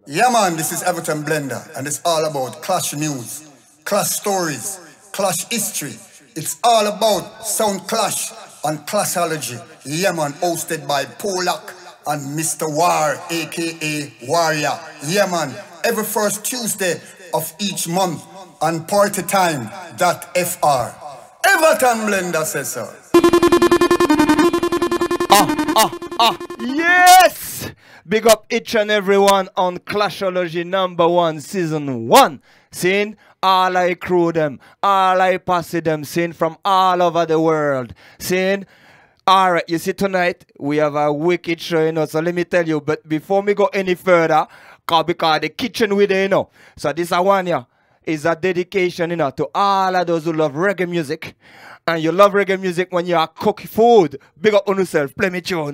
Yeah man, this is Everton Blender and it's all about Clash news, Clash stories, Clash history. It's all about Sound Clash and Clashology. Yeah man, hosted by Polak and Mr. War, aka Warrior. Yeah man, every first Tuesday of each month on partytime.fr. Everton Blender says so. Yes! Big up each and everyone on Clashology #1 Season 1. Seeing all I crew them, all I posse them, seeing from all over the world. Seeing, alright, you see tonight, we have a wicked show, you know, so let me tell you, but before we go any further, because the kitchen with you know. So this one here is a dedication, you know, to all of those who love reggae music. And you love reggae music when you are cooking food. Big up on yourself, play me tune.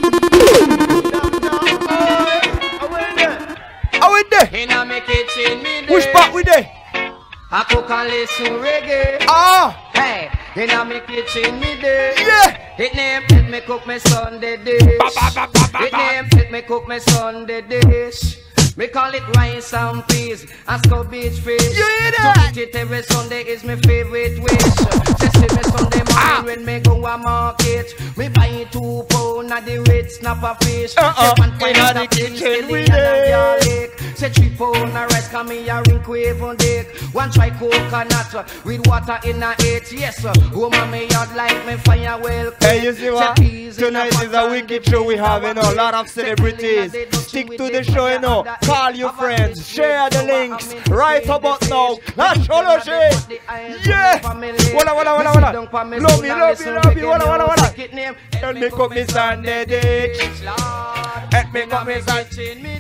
How we there? In my kitchen, me there. Which part we there? I cook and listen reggae. Ah! Hey, in my kitchen, me there. Yeah! It name let me cook my Sunday dish. It name let me cook my Sunday dish. Me call it rice and peas and scabious fish. You hear that? To eat it every Sunday is my favorite wish. Just see me Sunday morning when me go a market. Me buy 2 pound of the red snapper fish. Say 1 pint of the kitchen we there. Say 3 pound of rice come me a ring even dick. 1 try coconut with water in a 8. Yes sir. Woman me yard like me fire well. Hey, you see what? Tonight is a wicked show we have, you know. A lot of celebrities. Stick to the show, you know. Call your friends, share the links right about now. Clashology! Yeah! Walla. Love me. Walla. Help me cook me Sunday dish. Help me cook me Sunday.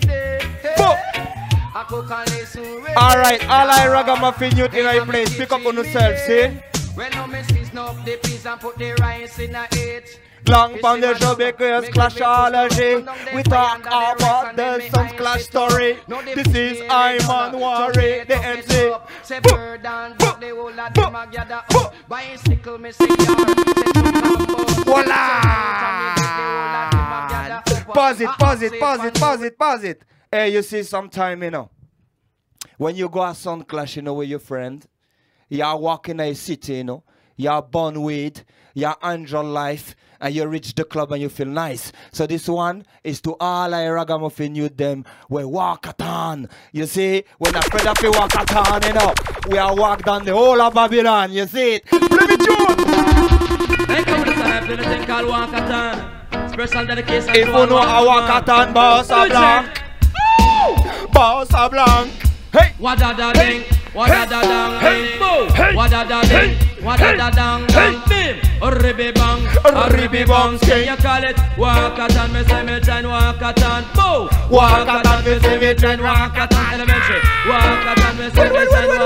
Alright, all I ragamuffin youth in a place. Pick up on yourself, see? When no me season up the peas and put the rice in a 8. Long from the show because Clashology. We talk about the Sound Clash story. This is Iman Wari, the MC. Voila! Pause it. Hey, you see sometime, you know, when you go a Sound Clash, you know, with your friend, you're walking a city, you know, you're born with, you're enjoy life, and you reach the club and you feel nice. So this one is to all I ragamuffin youth them we walk a ton. You see, when I fed up we walk a ton, you know, we are walk down the whole of Babylon, you see it. Play me tune! Hey, come to the side, play the thing called Walk a Ton. Special dedication to if you know a walk a ton, boss a blank. Boss a blank. Hey! Wadada ding, wadada dang ding, wadada ding, wadada dang dang, bim, ribby bang, ribby bang. Can you call it walk a ton? Me say me try walk a ton, boo. Walk a ton, me say me try walk a ton. Elementary, walk a ton, me say me try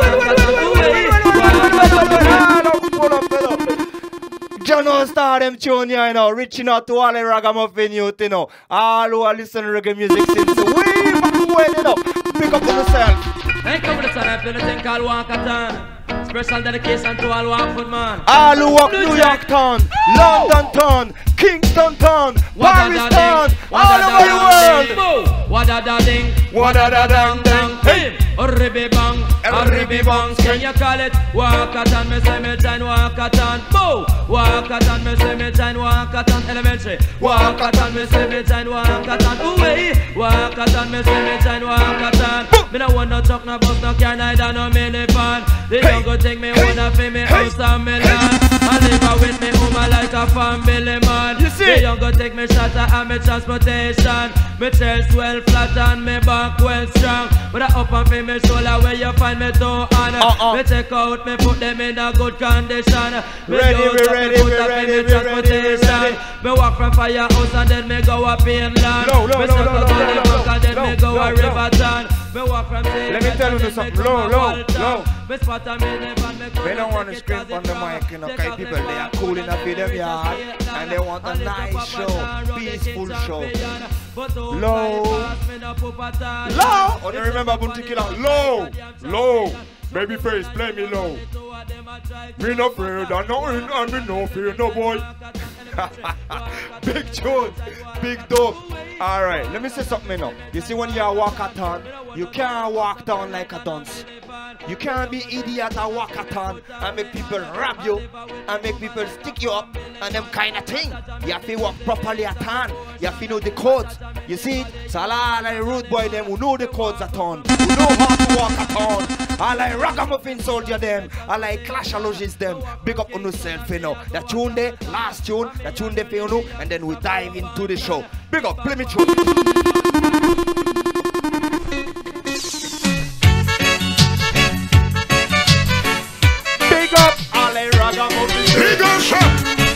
walk a ton. Jono Star them tune here, you know, reaching out to all the ragamuffin youth, you know, all who are listening to reggae music since way back when, you know. Pick up on yourself. Hey, come to the side, play the thing called Walk a Ton. Special dedication to all Walkwood man. All who walk New York town, London town, Kingston town, Paris town, all over the world. Wadada ding, wadada dang dang, hey, ribby bang, ribby bang. Can you call it walk a ton? Me say me try walk a ton, boo. Walk a ton, me say me try walk a ton. Elementary, walk a ton, me say me try walk a ton. Ooh, walk a ton, me say me try walk a ton. Me no want no truck, no bus, no car, neither no minifan. The young go take me wanna feel me house and me land. I live with me woman like a family man. You see? The young go take me shelter and me transportation. Me chest well flat and me back well strong. But I up and feel me shoulder where you find me toe on. Me take out, me put them in a good condition. Me Ready. transportation. Me walk from firehouse and then me go up inland. Me step out on the brook and then me go a Riverton. Me walk from let me tell you something, low. Me spot a me We don't want to scream from the mic, you know, because people, they are cool enough in them yard, and they want a nice show, peaceful show. Low. Oh, you remember Bunty Killer? Low. Babyface, play me low. Me no afraid of nothing, and me no fear no boy. Big tune, big dope. All right, let me say something now. You see, when you walk a ton, you can't walk down like a dunce. You can't be idiot and walk a ton and make people rob you and make people stick you up and them kind of thing. You have to walk properly a ton. You have to know the codes. You see it? So all the rude boy them who know the codes a ton, who know how to walk a ton. All like ragamuffin soldier them, all like Clashologists them. Big up on yourself, you know. The tune there, last tune, the tune there for you know, and then we dive into the show. Big up, play me tune. Big up, all like ragamuffin. Big up shot.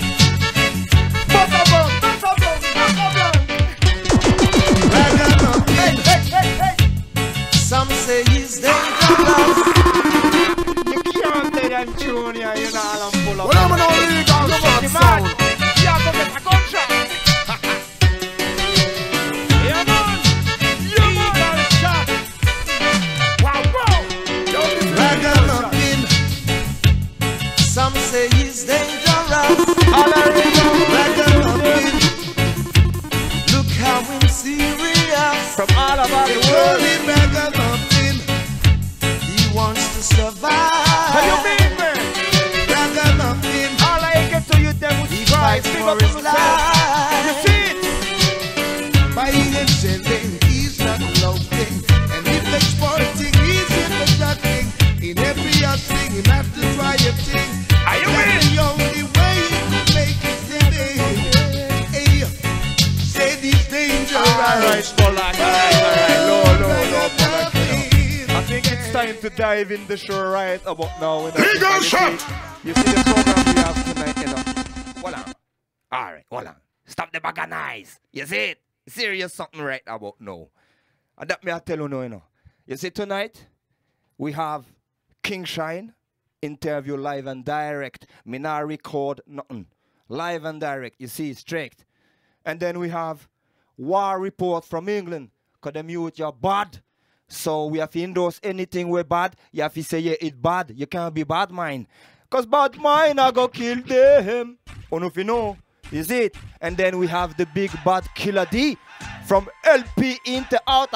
Some say he's dangerous. You can't say them tune here, you know, I'm full of. Well, I'm an illegal shot sound. Yeah, go get a gunshot. Yeah, man. Illegal shot. Wow, wow. Ragamuffin. Some say he's dangerous. Ragamuffin. Look how I'm serious. From all over the world. Holy ragamuffin. He wants to survive. How you mean, man? Ragamuffin. All I get to you, them He with pride. fights Big for up his on yourself. You life. see it? By him selling, he's not loafing. And if exploiting, he's in the shutting. In every other thing, he has to try a thing. Are you That's in? the only way he can make his living. Hey, say he's dangerous. Alright, Polak. Alright. Low, Polak. You know. I think it's time to dive in the show right about now. You know. You see the program we have tonight, you know. Hold on. Alright, hold on. Stop the bag of nice. You see it? Serious something right about now. And that me I tell you now, you know. You see tonight, we have King Shine, interview live and direct. Me not record nothing. Live and direct, you see, straight. And then we have War Report from England. Because them youth, you're bad. So we have to endorse anything we're bad. You have to say, yeah, it's bad. You can't be bad mind. Because bad mind, I go kill them. Oh, no, if you know. Is it? And then we have the big bad Killer D from LP Outer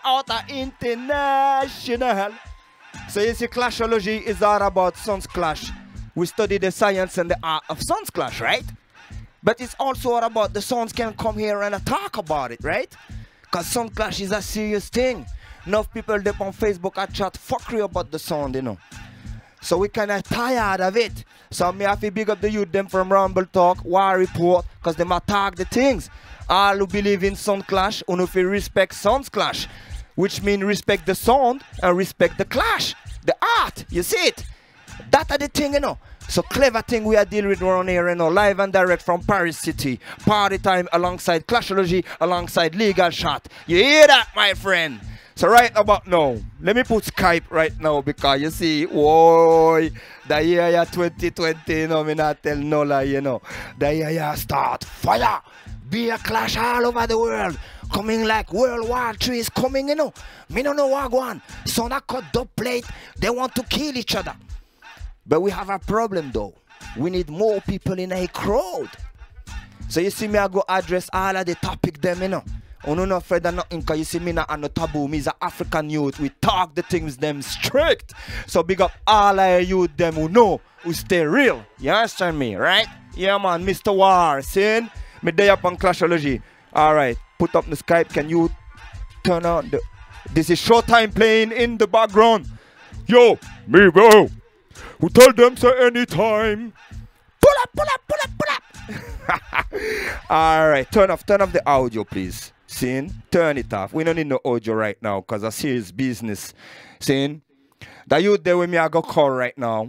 International. So you see, Clashology is all about Sons Clash. We study the science and the art of Sons Clash, right? But it's also all about the Sons can come here and talk about it, right? Because Sons Clash is a serious thing. Enough people there on Facebook are chat fuckery about the sound, you know. So we kind of tired of it. So me have to big up the youth them from Rumble Talk, War Report, because they attack the things. All who believe in Sound Clash, who if you respect Sound Clash, which means respect the sound and respect the clash, the art. You see it? That are the thing, you know. So clever thing we are dealing with around here, you know, live and direct from Paris City. Party time alongside Clashology, alongside Legal Shot. You hear that, my friend? So right about now, let me put Skype right now because you see, whoa, the year 2020, you know, me not tell no lie, you know. The year start fire, be a clash all over the world. Coming like World War III is coming, you know. Me don't know what going on. So I cut the plate, they want to kill each other. But we have a problem though. We need more people in a crowd. So you see me, I go address all of the topic them, you know. I'm not afraid of nothing because you see me not on the taboo. Me is an African youth. We talk the things them straight. So big up all our youth them who know, who stay real. You understand me, right? Yeah man, Mr. War, seeing? Me day up on Clashology. Alright, put up the Skype. Can you turn on the... This is Showtime playing in the background. Yo, me bro. Who tell them so anytime. Pull up, pull up, pull up, pull up. Alright, turn off the audio please. Seeing? Turn it off. We don't need no audio right now because I serious business. Seeing? The youth there with me I go call right now.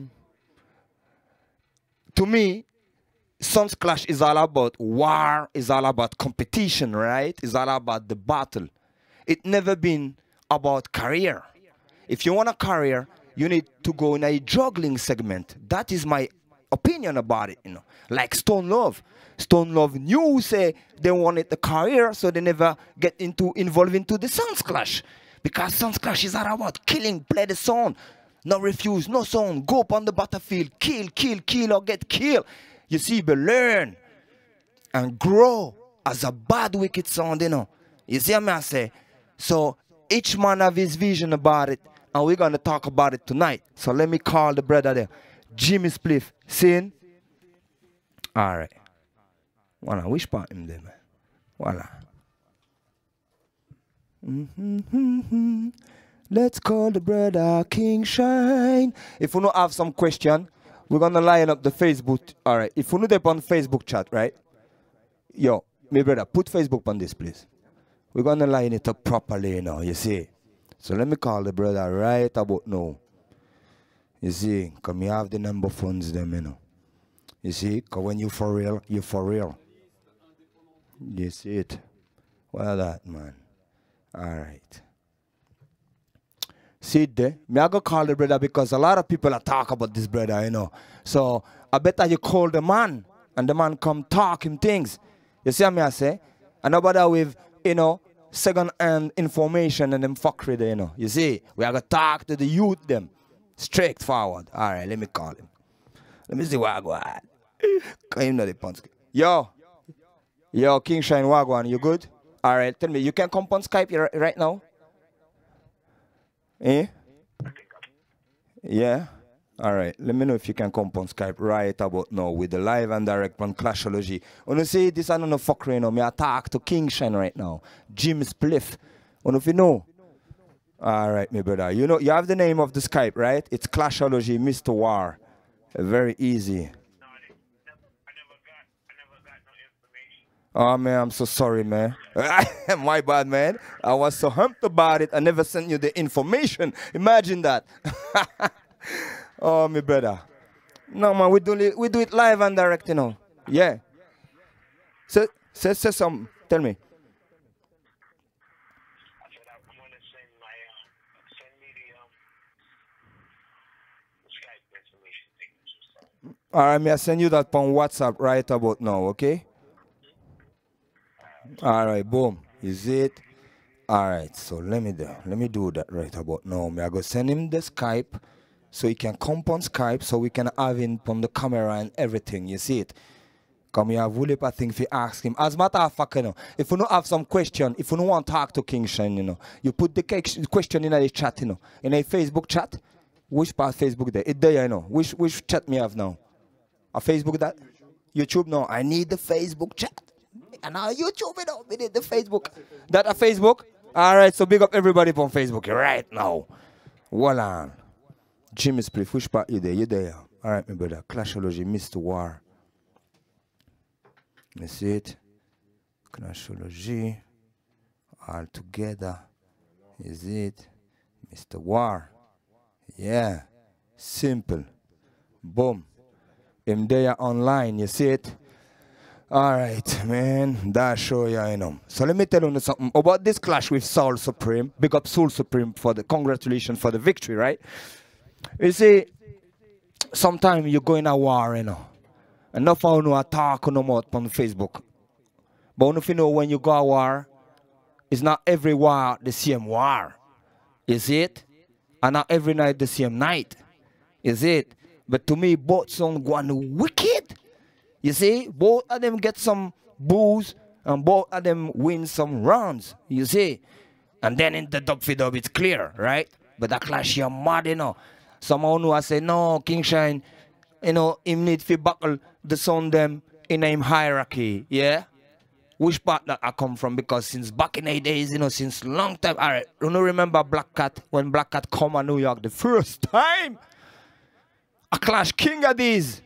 To me, Sons Clash is all about war, is all about competition, right? It's all about the battle. It never been about career. If you want a career, you need to go in a juggling segment. That is my opinion about it, you know. Like Stone Love. Stone Love knew say they wanted a career, so they never get involved into the Sons Clash. Because Sons Clash is all about killing, play the song. No refuse, no song. Go up on the battlefield, kill, or get killed. You see, but learn. and grow as a bad wicked sound, you know. You see what I say? So each man have his vision about it, and we're gonna talk about it tonight. So let me call the brother there. Jimmy Spliff. Seeing? Alright. Voila, which part him there, man? Voila. Let's call the brother King Shine. If you don't have some question, we're gonna line up the Facebook. Alright. If you know them on Facebook chat, right? Yo, my brother, put Facebook on this, please. We're gonna line it up properly, you know, you see. So let me call the brother right about now. You see, because me have the number phones them, you know. You see, because when you for real, you for real. You see it. Well that, man. Alright. See it there? Me I go call the brother because a lot of people are talk about this brother, you know. So I better you call the man and the man come talk him things. You see what I say? And nobody with, you know, second-hand information and them fuckery there, you know. You see, we are going to talk to the youth them. Straightforward. All right, let me call him. Let me see what I go at. Call him not the punch. Yo, King Shine Wagwan, you good? All right, tell me, you can come on Skype right now? Eh? Yeah? All right, let me know if you can come on Skype right about now with the live and direct on Clashology. When you see this, I don't know fuckery, you know, me attack to King Shine right now. Jim Spliff. When if you know. All right, my brother. You know, you have the name of the Skype, right? It's Clashology, Mr. War. Very easy. I never got no information. Oh, man, I'm so sorry, man. My bad, man. I was so humped about it. I never sent you the information. Imagine that. Oh, my brother. No, man, we do it live and direct, you know. Yeah. Say some. Tell me. I said I'm going to send me the Skype information. All right, may I send you that on WhatsApp right about now, okay? All right, boom. Is it? All right, so let me do that right about now. I go send him the Skype so he can come on Skype so we can have him on the camera and everything. You see it? Come here, have a thing if you ask him. As a matter of fact, you know, if you don't have some question, if you don't want to talk to King Shine, you know, you put the question in the chat, you know, in a Facebook chat. Which part Facebook there? It's there, you know. Which chat me have now? A Facebook that? YouTube? No, I need the Facebook chat. And now YouTube, you know, we need the Facebook. That a Facebook? All right, so big up everybody on Facebook right now. Voila. Jimmy Spliff, which part you there? You there? All right, my brother. Clashology, Mr. War. You see it? Clashology. All together. Is it? Mr. War. Yeah. Simple. Boom. Him there online, you see it? Alright, man. That show you know. So let me tell you something about this clash with Soul Supreme. Big up Soul Supreme for the congratulations for the victory, right? You see, sometimes you go in a war, you know. And not for no attack no more on Facebook. But if you know when you go a war, it's not every war the same war. Is it? And not every night the same night. Is it? But to me, both songs go on wicked. You see? Both of them get some booze and both of them win some rounds. You see? And then in the dub for dub, it's clear, right? But the clash, you're mad, you know. Someone who I say, no, King Shine, you know, him need to buckle the sound them in a hierarchy, yeah? Which part that I come from? Because since back in the days, you know, since long time, all right, you know, remember Black Cat, when Black Cat come to New York the first time? A clash king of these.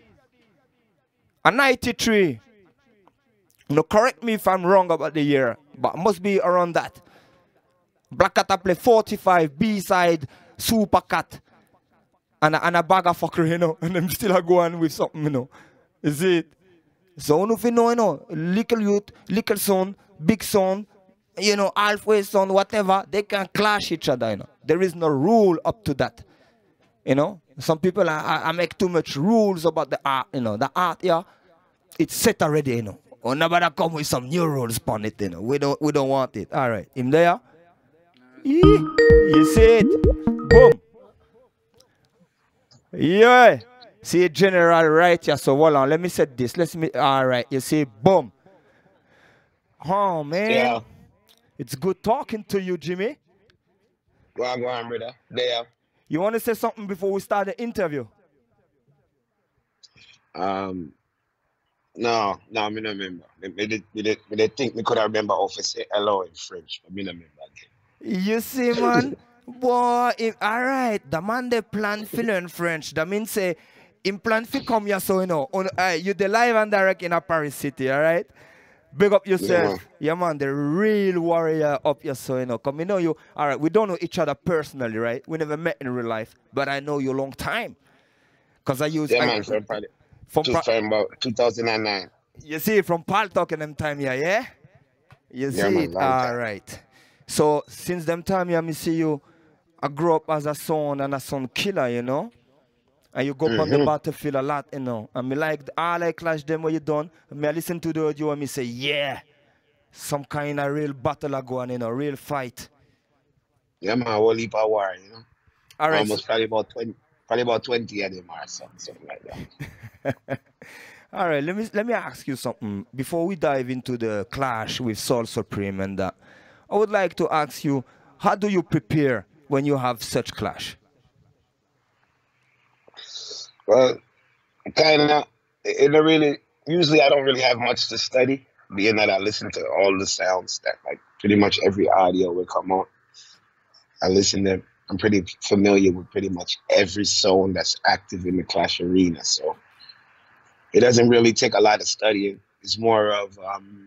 A 93. No, correct me if I'm wrong about the year, but it must be around that. Black Cat play 45, B-side, Super Cat. And a bag of fucker, you know, and them still are going with something, you know. Is it? So if you know, little youth, little son, big son, you know, halfway son, whatever, they can clash each other, you know. There is no rule up to that. You know, some people I make too much rules about the art, you know. The art, yeah, it's set already, you know. Or nobody come with some new rules upon it, you know. We don't want it. All right, him there. You see it? Boom. Yeah. See General right here. So hold on. Let me set this. All right. You see, boom. Oh man, Yeah. it's good talking to you, Jimmy. Go on, brother. There. You want to say something before we start the interview? Um, no, me no remember. Me did think me could have remember how to say hello in French, but me no remember again. You see, man, boy, all right, the man they plan to learn French. That means say, him plan to come here, so you know, you the live and direct in a Paris city, all right? Big up yourself. Yeah, man, the real warrior up your so you know. Come, you know you, all right, we don't know each other personally, right? We never met in real life, but I know you a long time. Because I use... Yeah, man, from about 2009. You see, from Paul talking them time here, yeah? You see Yeah, man, it? long All time. right. So, since them time here, me see you, I grew up as a son and a son killer, you know? And you go up on the battlefield a lot, you know. And me like, all I clash them what you done. And me I listen to the audio and me say, yeah, some kind of real battle are going, you know, real fight. Yeah, man, whole heap of war, you know. All right. Almost probably about 20 of them or something like that. All right, let me ask you something before we dive into the clash with Soul Supreme and that. I would like to ask you, how do you prepare when you have such clash? Well, kind of, it don't really, usually I don't really have much to study, being that I listen to all the sounds that, like, pretty much every audio will come on. I listen to, I'm pretty familiar with pretty much every sound that's active in the clash arena, so it doesn't really take a lot of studying. It's more of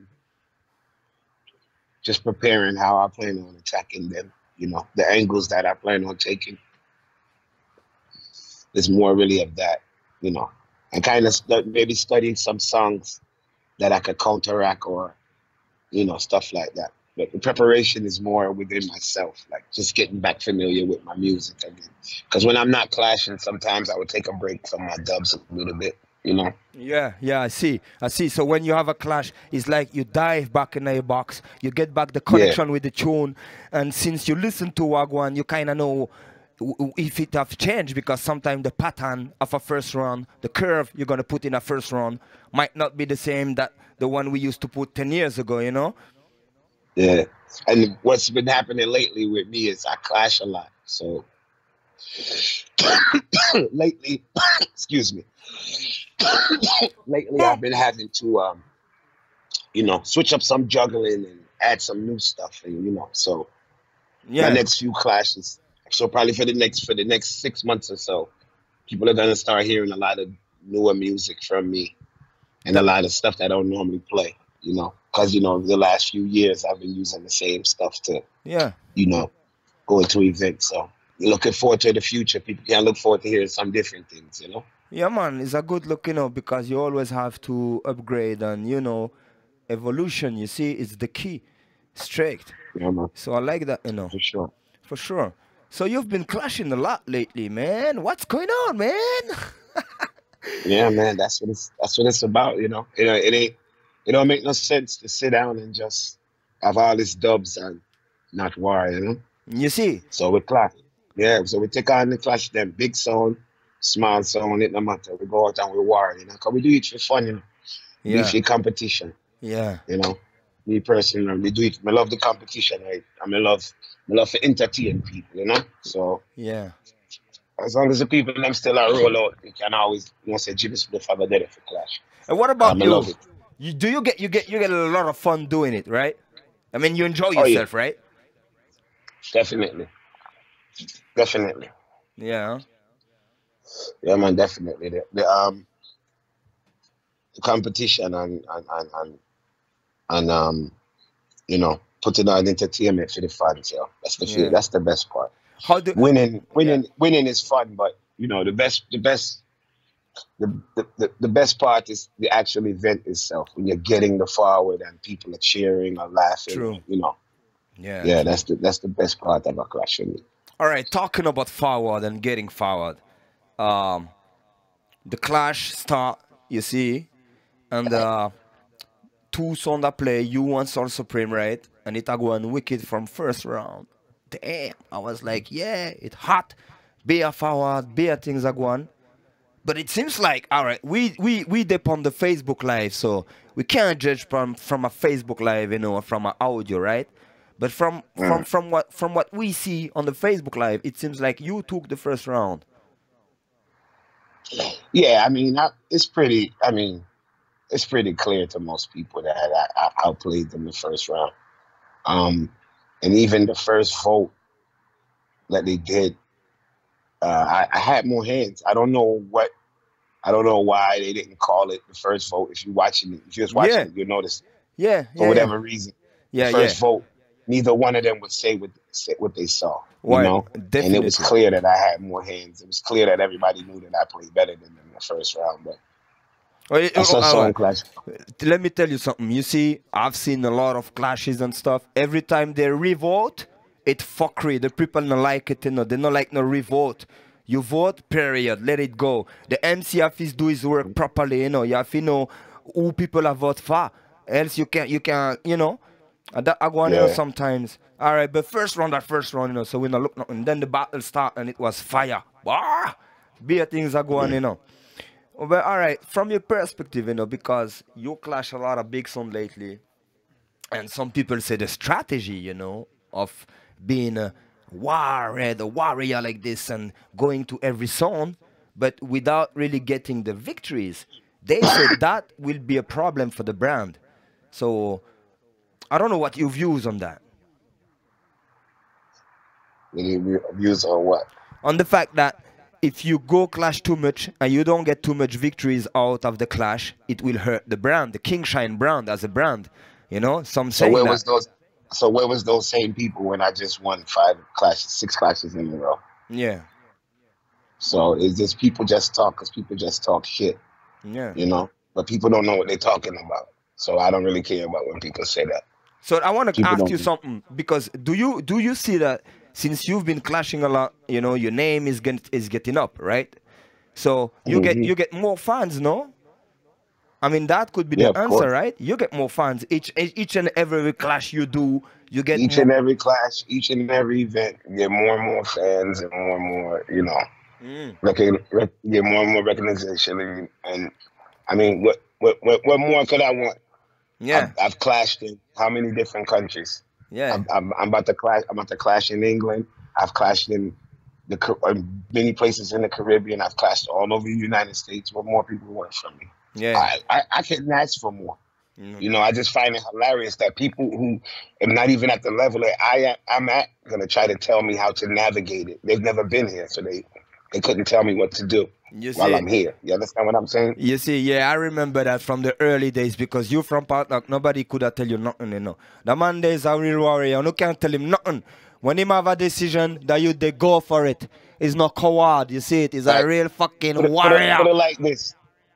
just preparing how I plan on attacking them, you know, the angles that I plan on taking. There's more really of that, you know. And kind of maybe studying some songs that I could counteract or, you know, stuff like that. But the preparation is more within myself, like just getting back familiar with my music again. Because when I'm not clashing, sometimes I would take a break from my dubs a little bit, you know. Yeah, I see. So when you have a clash, it's like you dive back in your box, you get back the connection with the tune, and since you listen to Wagwan, you kind of know if it have changed, because sometimes the pattern of a first run, the curve you're going to put in a first run might not be the same that the one we used to put 10 years ago, you know? Yeah. And what's been happening lately with me is I clash a lot. So lately, excuse me. Lately I've been having to you know, switch up some juggling and add some new stuff, and you know, so my next few clashes. So probably for the next 6 months or so, people are gonna start hearing a lot of newer music from me, and a lot of stuff that I don't normally play. You know, because you know the last few years I've been using the same stuff to, you know, go into events. So looking forward to the future. People can look forward to hearing some different things. You know. Yeah, man, it's a good look, you know, because you always have to upgrade and you know, evolution. You see, is the key. Straight. Yeah, man. So I like that, you know. For sure. For sure. So you've been clashing a lot lately, man. What's going on, man? Yeah, man. That's what it's about. You know. It don't make no sense to sit down and just have all these dubs and not war. You know. You see. So we clash. Yeah. So we take on the clash. Them big sound, small sound. It no matter. We go out and we war. You know. Cause we do it for fun. You know. We do it for competition. Yeah. You know. Me personally, do it. I love the competition, right? I love to entertain people, you know. So yeah, as long as the people them still are roll out, you can always, you know, say Jimmy Smith have a day for clash. And what about you? Love it. You get a lot of fun doing it, right? I mean, you enjoy yourself, right? Definitely. Yeah. Yeah, man, definitely. The competition and you know, putting on entertainment for the fans, yeah. That's the best part. Winning is fun, but you know, the best part is the actual event itself, when you're getting the forward and people are cheering or laughing. True. You know. Yeah. Yeah, that's the best part of a clash for me. All right, talking about forward and getting forward. The clash start, you see, and two songs that play, you and Soul Supreme, right? And it go on wicked from first round. Damn, I was like, yeah, it hot. Be a forward, be a things are going. But it seems like, all right, we dip on the Facebook Live, so we can't judge from a Facebook Live, you know, from an audio, right? But from what we see on the Facebook Live, it seems like you took the first round. Yeah, I mean, it's pretty. I mean, it's pretty clear to most people that I outplayed them the first round. And even the first vote that they did, I had more hands. I don't know why they didn't call it the first vote. If you're watching it, if you're just watching it, you'll notice. For whatever reason, the first vote, neither one of them would say what they saw. You know, definitely. And it was clear that I had more hands. It was clear that everybody knew that I played better than them in the first round. But let me tell you something. You see, I've seen a lot of clashes and stuff. Every time they revote, it's fuckery. The people don't like it, you know. They don't like no revote. You vote, period. Let it go. The MC have to do his work properly, you know. You have to know who people have voted for. Else you can't, you know. That I go on here sometimes. All right, but first round, you know, so we don't look nothing. Then the battle start and it was fire. Bah! Beer things are going, you know. But all right, from your perspective, you know, because you clash a lot of big sound lately, and some people say the strategy, you know, of being a warrior like this and going to every zone, but without really getting the victories, they say that will be a problem for the brand. So I don't know what your views on that. Views on what? On the fact that if you go clash too much and you don't get too much victories out of the clash, it will hurt the brand, the Kingshine brand as a brand. You know, some say where was those same people when I just won 6 clashes in a row? Yeah. So it's just people just talk because people just talk shit. Yeah. You know, but people don't know what they're talking about. So I don't really care about when people say that. So I want to ask you something, because do you see that since you've been clashing a lot, you know, your name is getting up, right? So you get more fans, no? I mean, that could be the answer, right? You get more fans each and every clash you do. You get and every clash, each and every event, you get more and more fans and more, you know, get more and more recognition. And I mean, what more could I want? Yeah, I've clashed in how many different countries? Yeah, I'm about to clash. I'm about to clash in England. I've clashed in many places in the Caribbean. I've clashed all over the United States. What more people want from me? Yeah, I couldn't ask for more. You know, I just find it hilarious that people who are not even at the level that I'm at gonna try to tell me how to navigate it. They've never been here, so they couldn't tell me what to do while I'm here. You understand what I'm saying? You see, yeah, I remember that from the early days, because you from Partnock, nobody could have tell you nothing, you know. The man there is a real warrior, you can't tell him nothing. When him have a decision that they go for it. He's not coward, you see it. He's a real fucking warrior. Put it like this.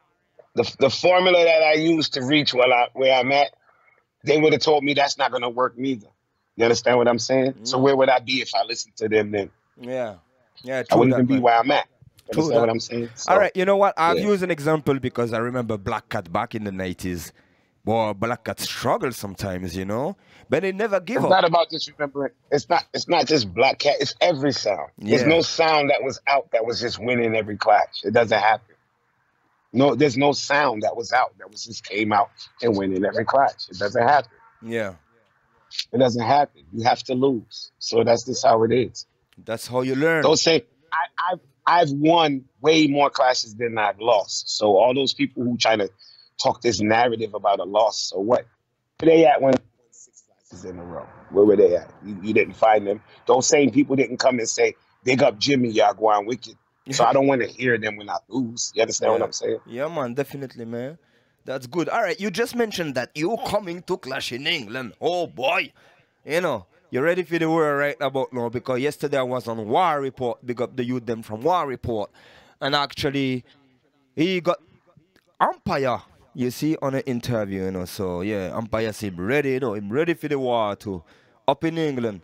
The formula that I used to reach where I'm at, they would have told me that's not going to work neither. You understand what I'm saying? So where would I be if I listened to them then? Yeah, I wouldn't even be where I'm at. You understand what I'm saying? So, all right, you know what? I'll use an example because I remember Black Cat back in the 90s. Boy, Black Cat struggled sometimes, you know? But they never give up. It's not about just remembering. It's not just Black Cat. It's every sound. Yeah. There's no sound that was out that was just winning every clash. It doesn't happen. No, there's no sound that was out that was just came out and winning every clash. It doesn't happen. Yeah. It doesn't happen. You have to lose. So that's just how it is. That's how you learn. Don't say I've won way more clashes than I've lost. So all those people who try to talk this narrative about a loss, so what? Where they at when 6 classes in a row? Where were they at? You didn't find them. Those same people didn't come and say, big up Jimmy, y'all going wicked. So I don't want to hear them when I lose. You understand what I'm saying? Yeah, man, definitely, man. That's good. All right, you just mentioned that you're coming to clash in England. Oh, boy. You know, you're ready for the war right about now, because yesterday I was on War Report. Big up the youth them from War Report. And actually, he got umpire, you see, on an interview, you know. So, yeah, umpire said him ready, you know, him ready for the war too. Up in England.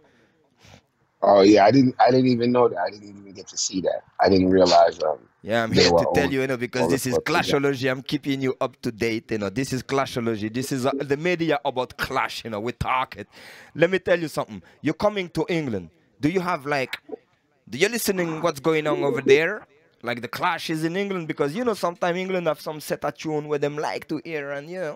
Oh yeah, I didn't even know that. I didn't even get to see that. I didn't realize. Yeah, I'm here to tell you, you know, because this is Clashology. I'm keeping you up to date, you know. This is Clashology. This is the media about Clash, you know. We talk it. Let me tell you something. You're coming to England. Do you have do you listening what's going on over there? Like the Clash is in England, because you know sometimes England have some set of tune where them like to hear, and you know.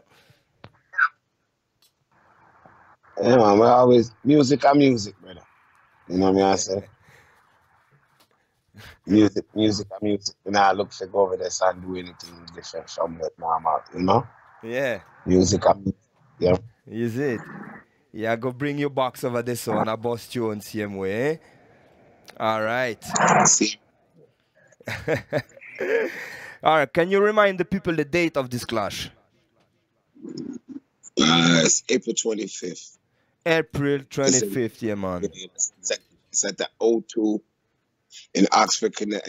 Yeah, man, we always music are music, brother. You know what I say? Music are music. And I look to go over there and do anything different from what I'm out, you know? Yeah. Music are music. Yeah. Is it? Yeah, go bring your box over there so and I bust you on same way. Eh? All right. See. All right. Can you remind the people the date of this clash? It's April 25th. April 25th, yeah, man. It's at the O2 in Oxford,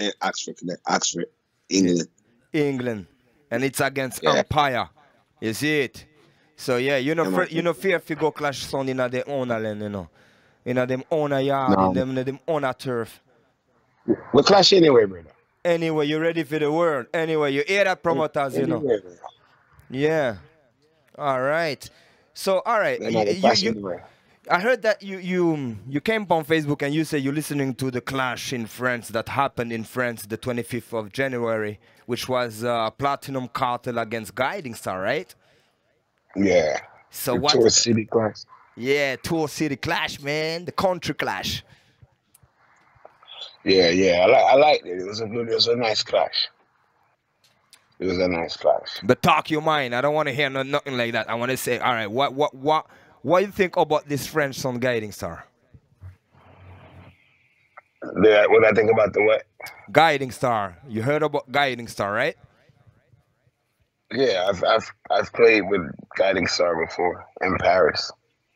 England. England. And it's against Empire. You see it? So yeah, you know, fear if you go clash sound in their own land, you know. In them own yard, in them own turf. We clash anyway, brother. Anyway, you ready for the world. Anyway, you hear that, promoters, you know. Yeah. All right. So, all right. I heard that you came on Facebook and you said you're listening to the clash in France that happened in France the 25th of January, which was Platinum Cartel against Guiding Star, right? Yeah. So the what? Tour City Clash. Yeah, Tour City Clash, man. The country clash. Yeah. I liked it. It was a nice clash. It was a nice clash. But talk your mind. I don't want to hear nothing like that. I want to say, all right, what do you think about this French song Guiding Star? What I think about the what? Guiding Star. You heard about Guiding Star, right? Yeah, I've played with Guiding Star before in Paris.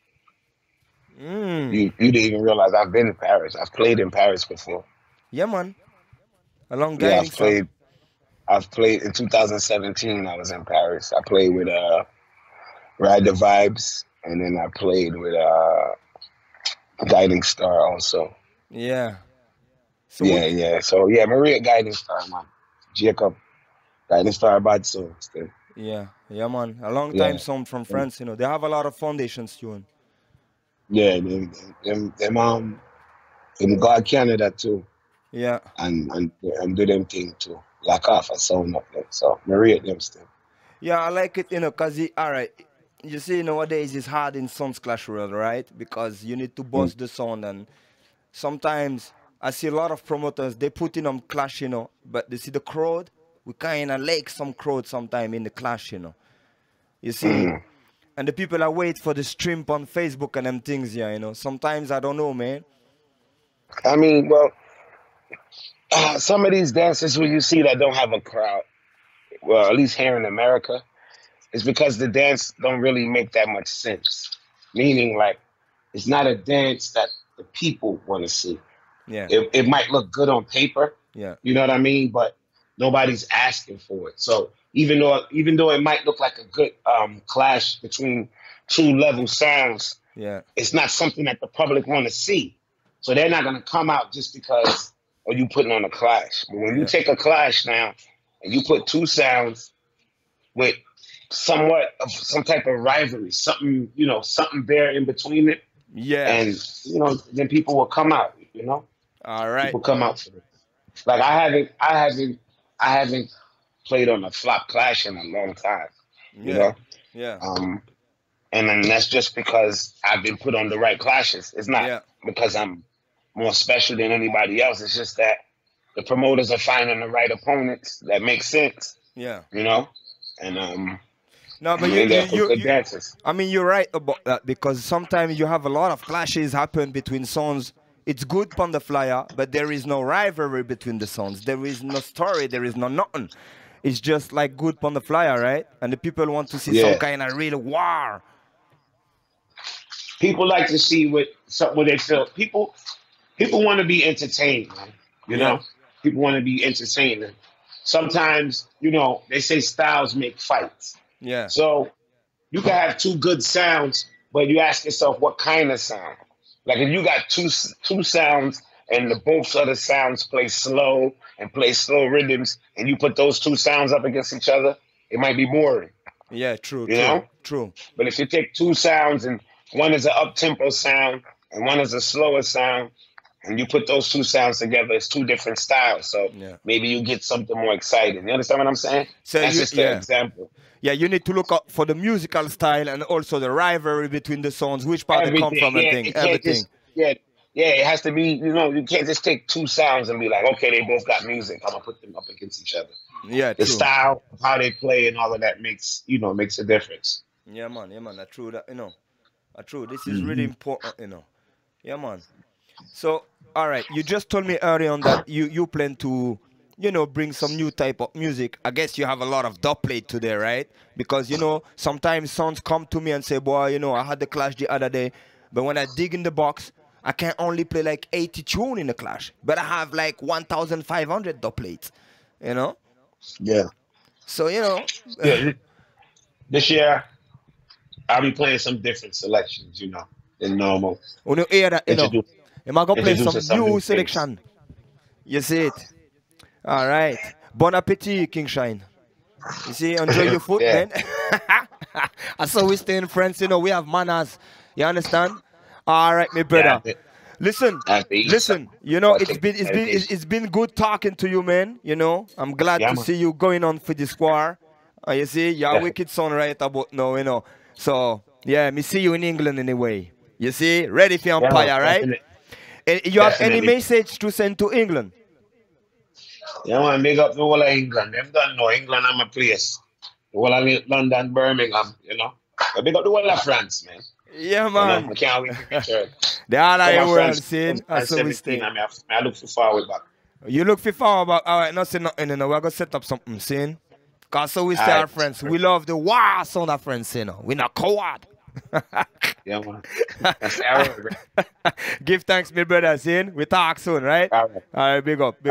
You didn't even realize I've been in Paris. I've played in Paris before. Yeah, man. Along Guiding Star. I've played in 2017. I was in Paris. I played with Ride the Vibes, and then I played with Guiding Star also. Yeah. So So Maria Guiding Star, man. Jacob Guiding Star bad so still. Yeah, man. A long time song from France, you know. They have a lot of foundations tune. Yeah, them God Canada too. Yeah. And do them thing too. Lock off a sound up there. So I rate them still. Yeah, I like it, you know, because all right. You see, nowadays it's hard in Sounds Clash world, right? Because you need to bust the sound, and sometimes I see a lot of promoters, they put in on clash, you know, but they see the crowd, we kind of like some crowd sometime in the clash, you know. You see? And the people are wait for the stream on Facebook and them things, yeah, you know. Sometimes I don't know, man. I mean, well, some of these dances where you see that don't have a crowd, well, at least here in America, is because the dance don't really make that much sense. Meaning, like, it's not a dance that the people want to see. Yeah. It might look good on paper. Yeah. You know what I mean? But nobody's asking for it. So even though it might look like a good clash between two level sounds, it's not something that the public want to see. So they're not gonna come out just because you putting on a clash. But when you take a clash now and you put two sounds with somewhat of some type of rivalry, something there in between it. Yeah. And then people will come out, you know? All right. People come out for it. Like I haven't played on a flop clash in a long time. You know? Yeah. And then that's just because I've been put on the right clashes. It's not because I'm more special than anybody else. It's just that the promoters are finding the right opponents that make sense. Yeah. You know? And no, but you're right about that, because sometimes you have a lot of clashes happen between songs. It's good on the flyer, but there is no rivalry between the songs. There is no story. There is no nothing. It's just like good on the flyer, right? And the people want to see some kind of real war. People like to see what they feel. People want to be entertained, man. You know? People want to be entertained. Sometimes, they say styles make fights. Yeah. So you can have two good sounds, but you ask yourself what kind of sound. Like if you got two sounds and the both other sounds play slow rhythms, and you put those two sounds up against each other, it might be boring. Yeah, true. True. But if you take two sounds and one is an up-tempo sound and one is a slower sound, And you put those two sounds together, it's two different styles. So maybe you get something more exciting. You understand what I'm saying? So that's just an example. Yeah, you need to look up for the musical style and also the rivalry between the songs, which part they come from and thing. Everything. It has to be, you can't just take two sounds and be like, okay, they both got music. I'm gonna put them up against each other. Yeah, the style, how they play, and all of that makes a difference. Yeah, man. That's true. That that's true. This is really important. Yeah, man. So, all right, you just told me earlier on that you plan to, bring some new type of music. I guess you have a lot of dub plate today, right? Because sometimes songs come to me and say, boy, I had the Clash the other day, but when I dig in the box, I can only play like 80 tune in the Clash, but I have like 1,500 dub plates, Yeah. So, This year, I'll be playing some different selections, than normal. When you hear that, am I going to play some new selection? You see it? All right. Bon appetit, King Shine. You see, enjoy your food, man. I saw we staying friends, we have manners. You understand? All right, my brother. Listen, it's been good talking to you, man. I'm glad to see you going on for the square. You see, you're wicked son right about now, So, me see you in England anyway. You see, ready for Empire, right? And you have any message to send to England? Yeah, man, big up the whole of England. Them don't know England, I'm a place. The whole of London, Birmingham, But big up the whole of France, man. Yeah, man. I can't wait to return. The all of your world, see? That's what we stay. I look for forward back. You look for forward back? All right, not say nothing, We're going to set up something, see? Because so we stay our friends. We love the war sound of friends, We're not coward. Yeah, man. That's our Give thanks, my brother, see? We talk soon, right? All right, big up.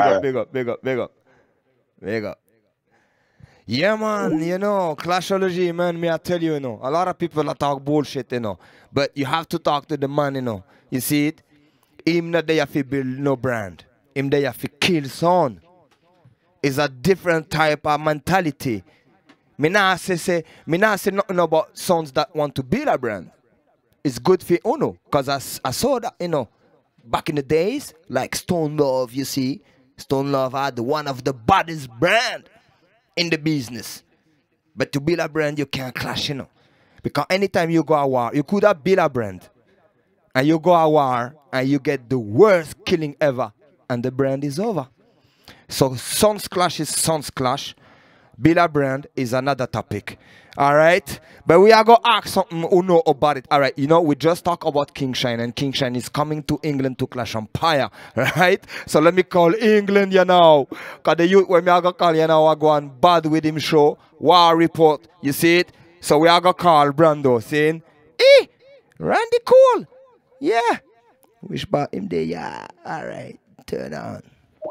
Yeah, man, Clashology, man, me I tell you, a lot of people that talk bullshit, but you have to talk to the man, You see it? Him not there to build no brand. Him there to kill sound. It's a different type of mentality. Me not say nothing about sons that want to build a brand. It's good for Uno, because I saw that, back in the days, like Stone Love, you see. Stone Love had one of the baddest brand in the business. But to build a brand, you can't clash, Because anytime you go a war, you could have built a brand. And you go a war, and you get the worst killing ever. And the brand is over. So Sons Clash is Sons Clash. Build a brand is another topic. All right? But we are going to ask something who know about it. All right, we just talked about King Shine, and King Shine is coming to England to Clash Empire. Right? So let me call England, Because the youth, when we are going to call, are going bad with him show. War report. You see it? So we are going to call Brando saying, Randy Cool. Yeah. Which part him there? Yeah. All right. Turn on.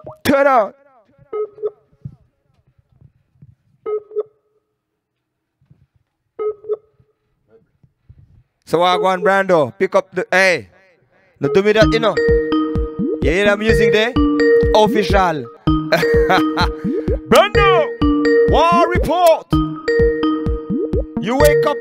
So I go on, Brando, pick up the, don't do me that, You hear that music there? Official. Brando, war report. You wake up,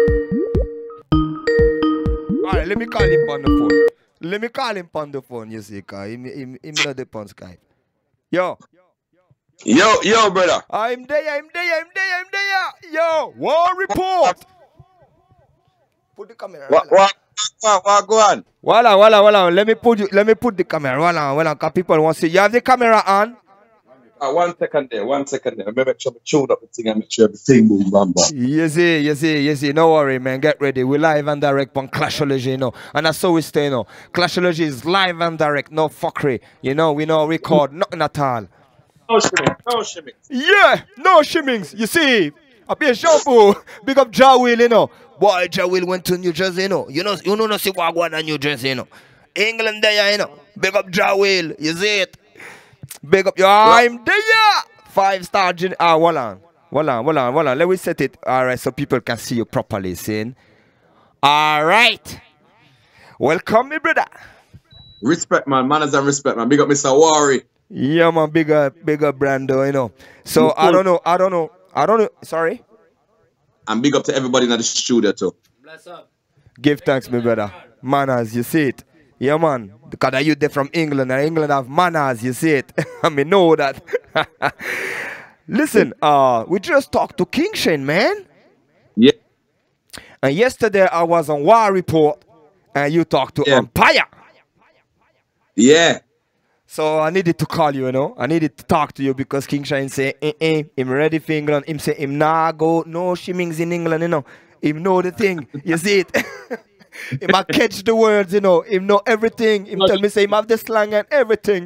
All right, let me call him on the phone. You see, because he not the on Skype. Yo, brother. I'm there. Yo, war report. Put the camera. What go on? Voila. Let me put the camera. Voila. Because people want to see. You have the camera on? 1 second there. Let me make sure I tune up the thing and make sure everything moves bam. You see. No worry, man. Get ready. We're live and direct on Clashology, And that's how we stay, Clashology is live and direct. No fuckery. We no record. Nothing at all. No shimmings. Yeah, no shimmings. You see, I be a shampoo. Big up Jawil, Boy, Jawil went to New Jersey, You know, see what going on New Jersey, England there, Big up Jawil. You see it? Big up. I'm there. 5-star. Hold on. Let me set it. All right, so people can see you properly, seeing. All right. Welcome, my brother. Respect, man. Manners and respect, man. Big up, Mr. Wari. Yeah, man. Big up Brando, So, cool. I don't know. Sorry. And big up to everybody in the studio, too. Bless up. Give thanks, my brother. Manners, you see it. Yeah, man. Because you there from England, and England have manners, you see it. I mean, know that. Listen, we just talked to King Shane, man. Yeah. And yesterday I was on War Report, and you talked to Empire. Yeah. So I needed to call you, you know. I needed to talk to you because King Shine say, him ready for England. Him say, him nah go, no shimmings in England, you know. Him know the thing, you see it. Him a catch the words, you know. Him know everything. Him tell me, say, him have the slang and everything.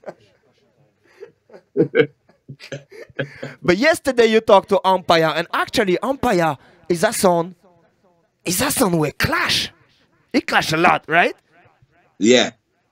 But yesterday you talked to Empire, and actually Empire is a son with Clash. He clash a lot, right? Yeah.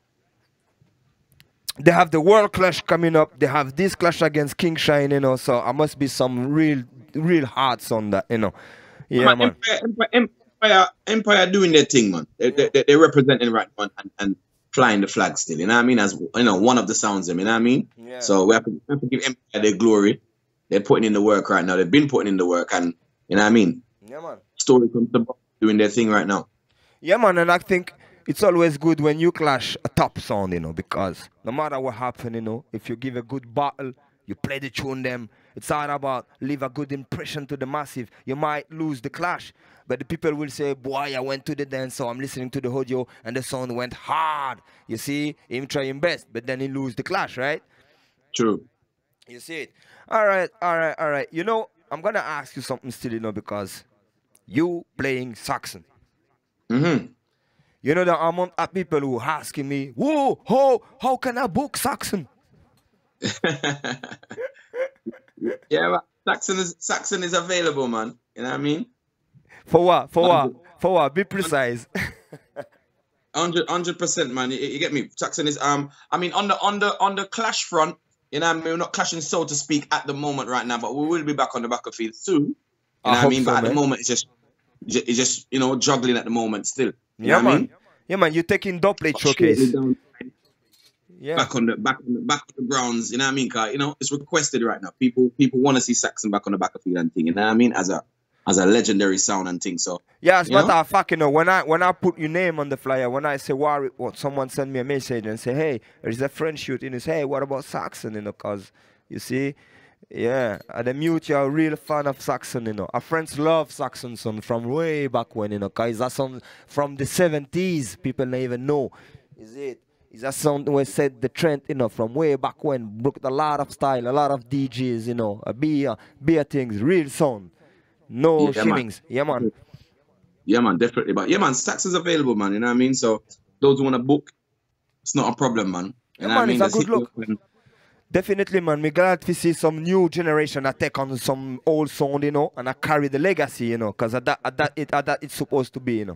They have the World Clash coming up. They have this clash against King Shine, you know. So I must be some real hearts on that, you know. Yeah, man. Empire doing their thing, man. They're representing right now and flying the flag still. You know what I mean? As you know, one of the sounds them. You know what I mean? Yeah. So we have to give Empire their glory. They're putting in the work right now. They've been putting in the work, and you know what I mean? Yeah, man. Story comes to doing their thing right now. Yeah, man, and I think it's always good when you clash a top sound, you know, because no matter what happens, you know, if you give a good battle, you play the tune them, it's all about leave a good impression to the massive. You might lose the clash, but the people will say, boy, I went to the dance, so I'm listening to the audio, and the sound went hard. You see, him trying best, but then he lose the clash, right? True. You see it. All right. You know, I'm going to ask you something still, you know, because you playing Saxon. Mm-hmm. You know the amount of people who asking me, whoa, how can I book Saxon? Yeah, but Saxon is available, man. You know what I mean? For what? Be precise. 100%, man. You get me? Saxon is I mean on the clash front, you know what I mean? We're not clashing, so to speak, at the moment right now, but we will be back on the battlefield soon. You know what I mean? But at the moment it's just you know, juggling at the moment still. You know what I mean? Yeah, man, you're taking Doppler showcase. Yeah. Back on the grounds, you know what I mean? Cause you know, it's requested right now. People want to see Saxon back on the battlefield and thing, you know what I mean? As a legendary sound and thing. So yeah, as a matter of fact, you know, when I put your name on the flyer, when I say War Report, someone send me a message and say, hey, there's a friend shooting. He say, hey, what about Saxon? You know, cause you see, yeah, at the mute, you're a real fan of Saxon, you know. Our friends love Saxon son from way back when, you know, cause that song from the 70s, people don't even know. Is it? It's a sound who set the trend, you know, from way back when, broke a lot of style, a lot of DJs, you know, beer things, real sound. No shimmings. Yeah, man. Yeah, man, definitely. But yeah, man, Saxon's available, man, you know what I mean? So those who want to book, it's not a problem, man. You know what I mean? It's a good look. Definitely, man. Me glad to see some new generation that take on some old sound, you know, and I carry the legacy, you know, because at that it's supposed to be, you know.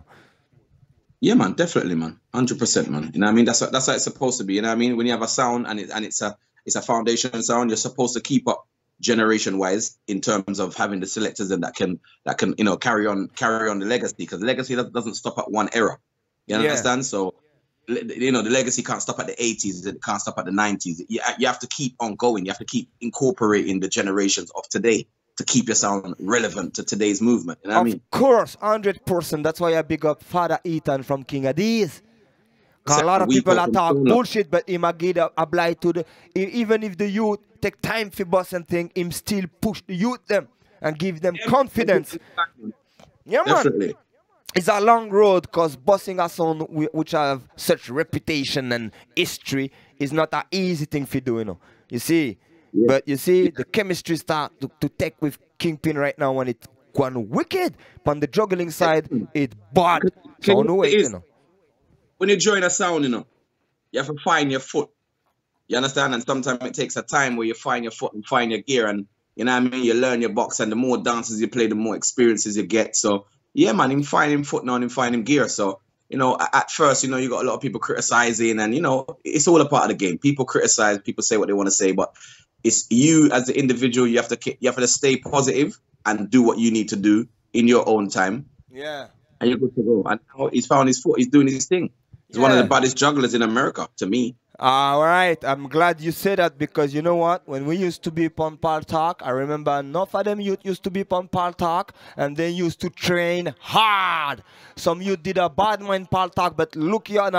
Yeah, man, definitely, man, 100%, man. You know what I mean? That's how it's supposed to be. You know what I mean? When you have a sound and it's a foundation sound, you're supposed to keep up generation-wise in terms of having the selectors and that can you know carry on the legacy, because the legacy doesn't stop at one era. You understand? So you know, the legacy can't stop at the 80s, it can't stop at the 90s. You have to keep on going. You have to keep incorporating the generations of today to keep your sound relevant to today's movement. You know what I mean? Of course, 100%. That's why I big up Father Ethan from King Addies. Because a lot of people are talk bullshit, but him apply to the, even if the youth take time for boss and thing, him still push the youth them and give them confidence. Yeah, man. Definitely. It's a long road because bossing a sound which have such reputation and history is not an easy thing for do, you know. You see? Yeah. But you see, the chemistry start to take with Kingpin right now when it's gone wicked. But on the juggling side, it's bad. So no way, you know. When you join a sound, you know, you have to find your foot. You understand? And sometimes it takes a time where you find your foot and find your gear. And, you know what I mean? You learn your box. And the more dances you play, the more experiences you get. So, yeah, man, him find him foot now and him find him gear. So, you know, at first, you know, you got a lot of people criticizing. And, you know, it's all a part of the game. People criticize. People say what they want to say. But it's you as the individual. You have to stay positive and do what you need to do in your own time. Yeah. And you're good to go. And now he's found his foot. He's doing his thing. He's one of the baddest jugglers in America, to me. All right. I'm glad you said that because you know what? When we used to be on Pal Talk, I remember enough of them youth used to be on Pal Talk and they used to train hard. Some youth did a bad mind Pal Talk, but look here now.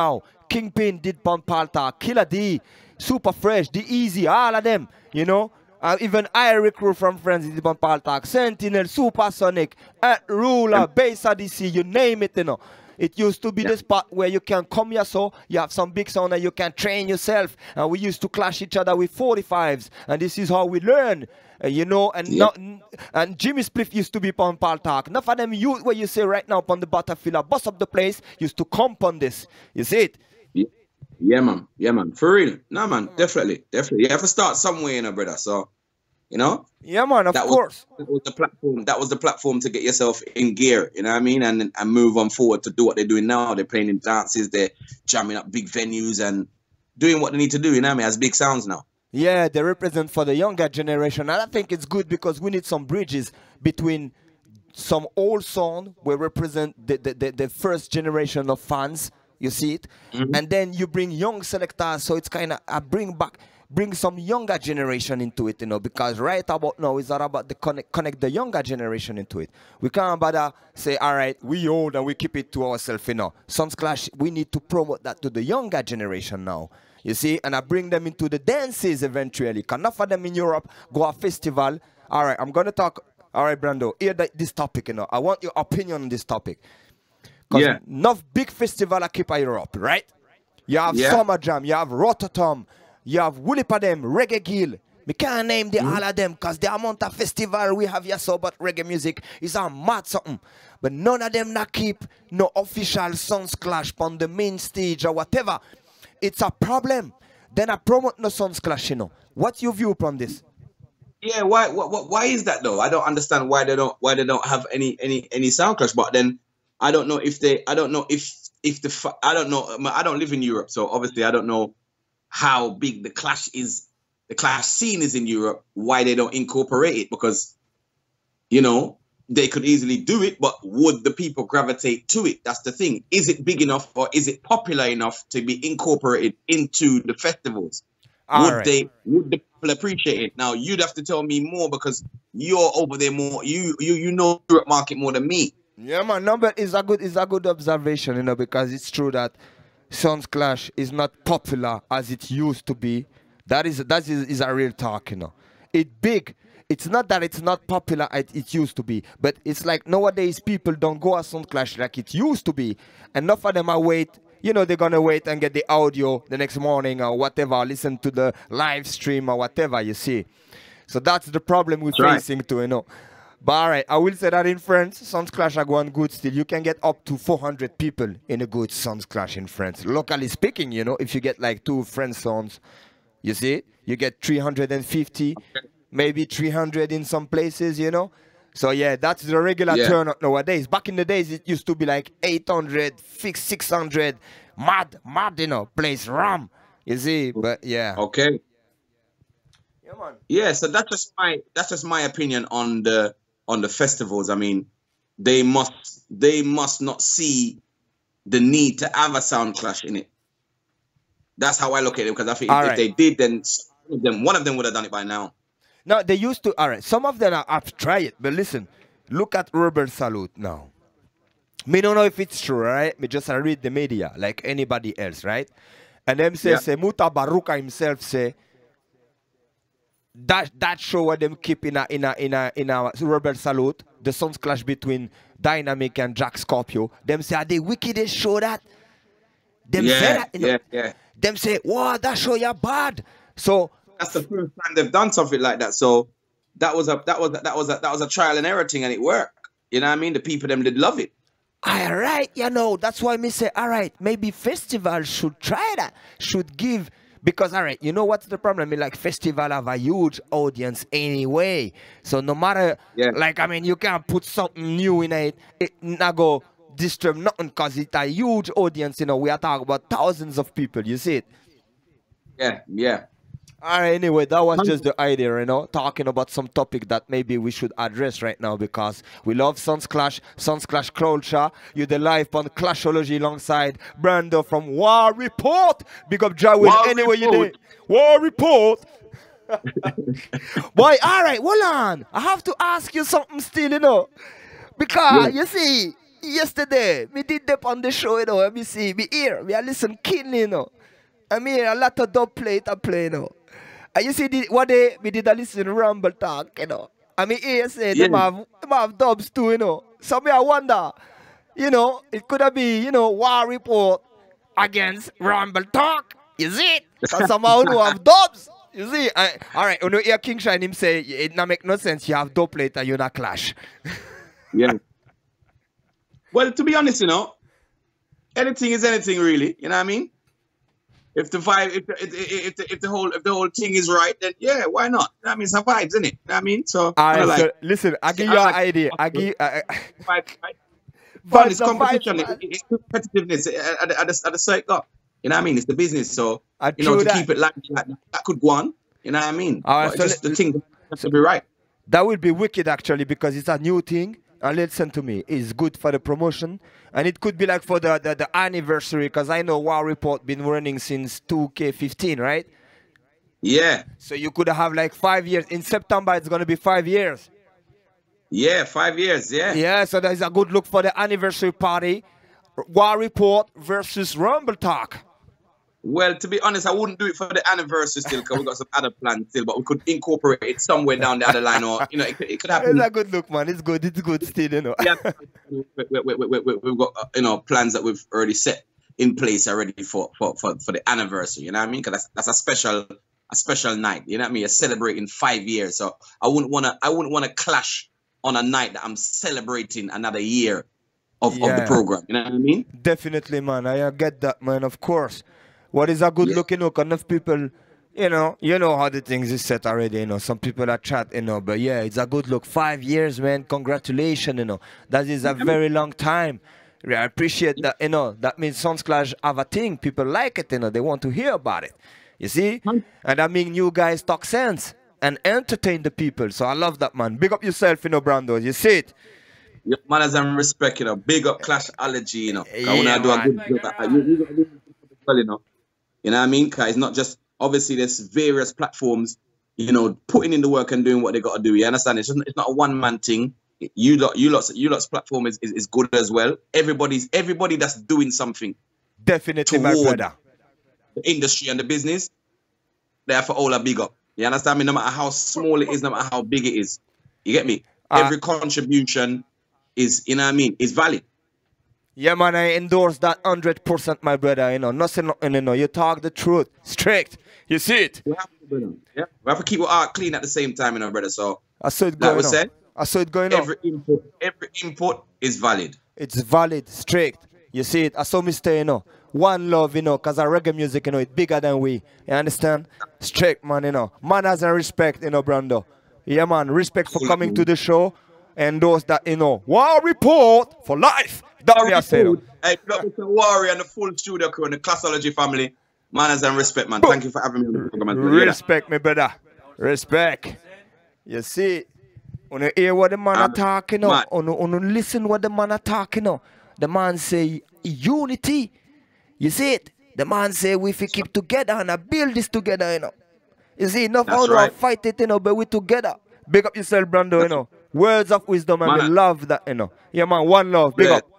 Kingpin did Pon Palta, Killer D, Super Fresh, The Easy, all of them, you know. Even I recruit from friends did Pon Palta, Sentinel, Supersonic, Ruler, Bass DC, you name it, you know. It used to be the spot where you can come here, so you have some big sound and you can train yourself. And we used to clash each other with 45s, and this is how we learn, you know. And and Jimmy Spliff used to be on Pal Talk. Enough of them youth where you say right now on the battlefield, bust up the place, used to come on this. You see it? Yeah, man. For real. No, man. Definitely. You have to start somewhere, you know, brother. So, you know. Yeah, man. Of course. That was the platform. That was the platform to get yourself in gear. You know what I mean? And move on forward to do what they're doing now. They're playing in dances. They're jamming up big venues and doing what they need to do. You know what I mean? As big sounds now. Yeah, they represent for the younger generation, and I think it's good because we need some bridges between some old song where represent the first generation of fans. You see it, and then you bring young selectors, so it's kind of bring some younger generation into it, you know. Because right about now, it's all about the connect the younger generation into it. We can't bother say, all right, we old and we keep it to ourselves, you know. Sons Clash, we need to promote that to the younger generation now. You see, and I bring them into the dances eventually. Because enough of them in Europe go a festival. All right, I'm gonna talk. All right, Brando, hear this topic, you know. I want your opinion on this topic. Because enough big festival I keep in Europe, right? You have Summer Jam, you have Rotterdam, you have Woolipadem, Reggae Gill. We can't name all of them because the amount of festival we have here so about reggae music is a mad something. But none of them not keep no official Sons Clash on the main stage or whatever. It's a problem. Then I promote no Sons Clash, you know. What's your view on this? Yeah, why is that though? I don't understand why they don't have any sound clash. But then I don't know if I don't know. I don't live in Europe, so obviously I don't know how big the clash is. The clash scene is in Europe. Why they don't incorporate it? Because, you know, they could easily do it, but would the people gravitate to it? That's the thing. Is it big enough or is it popular enough to be incorporated into the festivals? Would the people appreciate it? Now you'd have to tell me more because you're over there more. You know Europe market more than me. Yeah, man. No, but it's a good observation, you know, because it's true that Sons Clash is not popular as it used to be. That is a real talk, you know. It's big. It's not that it's not popular as it used to be, but it's like nowadays people don't go at Sons Clash like it used to be. Enough of them are wait. You know, they're going to wait and get the audio the next morning or whatever, listen to the live stream or whatever, you see. So that's the problem we're facing too, you know. But all right, I will say that in France, Sons Clash are going good still. You can get up to 400 people in a good Sons Clash in France. Locally speaking, you know, if you get like 2 French songs, you see, you get 350, maybe 300 in some places, you know. So yeah, that's the regular turn up nowadays. Back in the days, it used to be like 800, 600, mad, you know, place ram. You see, but yeah. Okay. Yeah, man. Yeah, so that's just my opinion on the festivals. I mean, they must not see the need to have a sound clash in it. That's how I look at it, because I think if they did, then one of them would have done it by now. No, they used to. All right, some of them have tried it, but listen, look at Rebel Salute now. Me don't know if it's true, right? Me just read the media like anybody else, right? And them say Muta Baruka himself say that show where them keep in a Rebel Salute, the Sons Clash between Dynamic and Jack Scorpio. Them say, are they wickedest show that? Them say that. Them say, wow, that show you bad. So that's the first time they've done something like that. So that was a trial and error thing, and it worked. You know what I mean? The people them did love it. All right, you know, that's why me say, all right, maybe festivals should try that, should give. Because, all right, you know what's the problem? I mean, like, festival have a huge audience anyway. So no matter, like, I mean, you can't put something new in it. It not go disturb nothing because it's a huge audience, you know. We are talking about thousands of people, you see it? Yeah. All right, anyway, that was just the idea, you know, talking about some topic that maybe we should address right now because we love Sons Clash culture. You're the live on Clashology alongside Brando from War Report. Big up Jawin anyway you do. War Report. Boy, all right, hold on. I have to ask you something still, you know, because you see, yesterday, me did that on the show, you know. Let me see, me hear, me I listen keenly, you know. I mean, a lot of dub play I play, you know. And you see, what day we did a listen Rumble Talk, you know. I mean, here say them have dubs too, you know. So me I wonder, you know, it could have been, you know, War Report against Rumble Talk. You see it? Because somehow who have dubs. You see? All right, you know, hear King Shine him say, it not make no sense. You have dub later, you not clash. Yeah. Well, to be honest, you know, anything is anything, really. You know what I mean? If the vibe, if the whole thing is right, then yeah, why not? I mean, it's a vibes, isn't it? You know what I mean? So, so listen, I give you an idea. I give fun, it's competition, it's competitiveness at the site. You know what I mean? It's the business, so you know, to keep it like that could go on. You know what I mean? So just the thing has to be right. That would be wicked actually, because it's a new thing. And listen to me, it's good for the promotion, and it could be like for the anniversary, because I know War Report been running since 2K15, right? Yeah. So you could have like 5 years. In September, it's gonna be 5 years. Yeah, 5 years. Yeah. Yeah. So that is a good look for the anniversary party. War Report versus Rumble Talk. Well, to be honest, I wouldn't do it for the anniversary still, because we got some other plans still, but we could incorporate it somewhere down the other line, or you know, it could happen. It's a good look, man. It's good still, you know. Yeah, we've got you know, plans that we've already set in place already for the anniversary. You know what I mean? Because that's a special night. You know what I mean? You're celebrating 5 years, so I wouldn't wanna clash on a night that I'm celebrating another year of the program. You know what I mean? Definitely, man. I get that, man. Of course. What is a good looking look? Enough people, you know how the things is set already, you know. Some people are chat, you know, but yeah, it's a good look. 5 years, man. Congratulations, you know. That is a very long time. I appreciate that, you know. That means Sounds Clash have a thing. People like it, you know. They want to hear about it. You see? And I mean, you guys talk sense and entertain the people. So I love that, man. Big up yourself, you know, Brando. You see it? Your manners and respect, you know. Big up Clashology, you know. Yeah, do a good job. You know. You know what I mean? Because it's not just, obviously there's various platforms, you know, putting in the work and doing what they got to do. You understand? It's not a one-man thing. You lot's platform is good as well. Everybody that's doing something. Definitely, my brother. The industry and the business, therefore all are big up. You understand me? No matter how small it is, no matter how big it is. You get me? Every contribution is, you know what I mean, is valid. Yeah, man, I endorse that 100%, my brother. You know, nothing, you know, you talk the truth, straight. You see it? We have to keep our heart clean at the same time, you know, brother. So, I saw it going on. I saw it going on. Every input is valid. It's valid, straight. You see it? I saw me stay, you know. One love, you know, because our reggae music, you know, it's bigger than we. You understand? Straight, man, you know. Manners and respect, you know, Brando. Yeah, man, respect for coming to the show. And those that, you know, War Report for life. That's what I say. Hey, Mr. Warrior and the full studio crew and the Clashology family. Manners and respect, man. Thank you for having me on the program. Respect, my brother. Respect. You see, when you hear what the man are talking about, when you listen what the man are talking about, the man say unity. You see it? The man say we fi keep together and build this together, you know. You see, enough how to fight it, you know, but we together. Big up yourself, Brando, you know. Words of wisdom, and we love that, you know. Yeah, man, one love. Big up.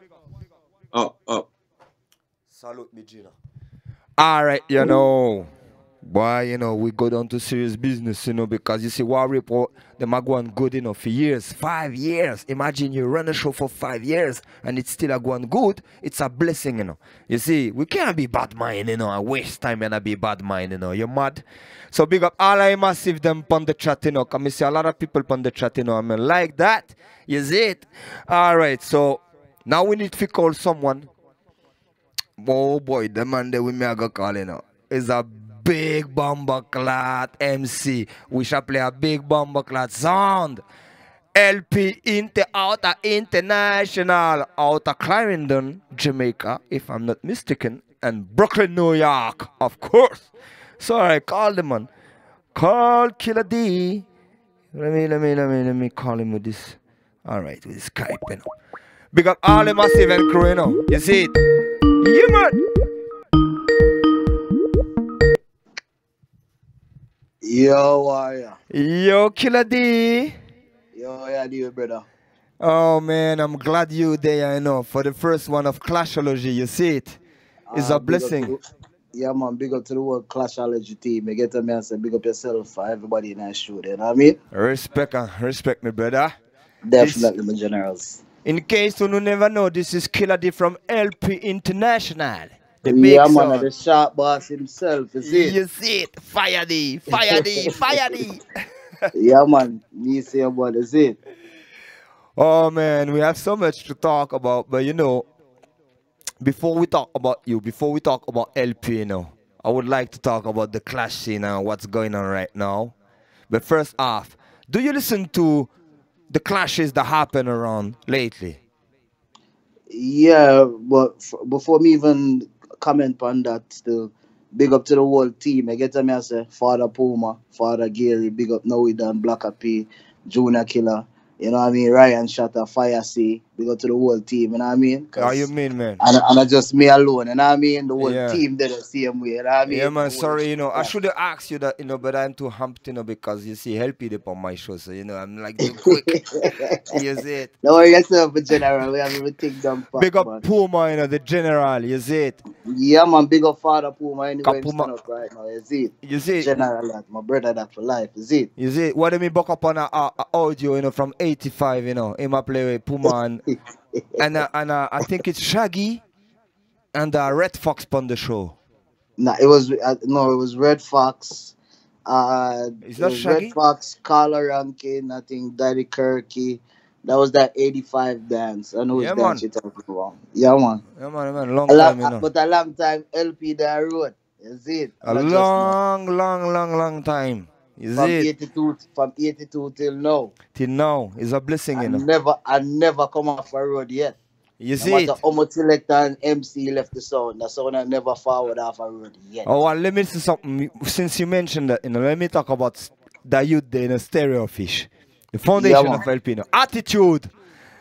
Salute me, Gina. All right, you know. Boy, you know, we go down to serious business, you know, because you see, War Report, them are going good, you know, for years. 5 years. Imagine you run a show for 5 years and it's still going good. It's a blessing, you know. You see, we can't be bad mind, you know, and waste time and be bad mind, you know. You're mad. So big up all I massive them on the chat, you know, because I see a lot of people on the chat, you know, I mean, like that. You see it? All right, so now we need to call someone. Oh boy, the man that we may go call, you know, is a big bomboclat MC. We shall play a big bomboclat sound. LP outer international, outer Clarendon, Jamaica, if I'm not mistaken, and Brooklyn, New York, of course. So I call the man. Call Killer D. Let me call him with this. All right, with this Skype, you know. Big up all the massive and crew, you know. You see it? Yeah, man. Yo, Warrior. Yo, Killer D. Yo, yeah, dear brother. Oh man, I'm glad you there, you know, for the first one of Clashology. You see it. It's a Big up blessing. yeah, man, big up to the whole Clashology team. You get to me and say big up yourself for everybody in that show. You know what I mean? Respect me, brother. Definitely, my generals. In case you never know, this is Killer D from LP International. The Yeah, big man, son. the sharp boss himself, you see? You see it. Fire D, fire D, fire D. Yeah, man, me say about is it. Oh man, we have so much to talk about, but you know, before we talk about you, before we talk about LP, you know, I would like to talk about the Clash scene and what's going on right now. But first off, do you listen to the clashes that happen around lately? Yeah, but before me even comment on that, still big up to the whole team. I get to me and say Father Puma, Father Gary, big up Noe Dan, Black P, Junior Killer. You know what I mean? Ryan Shatter, Fire C. Big up to the whole team, you know what I mean? How you mean, man? And I just me alone, you know what I mean? The whole Yeah. team did the same way, you know what I mean? Yeah, man, The whole- sorry, you know, I should have asked you that, you know, but I'm too humped, you know, because you see, help it up on my show, so, you know, I'm like too quick. You see it? Don't worry yourself, General. We have everything done for Big up man. Puma, you know, the general, you see it? Yeah, man, big up Father Puma anyway. I'm Puma. stand up right now, you see it? You see it? General, that, my brother, that for life, you see it? You see, what do me buck up on a audio, you know, from 85, you know, him a play with Puma and I think it's Shaggy and Red Fox on the show. Nah, it was no, it was Red Fox. Is It that was Shaggy? Red Fox, Carla Rankin, I think Daddy Kirky. That was that 85 dance. I know which Yeah, dance man. you're talking about. Yeah, man. Yeah, man, long A long, time, you know. but a long time LP that road. You see it? A Not just now. long time. You see it? From 82 till now. Till now. It's a blessing, you know. I never come off a road yet. You No see matter it? how much selector and MC left the sound, the sound I never forward off a road yet. Oh, well, let me say something. Since you mentioned that, you know, let me talk about the youth there in a stereo fish. The foundation Yeah, of man. LP, you know. Attitude.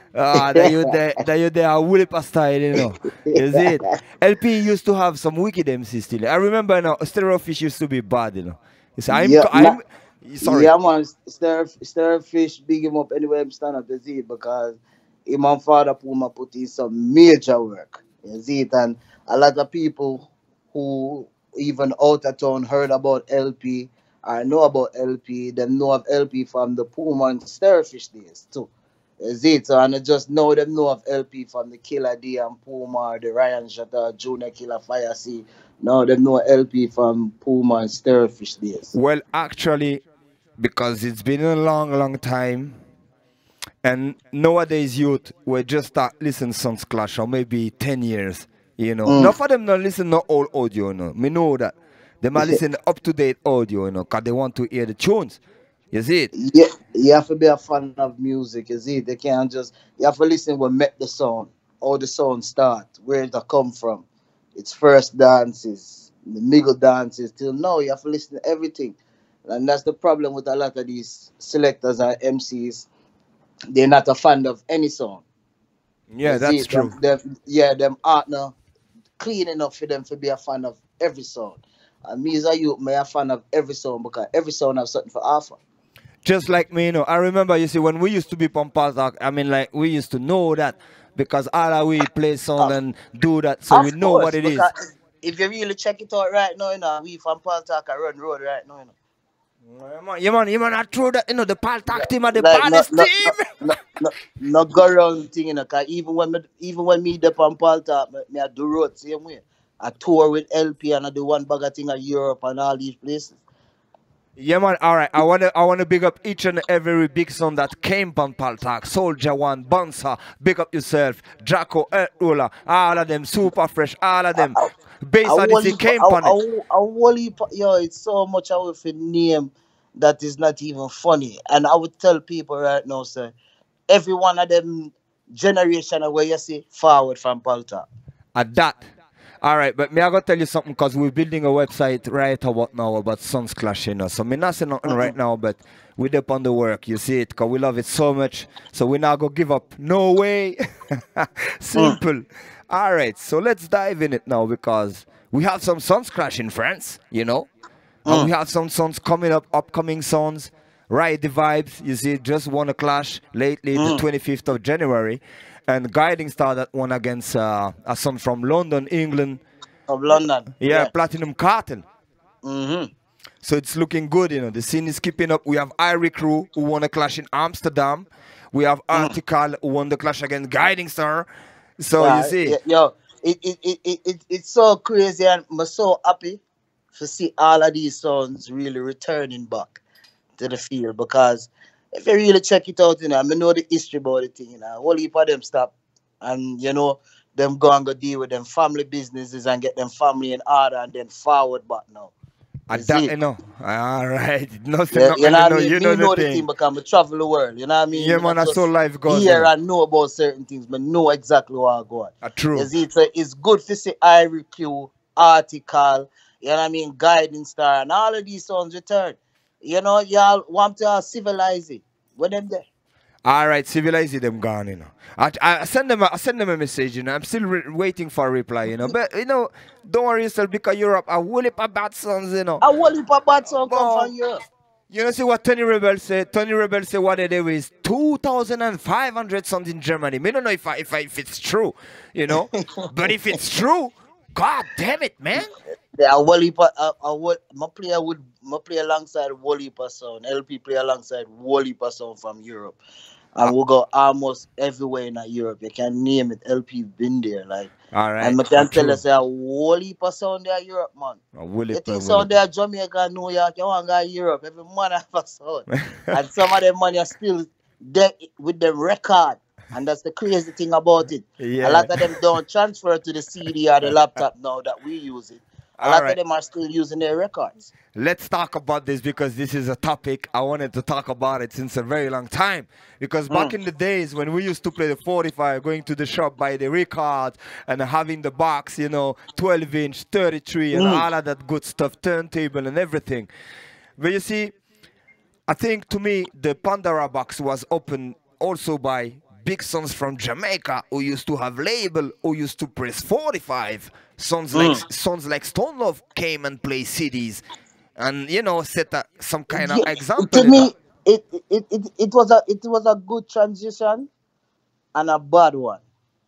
The youth there are Willie style, you know. You see it? LP used to have some wicked MC still. I remember, you know, stereo fish used to be bad, you know. You see, sorry. Yeah, man. Stir fish, big him up anyway. I'm stand up to see it because him and Father Puma put in some major work. You see it, and a lot of people who even out of town heard about LP or know about LP. Them know of LP from the Puma and Starfish days too. You see it, so and I just know them know of LP from the Killer D and Puma, the Ryan Shatter, Junior Killer, Fire C. Now them know LP from Puma and Starfish days. Well, actually, because it's been a long time, and nowadays youth will just start listening to Sons Clash or maybe 10 years, you know. Not for them not listen to old audio, you know. Me know that. They might listen to up-to-date audio, you know, because they want to hear the tunes. You see it? Yeah, you have to be a fan of music, you see. They can't just, you have to listen what make the sound, how the sound start, where it come from. Its first dances, the middle dances, till now you have to listen to everything. And that's the problem with a lot of these selectors and MCs. They're not a fan of any song. Yeah, You that's see, true. them art now clean enough for them to be a fan of every song. And me as a youth, me a fan of every song because every song have something for offer. Just like me, you know, I remember, you see, when we used to be Pampal Talk, I mean, like, we used to know that because all we play sound and do that, so we know what it is. Because if you really check it out right now, you know, we from Paul Talk run road right now, you know. Yeah, man, I true that, you know, the Pal Talk team are the Like, baddest team. No go around thing, you know, because even when me the from Paul Talk, me I do road same way. I tour with LP and I do one bag of thing in Europe and all these places. Yeah, man. All right. I wanna big up each and every big son that came on Pal Talk. Soldier One, Bonsa, big up yourself. Draco, Ula, all of them, Super Fresh, all of them. Based on this, he came on it. Yo, it's so much out of a name that is not even funny. And I would tell people right now, sir, every one of them generation where you see forward from Pal Talk. At that. All right, but me I gotta tell you something because we're building a website right about now about Sons Clash, you know. So me not say nothing right now, but we're up on the work. You see it, because we love it so much. So we're not gonna give up. No way. Simple. All right, so let's dive in it now because we have some Sons Clash in France, you know. And we have some songs coming up, upcoming songs. Ride the Vibes, you see, just won a clash lately, the 25th of January. And Guiding Star that won against a son from London, England. Of London. Yeah, Platinum Cartel. Mm-hmm. So it's looking good, you know. The scene is keeping up. We have Irie Crew, who won a clash in Amsterdam. We have Article, who won the clash against Guiding Star. So you see. Yo, it's so crazy, and I'm so happy to see all of these sons really returning back to the field, because if you really check it out, you know, I know the history about the thing, you know, a whole heap of them stop and, you know, them go and go deal with them family businesses and get them family in order and then forward back now. You know. All right. Nothing. Yeah, you know what I mean? You know the thing because I travel the world. You know what I mean? Yeah, man, that's so life goes. Here and know about certain things, but know exactly what I go on. True. You see, it's good to see Irie Q, Article, you know what I mean, Guiding Star, and all of these songs return. You know, y'all want to civilize it. When them there? All right, civilize them gone, you know. I send them a message, you know. I'm still waiting for a reply, you know. But, you know, don't worry yourself because Europe, a whole heap of bad songs, you know. A whole heap of bad songs come from Europe. You know, see what Tony Rebel said? Tony Rebel said what they do is 2,500 songs in Germany. I don't know if it's true, you know. But if it's true, God damn it, man. Yeah, a whole heap of, my play alongside whole heap of sound. LP play alongside whole heap of sound from Europe. And we'll go almost everywhere in Europe. You can name it. LP been there, like. All right. And I can tell you, say a whole heap of sound there Europe, man. You think sound there Jamaica, New York, you want to go to Europe, every man have a sound. And some of them money are still there with them record. And that's the crazy thing about it. Yeah. A lot of them don't transfer to the CD or the laptop now that we use it. A lot of them are still using their records. Let's talk about this because this is a topic I wanted to talk about it since a very long time. Because back in the days when we used to play the 45, going to the shop, buy the record, and having the box, you know, 12-inch, 33, and all of that good stuff, turntable and everything. But you see, I think to me, the Pandora box was opened also by big sons from Jamaica who used to have label, who used to press 45. Sons like Stone Love came and play CDs, and you know set some kind of example. To me, it was a good transition and a bad one.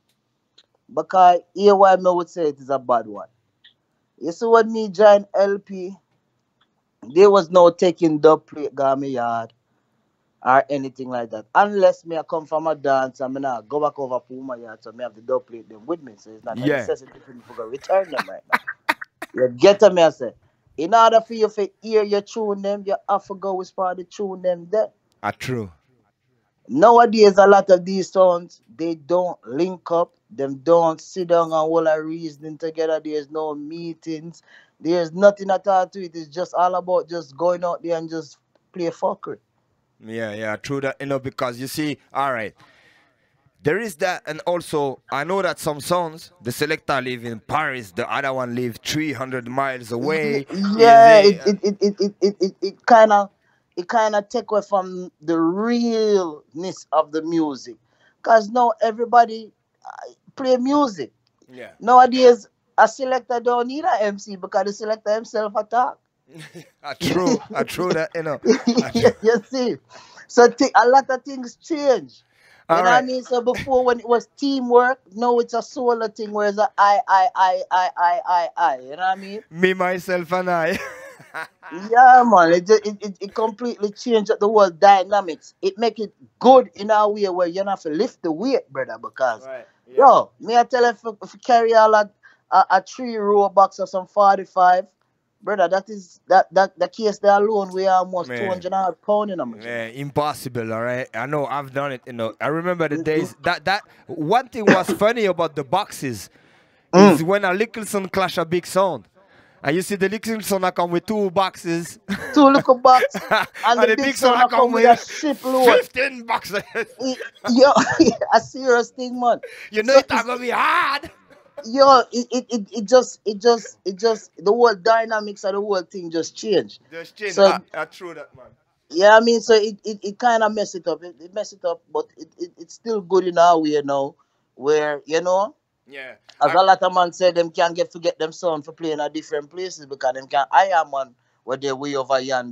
Because here why I would say it is a bad one. You see when me joined LP, there was no taking dub plate Gami yard or anything like that. Unless me I come from a dance and me not go back over to my yard, so me have the dub plate them with me. So it's not necessary for me to return them right now. You get me, I say. In order for you to hear your tune them, you have to go with part of the tune them there. True. Nowadays, a lot of these songs, they don't link up. Them don't sit down and all a reasoning together. There's no meetings. There's nothing at all to it. It's just all about just going out there and just play fuckery. Yeah, true that, you know, because you see, all right, there is that, and also, I know that some sons, the selector live in Paris, the other one live 300 miles away. Yeah, it kind of take away from the realness of the music. Because now everybody play music. Yeah. Nowadays, a selector don't need an MC because the selector himself attack. True that, you know. You see, so a lot of things change. You know what I mean? So before when it was teamwork, now it's a solo thing where it's a I. You know what I mean? Me, myself, and I. Yeah, man. It completely changed the whole dynamics. It make it good in a way where you don't have to lift the weight, brother. Because, yo, me I tell you, if you carry a 3-row box of some 45, brother, the case there alone, we are almost 200 pounds in them. Yeah, impossible, all right? I know, I've done it, you know. I remember the days, that one thing was funny about the boxes is when a Lickelson clash a big sound. And you see the Lickelson come with 2 boxes. 2 little boxes. And the big sound come with a shipload. 15 boxes. Yo, a serious thing, man. You know it's going to be hard. Yo, it just the whole dynamics of the whole thing just changed. So, I true that, man. Yeah, I mean, so it kind of mess it up. It mess it up, but it's still good in our way now, where, you know, as a lot of man said, them can't get them sound for playing at different places because them can't hire man where they're way over yonder.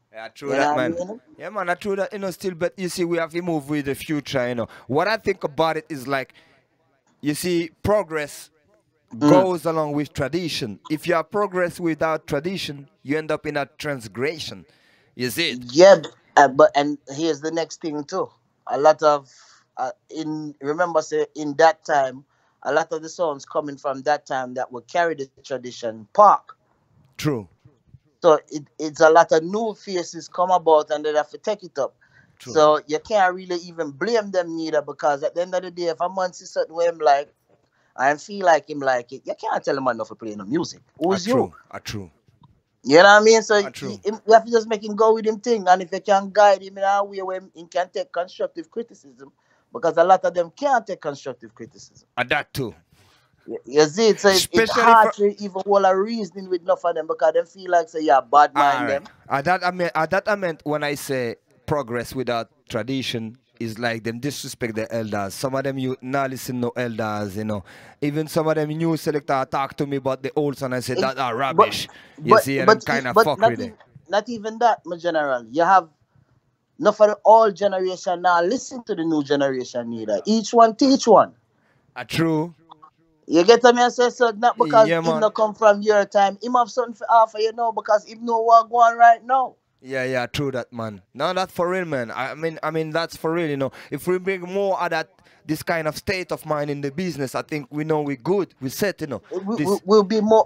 Yeah, true You that, know what I man. mean? Yeah, man, I true that, still, but you see, we have to move with the future. What I think about it is like, you see, progress goes along with tradition. If you have progress without tradition, you end up in a transgression. You see it? Yeah, but and here's the next thing too. A lot of in remember say in that time, a lot of the songs coming from that time that would carry the tradition park. True. So it's a lot of new faces come about and they have to take it up. True. So you can't really even blame them neither because at the end of the day, if a man see something where him like and feel like him like it, you can't tell him man not to play no music. Who's you? True. True. You know what I mean? So True. you have to just make him go with him thing. And if you can guide him in a way where he can take constructive criticism, because a lot of them can't take constructive criticism. And that too. You see it? So it's Especially hard to even hold a reasoning with enough of them because they feel like say yeah, bad mind them. That I meant when I say progress without tradition is like them disrespect the elders. Some of them you not listen to elders, Even some of them new selector talk to me about the old son and say that are rubbish. You see, and I'm kind of fuck with it. Not even that, my general. You have enough for the old generation now listen to the new generation neither. Each one teach one. True. You get me? I say so not because Yeah, him man. not come from your time. Him have something for offer, because him know what going right now. Yeah, true that, man. No, that's for real, man. I mean that's for real, If we bring more of this kind of state of mind in the business, I think we know we're good. We're set, We'll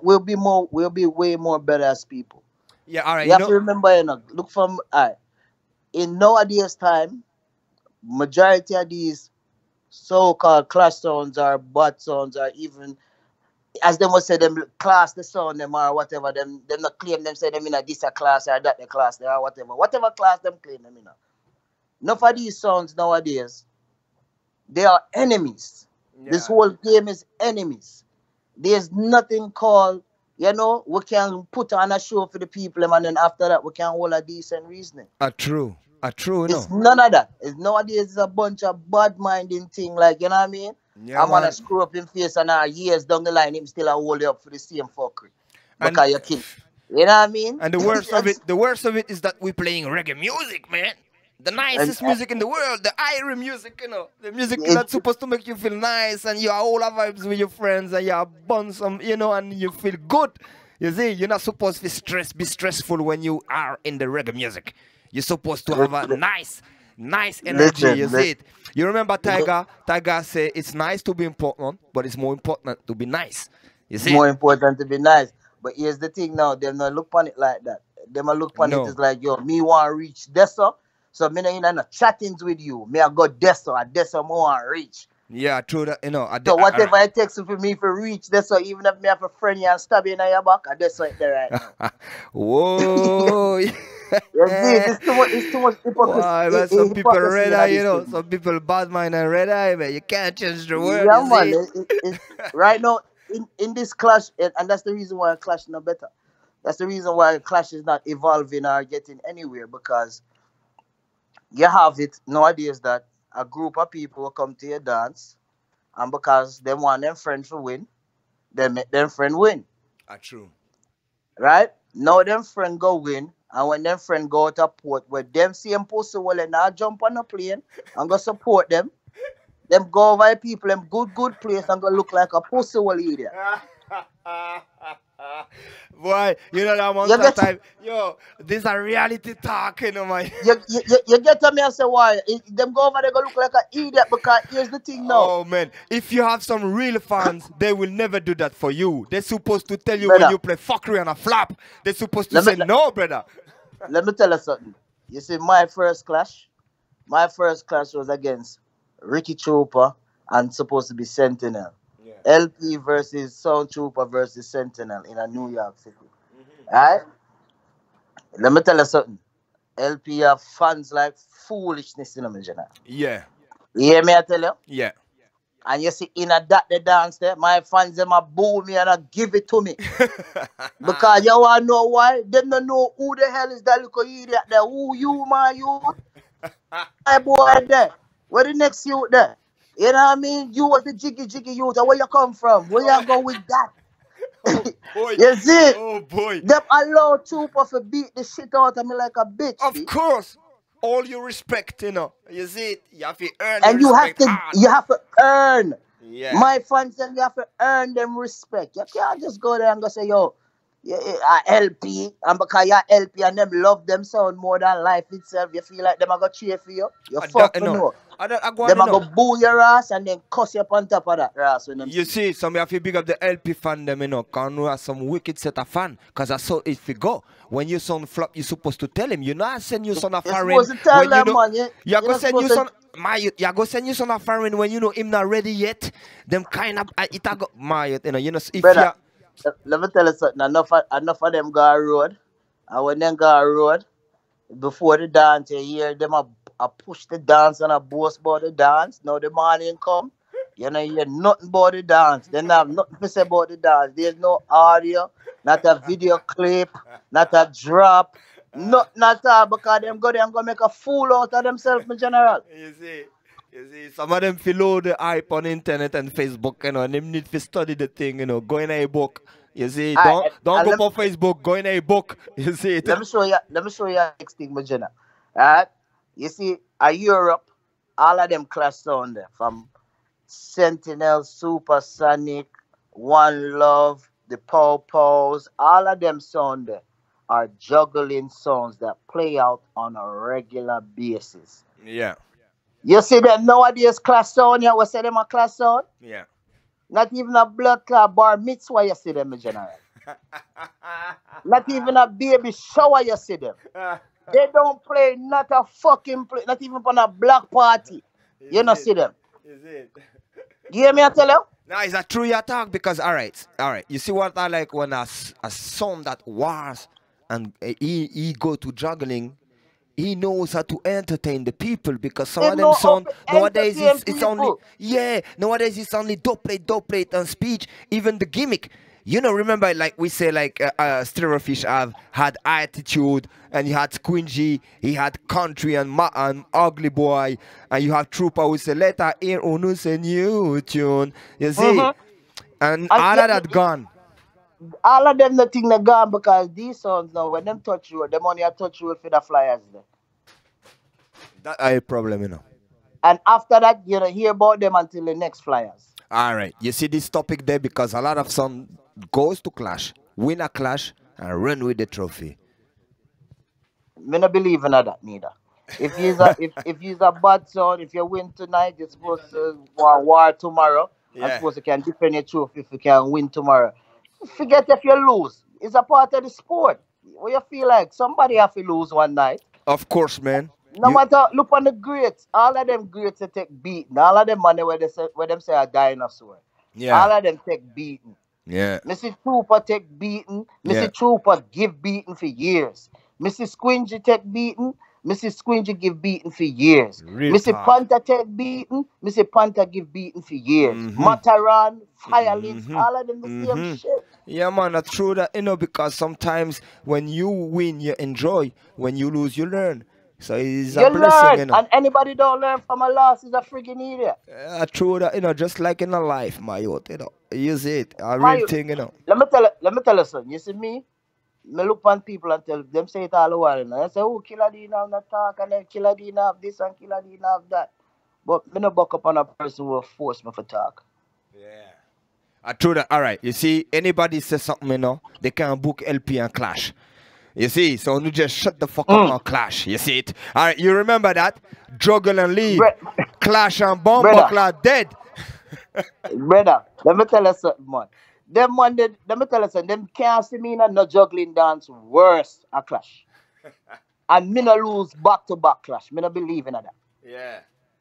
be way more better as people. Yeah, all right. You have to remember, look from in nowadays time, majority of these so-called class sounds or bad sounds or even as them would say them class the sound them or whatever them not claim them say them in a this a class or that the class or whatever class them claim them in. Enough of these sounds nowadays, they are enemies. Yeah. This whole game is enemies. There's nothing called, we can put on a show for the people and then after that we can hold a decent reasoning. True. It's none of that. It's nowadays it's a bunch of bad minding thing, like you know what I mean? Yeah, I'm gonna screw up in face and years down the line him still a hold you up for the same fuckery. Because you kill. You know what I mean? And the worst of it is that we're playing reggae music, man. The nicest music in the world, the Irie music, the music that's supposed to make you feel nice and you are all vibes with your friends and you are bun some, and you feel good. You see, you're not supposed to be stressful when you are in the reggae music. You're supposed to have a nice energy, you see it. You remember Tiger say it's nice to be important, but it's more important to be nice. You see? It's more important to be nice. But here's the thing now, them not look on it like that. Them a look on it is like, me want to reach Deso, so me not in no chattings with you. Me I go Deso, and Deso more want to reach. Yeah, true that, So whatever it takes for me to reach Deso, even if me have a friend you and stab you in your back, Deso right there right now. Whoa. You see, it's too much hypocrisy. Wow, but some people red eye, some people bad mind and red eye, man. You can't change the world. Yeah, man. Right now, in this clash, and that's the reason why Clash is not better. That's the reason why Clash is not evolving or getting anywhere, because you have it nowadays that a group of people will come to your dance, and because they want them friend to win, they make them friend win. True. Right? Now them friend go win, and when them friend go out of port, where them same pussy will and now jump on a plane and go support them go over people, them good place and go look like a pussy will idiot. Boy, that one time, this a reality talk, man. You get to me and say why? Them go over there go look like an idiot, because here's the thing now. Oh man, if you have some real fans, they will never do that for you. They're supposed to tell you when you play fuckery on a flap. They're supposed to say no, brother. Let me tell you something. You see, my first clash was against Ricky Trooper and supposed to be Sentinel. Yeah. LP versus Sound Trooper versus Sentinel in a New York City. Alright? Let me tell you something. LP have fans like foolishness in the Yeah. You hear me I tell you? Yeah. And you see in a that the dance there, my fans them a boo me and a give it to me. Because you wanna know why? They don't know who the hell is that little idiot there. Who you, man, you? My boy there. Where the next youth there? You know what I mean? You was the jiggy youth. Where you come from? Where you go with that? boy. You see? Oh boy. Them allow Tupac to beat the shit out of me like a bitch. Of see? course. All you respect, you know. You see it? You have to earn And your you have respect to hard. you have to earn. Yeah. My fans, and you have to earn them respect. You can't just go there and go say, yo, I LP, and because you're LP and them love them sound more than life itself, you feel like them are going to cheer for you. You fuck for no. I go Them on, are going to boo your ass and then cuss you up on top of that ass. When them You see, some have to big up the LP fan them, you know, can we have some wicked set of fan. Because I saw if you go, when you son flop, you're supposed to tell him. You know, I send you son a foreign. You're supposed to tell when them, you know, man. you go send you son. You go send you son a foreign when you know him not ready yet. Them kind of it a go you know if brother, let me tell you something. Enough of them go a road, and when them go a road, before the dance, you hear them a push the dance and a boast about the dance. Now the morning come, you know, you hear nothing about the dance. They don't have nothing to say about the dance. There's no audio, not a video clip, not a drop, not all, because them go there and go make a fool out of themselves, in general. You see, some of them feel load the hype on internet and Facebook, you know, and them need to study the thing, you know, go in a book. You see, don't go for Facebook, go in a book. You see it. Let me show you next thing, Majena. Alright? You see, Europe, all of them class sound there. From Sentinel, Supersonic, One Love, the Pow Pows, all of them sound there are juggling songs that play out on a regular basis. Yeah. You see them nowadays class sound, you will say them a class sound? Yeah. Not even a blood clot bar mitzvah you see them, in general. Not even a baby shower you see them. They don't play not a fucking play, not even on a black party. You don't see them. Is it? You hear me I tell you? No, it's a true you talk because all right. You see what I like when a son that wars and he go to juggling. He knows how to entertain the people because some of them sound nowadays it's only nowadays it's only dope plate and speech, even the gimmick. You know, remember like we say like Stereofish had attitude and you had Squingy, he had country and ugly boy, and you have Trooper who say later hear unus a new tune. You see? And all of that gone. All of them the thing they gone because these songs now when them touch you, them only touch you for the flyers there. That a problem, you know. And after that, you don't hear about them until the next flyers. All right. You see this topic there because a lot of son goes to clash, win a clash, and run with the trophy. Me not believe in that neither. If you's a if you's a bad son, if you win tonight, you're supposed to war tomorrow. Yeah. I suppose you can defend your trophy if you can win tomorrow. Forget if you lose. It's a part of the sport. What you feel like somebody have to lose one night. Of course, man. No matter look on the greats, all of them greats to take beating. All of them money where them say a dinosaur. Yeah. All of them take beating. Yeah. Mrs. Trooper take beating. Mrs. Trooper give beating for years. Mrs. Squingy take beating. Mrs. Squingy give beating for years. Mrs. Panther take beating. Mrs. Panther give beating for years. Mataran, Firelings, all of them the same shit. Yeah, man, that's true that, you know, because sometimes when you win, you enjoy. When you lose, you learn. So it's a blessing, you know. And anybody don't learn from a loss is a friggin' idiot. True that, you know, just like in a life, my youth, you know. You see it, a real thing, you know. Let me tell you something. You see me look on people and tell them say it all the while. And I say, oh, Killer Dean have not talk, and then Killer Dean have this and Killer Dean have that. But me no buck up on a person who will force me to talk. Yeah. True that. All right. You see, anybody say something, you know, they can book LP and clash. You see, so you just shut the fuck up and clash. You see it? All right, you remember that? Juggle and leave. Clash and Bomba dead. Brother, let me tell you something, man. Them man, let me tell you something. Them can't see me in no juggling dance worse a clash. And me no lose back-to-back clash. Me no believe in that. Yeah.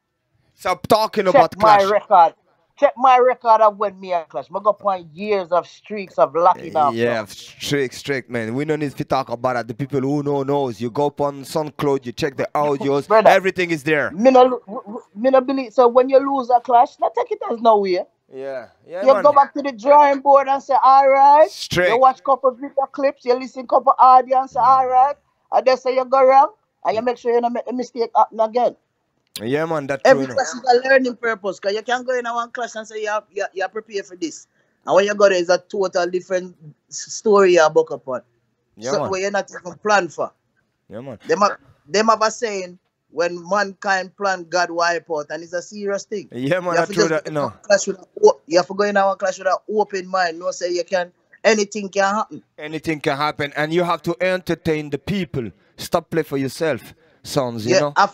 So talking about clash. Check my record of when me and clash. I go upon years of streaks of lucky now. Yeah, streak, man. We don't need to talk about it. The people who knows. You go upon SoundCloud, you check the audios, brother, everything is there. Me no believe. So when you lose a clash, not take it as no way. Yeah, you go back to the drawing board and say, all right. Straight. You watch couple video clips, you listen couple audio and say, all right. And then say you go wrong, and you make sure you don't make a mistake happen again. Yeah, man, that's every true. class is a learning purpose, because you can't go in one class and say you're prepared for this. And when you go there, it's a total different story you book upon. Yeah, Something man. where you're not even planned for. Yeah, man. Them have a saying, when mankind plan, God wipe out, and it's a serious thing. Yeah, man, You I have to true just that, you know. you have to go in our clash with an open mind. No say you can, anything can happen. Anything can happen, and you have to entertain the people. Stop play for yourself, sons, you Yeah, know.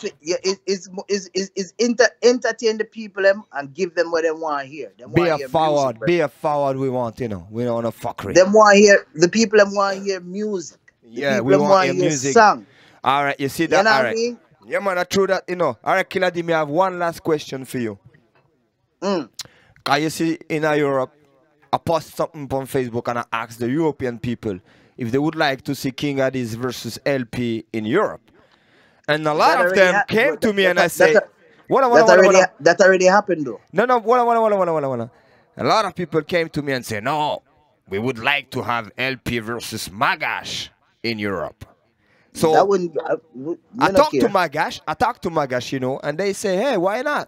Entertain the people them and give them what they want to hear. Them Be want a hear forward, music, be a forward we want, you know. We don't want to fuckery. them want to hear the people them want to hear music. The Yeah, people we them want to your hear music. song. All right, you see You that? know All what I right. mean? Yeah, man, I true that, you know. All right, Killer D, me have one last question for you. Can you see in Europe, I post something on Facebook and I asked the European people if they would like to see King Addies versus LP in Europe. And a lot of them came to me and I say, that already happened though. No, hold. A lot of people came to me and said, no, we would like to have LP versus Magash in Europe. So That wouldn't. I talked to Magash, you know, and they say, hey, why not?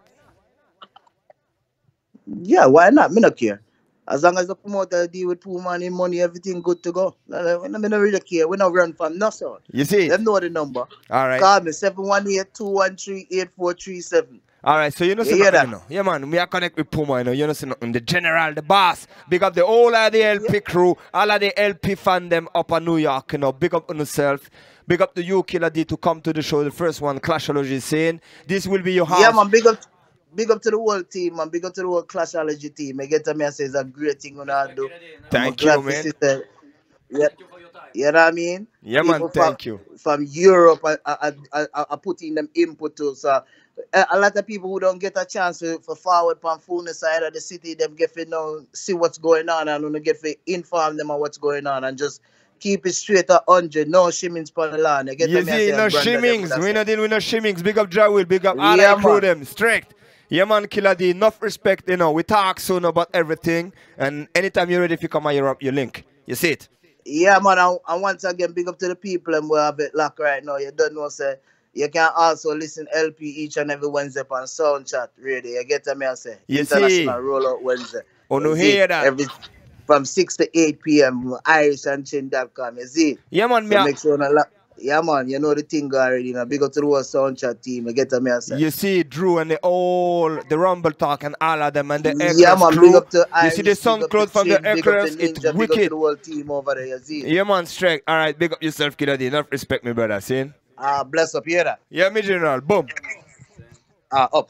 Yeah, why not? Me not care. As long as the promoter deal with Puma and him money, everything good to go. Me not really care. We not run from nothing. You see? Them know the number. All right. Call me 718-213-8437. All right, so you know, You hear that? you know. Yeah, man, we are connect with Puma, you know. You know, the general, the boss. Big up the whole of the LP crew, all of the LP fan them up in New York, you know. Big up on yourself. Big up to you, Killer D, to come to the show. The first one, Clashology, saying this will be your house. Yeah, man, big up to the whole team, man. Big up to the whole Clashology team. I get to me and say it's a great thing you know do. Thank you, man. Yeah. You know what I mean? Yeah, man, People thank you. From Europe, I put in them input too. So a lot of people who don't get a chance for forward from Funa side of the city, them get to know, see what's going on and when get to inform them on what's going on and just keep it straight at 100. No shimmings for the land. You You see, no shimmings. We not deal with no shimmings. Big up Jawil, big up all Yeah, the crew man. them. Straight. Yeah, man, Killer D. Enough respect, you know. We talk soon about everything. And anytime you're ready, if you come to Europe, you link. You see it? Yeah, man, and once again, big up to the people and we have it locked right now. You don't know, say, you can also listen LP each and every Wednesday on Soundchat, really. You get me, I say. You International see? Rollout Wednesday. Oh, no, You see? hear that? From 6 to 8 p.m. IrishAndChin.com, you see? Yeah, man, So make sure yeah, man, you know the thing already. You know, big up to the whole Soundchat team. You get me, I say. You see Drew and the Rumble Talk and all of them and the Yeah, man, crew. big up to You see the SoundCloud from the Chin, big up to Ekers, it's Ninja, big up to wicked. the whole team over there, you see? Yeah, man, straight. All right, big up yourself, Killer D. Enough respect, me brother. See? Bless up, hear that? Yeah, me general. Boom. Up.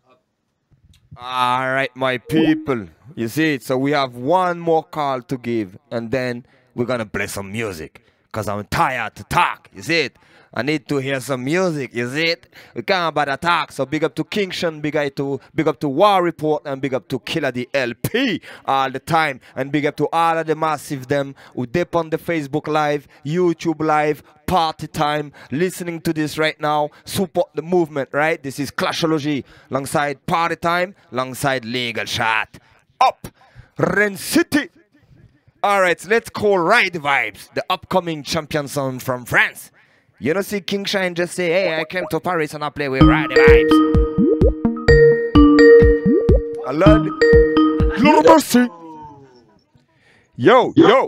All right, my people. You see it? So we have one more call to give, and then we're going to play some music. Because I'm tired to talk. You see it? I need to hear some music. You see it? We can't bother talk. So big up to Kingston, big up to War Report, and big up to Killer the LP all the time. And big up to all of the massive them who dip on the Facebook Live, YouTube Live, party time, listening to this right now. Support the movement, right? This is Clashology alongside Party Time, alongside Legal Shot. Up, Ren City. All right, so let's call Ride the Vibes, the upcoming champion sound from France. You know, see King Shine just say, hey, I came to Paris and I play with Ride the Vibes. I love it. Lord mercy. Yo.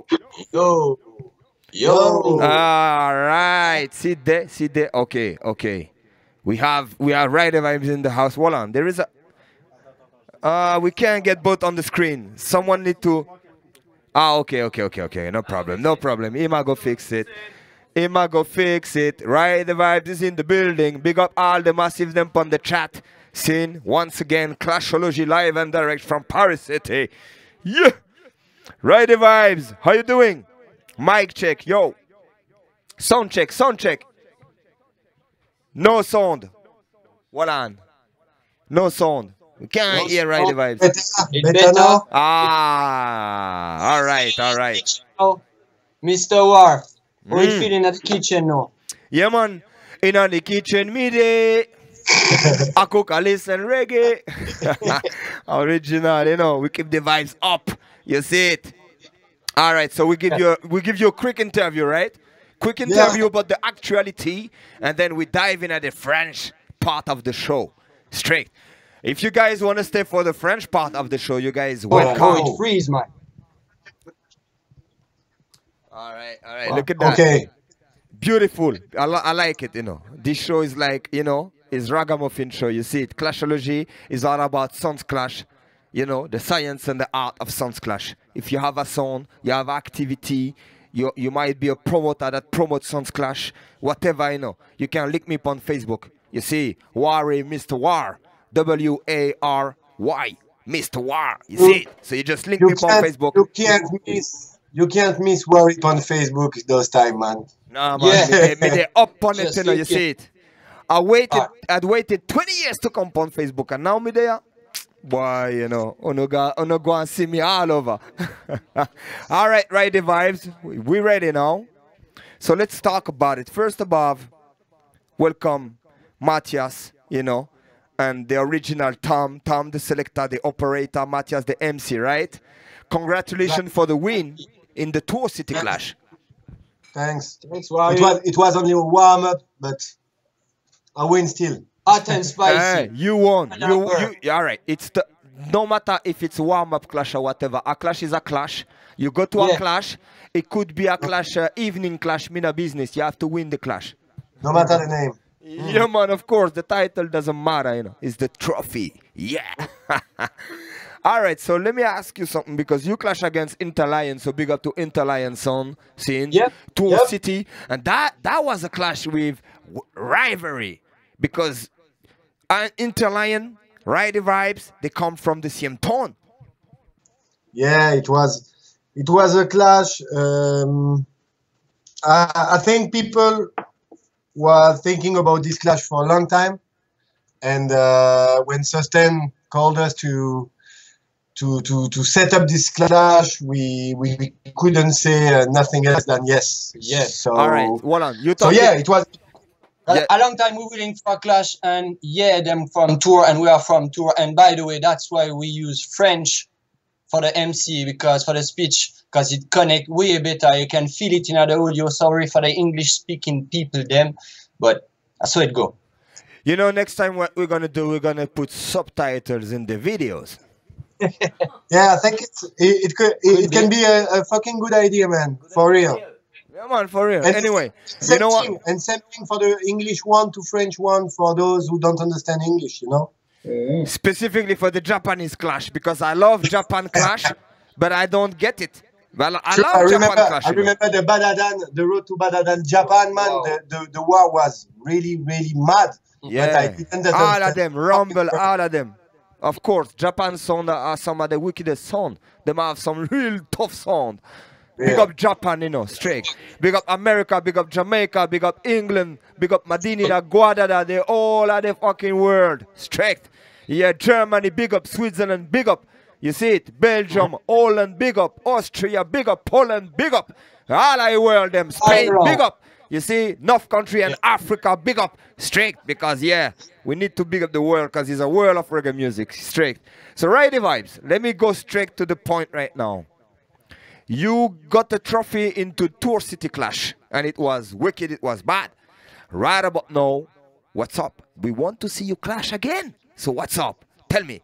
All right, see there. Okay. We have Ride the Vibes in the house. Hold on, there is a. We can't get both on the screen. Someone need to. Okay. No problem. Ima go fix it. Ride the Vibes is in the building. Big up all the massive them on the chat. Scene once again, Clashology live and direct from Paris City. Yeah. Ride the Vibes. How you doing? Mic check. Yo. Sound check. No sound. Hold on. No sound. We can't hear Ride the Vibes. Better now? All right. Mr. War, how you feeling at the kitchen now? Yeah, man. In the kitchen, midday. I cook, I listen reggae. Original, you know. We keep the vibes up. You see it? All right, so we give you a quick interview, right? Quick interview about the actuality, and then we dive in at the French part of the show. Straight. If you guys want to stay for the French part of the show, you guys welcome. It freeze, man. All right. Look at that. Okay. Beautiful. I like it, you know. This show is like, you know, is Ragamuffin show. You see it. Clashology is all about sounds clash. You know, the science and the art of sounds clash. If you have a sound, you have activity, you might be a promoter that promotes sounds clash, whatever, you know. You can link me up on Facebook. You see, Wary Mr. War. W-A-R-Y. Mr. War. You see it? So you just link me up on Facebook. You can't miss Warwick on Facebook those time, man. Nah, man. Me they up on it, you know, you see it. I'd waited 20 years to come on Facebook, and now me there. Boy, you know, ono go and see me all over. All right, the vibes. We ready now. So let's talk about it. First above, welcome Matthias, you know, and the original Tom the selector, the operator, Matthias the MC, right? Congratulations for the win in the Tour City Clash. Thanks. It was only a warm up, but I win still. Hot and spicy. You won. You all right. It's no matter if it's warm-up clash or whatever. A clash is a clash. You go to a clash. It could be a clash, evening clash, mina business. You have to win the clash. No matter the name. Yeah, man, of course. The title doesn't matter, you know. It's the trophy. Yeah. All right, so let me ask you something, because you clash against Interlion, so big up to Interlion son, scene, Tour City, and that was a clash with rivalry, because Interlion, Ride the Vibes, they come from the same town. Yeah, it was a clash. I think people were thinking about this clash for a long time, and when Sustain called us to set up this clash, we couldn't say nothing else than yes. Yes. So all right, hold on. It was. A long time we willing for a clash, and them from Tour and we are from Tour. And by the way, that's why we use French for the MC, because for the speech, because it connect way better. You can feel it in the audio. Sorry for the English speaking people, but that's how it go. You know, next time what we're gonna do, we're gonna put subtitles in the videos. Yeah, I think it can be a fucking good idea, man. For real. Yeah, man, for real. And anyway, you know what? And same thing for the English one to French one for those who don't understand English, you know? Specifically for the Japanese clash, because I love Japan clash, but I don't get it. Well, I love Japan clash. I remember the road to Badadan, Japan, man. Wow. The war was really, really mad. Yeah, all of them, rumble, all of them. Of course, Japan sound are some of the wickedest sound. They have some real tough sound. Yeah. Big up Japan, you know, straight. Big up America, big up Jamaica, big up England, big up Madinida, Guadada, they all are the fucking world. Straight. Yeah, Germany, big up Switzerland, big up. You see it? Belgium, Holland, big up. Austria, big up. Poland, big up. All the world, them. Spain, big up. You see, North Country and Africa, big up. Straight, because, we need to big up the world, because it's a world of reggae music. Straight. So, Ride the Vibes. Let me go straight to the point right now. You got the trophy into Tour City Clash, and it was wicked, it was bad. Right about now, what's up? We want to see you clash again. So what's up? Tell me.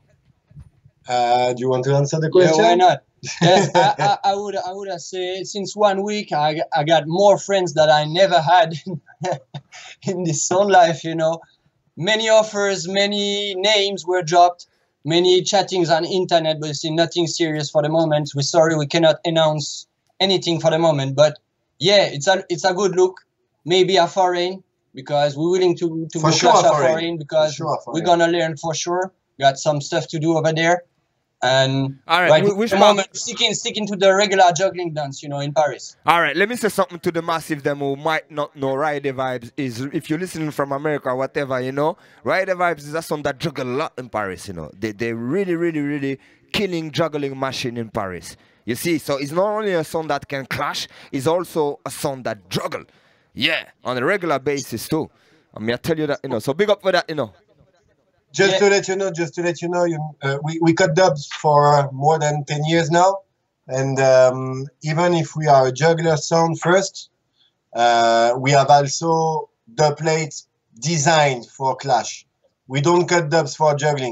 Do you want to answer the question? Yeah, why not? Yes, I would have said since 1 week I got more friends that I never had in this sound life, you know. Many offers, many names were dropped. Many chattings on internet, but still nothing serious for the moment. We're sorry we cannot announce anything for the moment, but it's a good look. Maybe a foreign, because we're willing to go clash a foreign, because we're gonna learn for sure. Got some stuff to do over there, and all right, which moment sticking to the regular juggling dance, you know, in Paris. All right, let me say something to the massive them who might not know. Ride the Vibes is, if you're listening from America or whatever, you know, Ride the Vibes is a song that juggle a lot in Paris, you know. They're really, really, really killing juggling machine in Paris. You see, so it's not only a song that can clash, it's also a song that juggle. Yeah, on a regular basis too. I mean, I tell you that, you know. So big up for that, you know. Just to let you know, we cut dubs for more than 10 years now, and even if we are a juggler sound first, we have also dub plates designed for clash. We don't cut dubs for jugglings.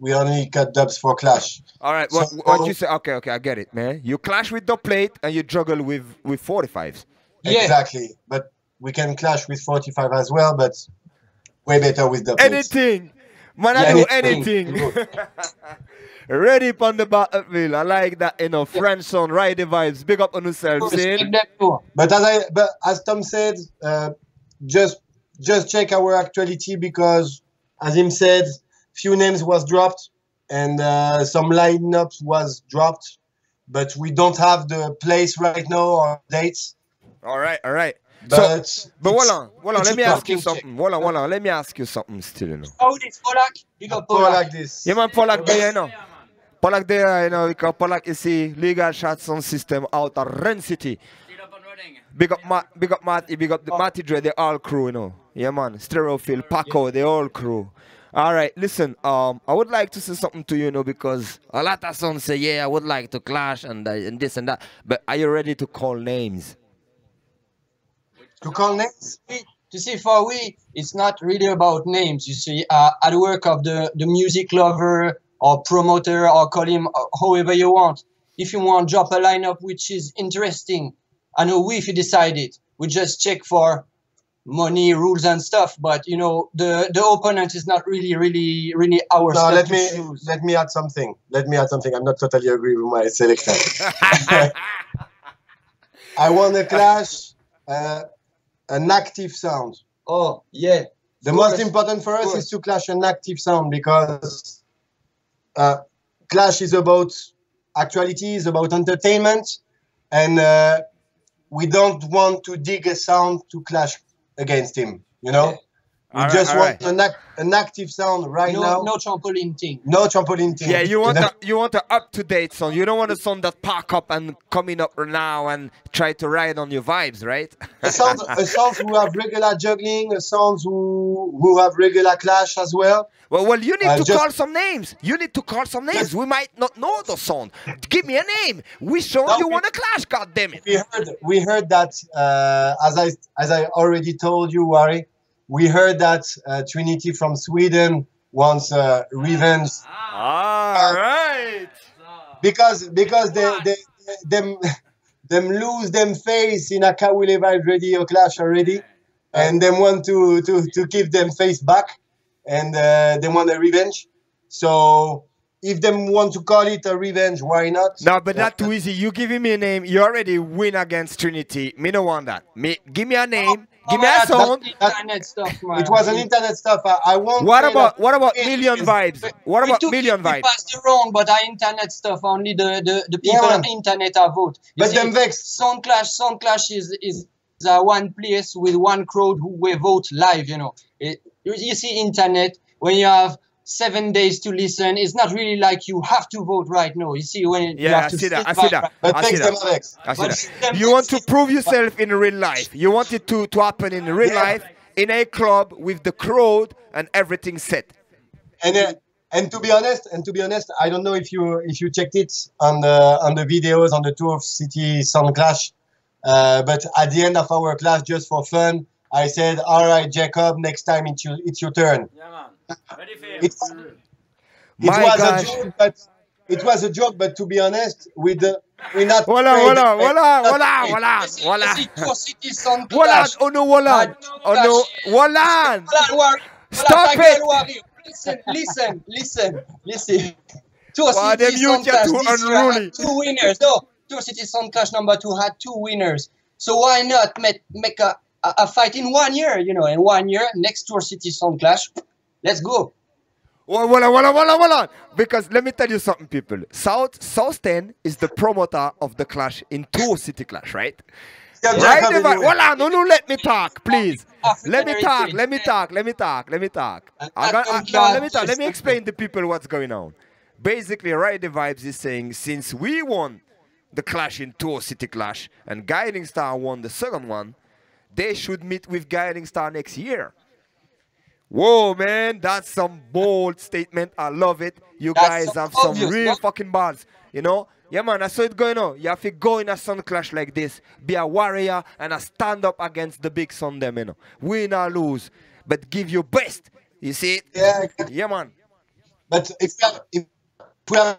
we only cut dubs for Clash. All right, So, what you say? Okay, I get it, man. You clash with the plate and you juggle with 45s. Yeah. Exactly, but we can clash with 45 as well, but way better with the plates. Anything, man, I do anything. Ready upon the battlefield. I like that, you know. French son, ride the vibes. Big up on yourself, saying. But as Tom said, just check our actuality because, as him said, few names was dropped and some lineups was dropped, but we don't have the place right now or dates. All right. But hold on. Let me ask you something. Hold on. Let me ask you something still, you know. Oh, this Polak. You got Polak. like this. Yeah, man, Polak there, you know. Polak there, you know, because Polak, you see, legal shots on system out of Ren City. Big up Matty, big up the Matty Dre, the all crew, you know. Yeah, man. Stereophile, Paco, the all crew. All right, listen, I would like to say something to you, you know, because a lot of sons say, yeah, I would like to clash and this and that. But are you ready to call names? To call names? You see, for we, it's not really about names. You see, at the work of the music lover or promoter or call him however you want. If you want to drop a lineup which is interesting, I know if you decided, we just check for money, rules and stuff. But you know, the opponent is not really our stuff. Let me add something. I'm not totally agree with my selection. I want to clash an active sound. Oh, yeah. The most important for us is to clash an active sound because clash is about actuality, is about entertainment, and we don't want to dig a sound to clash against him, you know? We just want an active sound now. No trampoline thing. No trampoline thing. Yeah, you want an up-to-date song. You don't want a song that park up and coming up now and try to ride on your vibes, right? a song who have regular juggling, a songs who have regular clash as well. Well, you need to call some names. You need to call some names. We might not know the song. Give me a name. Which song you want to clash? God damn it! We heard that as I already told you, Wari. We heard that Trinity from Sweden wants revenge. All right. Because them lose them face in a Kawile Vibe Radio clash already, and them want to give them face back, and they want a revenge. So if them want to call it a revenge, why not? No, but not too easy. You giving me a name, you already win against Trinity. Me no want that. Give me a name. Give me a song. Internet stuff, man. It was an internet stuff. I won't. What about Million Vibes? What about Million Vibes? We passed it wrong, but our internet stuff only the people on internet are vote. But them vex. Sound Clash is one place with one crowd who will vote live. You know, you see internet when you have 7 days to listen. It's not really like you have to vote right now. You see when you have to I see that. You want to prove yourself in real life. You want it to happen in real life in a club with the crowd and everything set. And to be honest, I don't know if you checked it on the videos on the Tour of City Sound Clash, but at the end of our clash, just for fun, I said, "All right, Jacob, next time it's your turn." Yeah, man. Ready for it was a joke, but to be honest, we're not. Hold on. Stop it. Listen. Tour City Sound Clash this year had 2 winners. No, Tour City Sound Clash #2 had 2 winners. So why not make a fight in 1 year? You know, in 1 year, next Tour City Sound Clash. Let's go. Hold on. Because let me tell you something, people. South 10 is the promoter of the clash in Tour City Clash, right? Right? Hold on. No, let me talk, please. Let me talk. Let me talk. Let me explain to people what's going on. Basically, Ride the Vibes is saying, since we won the clash in Tour City Clash and Guiding Star won the second one, they should meet with Guiding Star next year. Whoa, man, that's some bold statement. I love it. You guys have some real fucking bars, you know? Yeah, man, that's how it's going on. You have to go in a Sound Clash like this, be a warrior and a stand up against the big son them, you know? Win or lose, but give your best. You see it? Yeah. Yeah, man. But if we have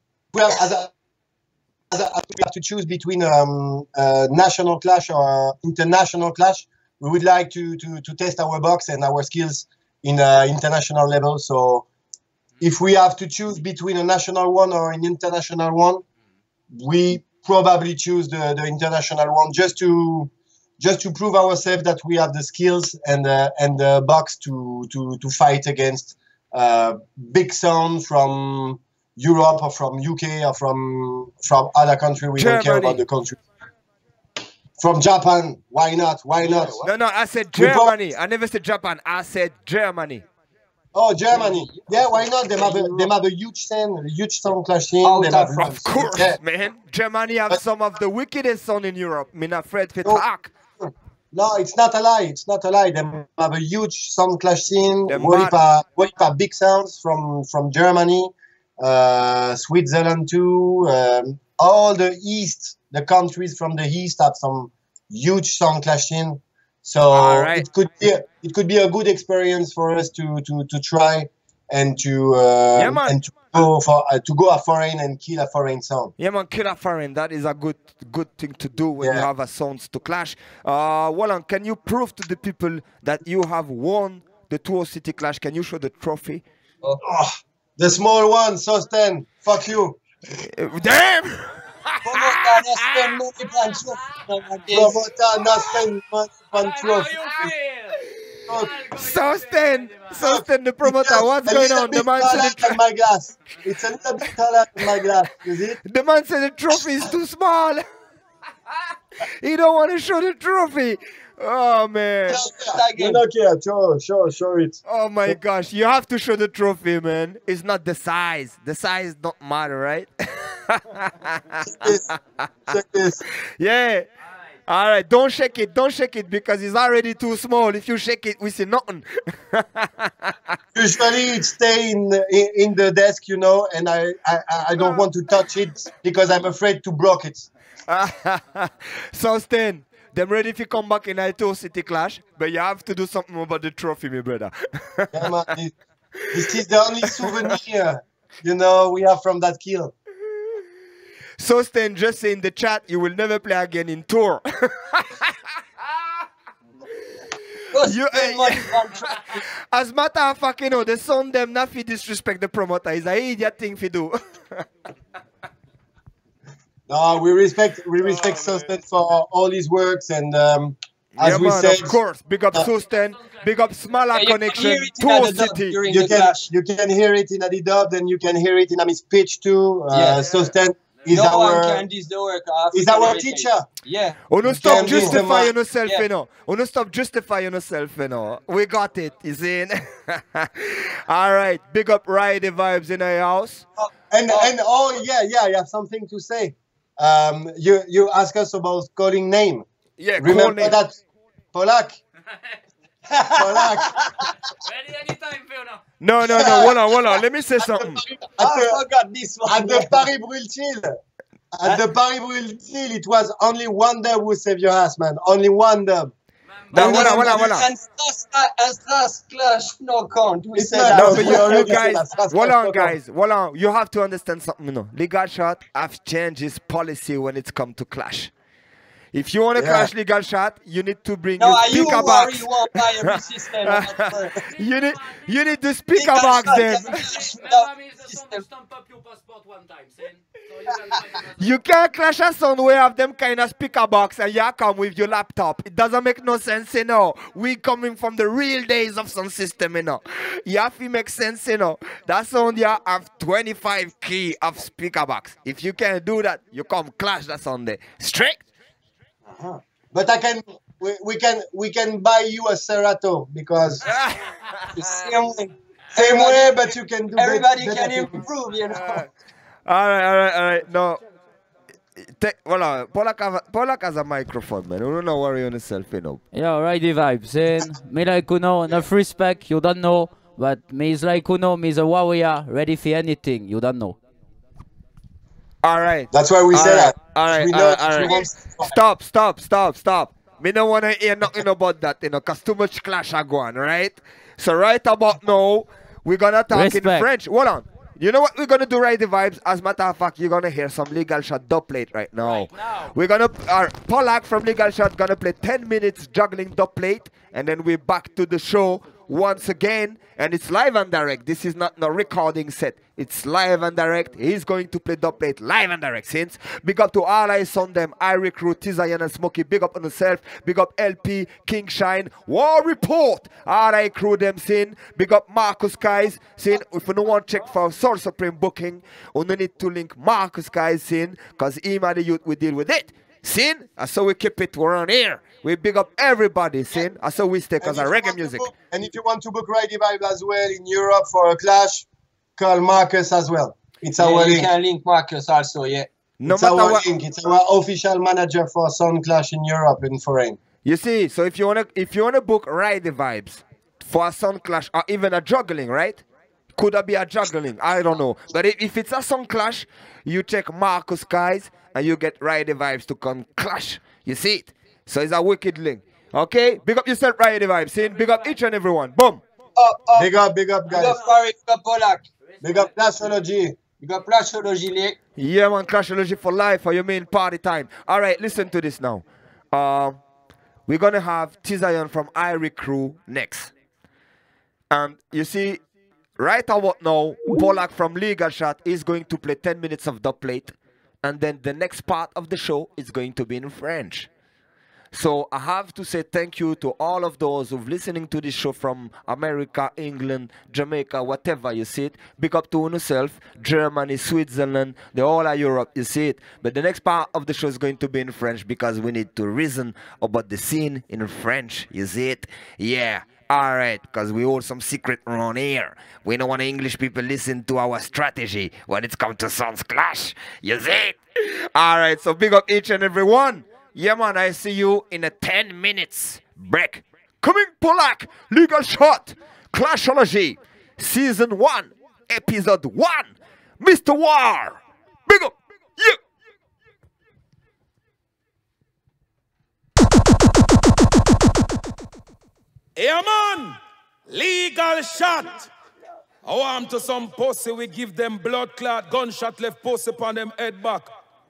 we have to choose between national clash or international clash, we would like to test our box and our skills in international level. So if we have to choose between a national one or an international one, we probably choose the international one just to prove ourselves that we have the skills and the box to fight against big sound from Europe or from UK or from other country. We don't care about the country. From Japan, why not? Why not? No, I said Germany. I never said Japan. I said Germany. Oh, Germany. Yeah, why not? They have a huge scene, a huge sound clash scene. Of course, man. Germany have some of the wickedest sound in Europe. Me not afraid to talk. No, it's not a lie. It's not a lie. They have a huge sound clash scene. What if a big sounds from Germany, Switzerland too. All the East, the countries from the East have some huge sound clash scene. So it could be a good experience for us to try and to go a foreign and kill a foreign sound. Yeah, man, kill a foreign. That is a good thing to do when you have a sounds to clash. Wallan, can you prove to the people that you have won the Tour City Clash? Can you show the trophy? Oh, the small one, Sosten. Fuck you. Damn! Promoter not spend money on trophy. Sosten, the promoter, what's going on? The man said my glass. It's a little bit taller in my glass. Is it? The man said the trophy is too small. He don't want to show the trophy. Oh man. Okay, show it. Oh my gosh, you have to show the trophy, man. It's not the size. The size don't matter, right? Check this. Yeah. All right, don't shake it because it's already too small. If you shake it, we see nothing. Usually it stay in the desk, you know, and I don't want to touch it because I'm afraid to block it. So Stan, them ready if you come back in Tour City Clash, but you have to do something about the trophy, my brother. Yeah, man, this is the only souvenir, you know, we have from that kill. So Stan, just say in the chat, you will never play again in Tour. As matter of fact, you know, the son them not fi disrespect the promoter. It's an idiot thing to do. No, we respect Sosten for all his works, and as we said, of course, big up Sosten, big up Smaller Connection, Tour City. You can hear it in the dub, and you can hear it in his pitch too. Sosten is our teacher. Yeah. Don't stop justifying yourself, you know. Don't stop justifying yourself, you know. We got it, you see. All right, big up Ride the Vibes in our house. And I have something to say. You ask us about calling name. Yeah, remember name. that Polak. Polak. Ready anytime, Fiona. No. Hold on. Let me say something. I forgot this one. At the Paris Brûle-t-il. At the Paris Brûle-t-il, it was only one dub who saved your ass, man. Only one dub. No, hold on. And Stras Clash no count. We said not- that. No, but you guys, guys, hold on. You have to understand something, you know. Legal Shot have changed his policy when it comes to clash. If you want to clash Legal Shot, you need to bring your speaker box. You need the speaker box then. You can't clash a sound where have them kind of speaker box and you come with your laptop. It doesn't make no sense, you know. We coming from the real days of sound system, you know. You have to make sense, you know. That sound you have 25 key of speaker box. If you can't do that, you come clash that sound there. Straight. But we can buy you a Serato because same way, but you can do Everybody better can things. improve, you know. All right. No. Polak has a microphone, man. You don't worry on yourself, you know. Yo, Ride the Vibes. And me like you know, enough respect, you don't know. But me is like you know, me is a warrior, ready for anything, you don't know. All right. That's why we say that. All right. Stop. Me don't want to hear nothing about that, you know, because too much clash are going, right? So right about now, We're gonna talk in Respect. French. Hold on. You know what we're gonna do, right? The vibes. As a matter of fact, you're gonna hear some Legal Shot dub plate right now. We're gonna Polak from Legal Shot gonna play 10 minutes juggling dub plate, and then we're back to the show once again, and it's live and direct. This is not no recording set. It's live and direct. He's going to play dub plate live and direct. Since big up to all I on them, I recruit Tizayan and Smokey. Big up on yourself. Big up LP, King Shine, War Report. All I crew them sin. Big up Marcus Guys. Sin if you don't want to check for Soul Supreme booking, you need to link Marcus Guys sin, cause him and the youth we deal with it. Sin, so we keep it around here. We big up everybody, sin. So we stay because of reggae music. And if you want to book Righty Vibe as well in Europe for a clash, call Marcus as well. It's our You link. can link Marcus also, yeah. It's our link. It's our official manager for Sound Clash in Europe and foreign. You see, so if you wanna book Ride the Vibes for a Sound Clash or even a juggling, right? Could that be a juggling? I don't know. But if it's a Sound Clash, you check Marcus Guys and you get Ride the Vibes to come clash. You see it? So it's a wicked link. Okay? Big up yourself, Ride the Vibes. See? Big up each and every one. Boom. Big up, Big guys. up Paris, big up Polak. Big up Clashology. Big up Clashology. Yeah, man, Clashology for life, or you mean party time. All right, listen to this now. We're going to have Tizayan from Irie Crew next. And you see, right about now, Polak from Legal Shot is going to play 10 minutes of dub plate. And then the next part of the show is going to be in French. So I have to say thank you to all of those who've listening to this show from America, England, Jamaica, whatever, you see it. Big up to yourself, Germany, Switzerland, the whole of Europe, you see it. But the next part of the show is going to be in French because we need to reason about the scene in French, you see it? Yeah. All right, because we hold some secret around here. We don't want English people listen to our strategy when it's come to Sounds Clash. You see it? All right, so big up each and every one. Yeah, man, I see you in a 10 minutes break. Coming Polak, Legal Shot, Clashology, Season 1, Episode 1, Mr. War. Big up. Yeah. Yeah, man. Legal Shot. I want to some pussy, we give them blood clot, gunshot left pussy upon them head back.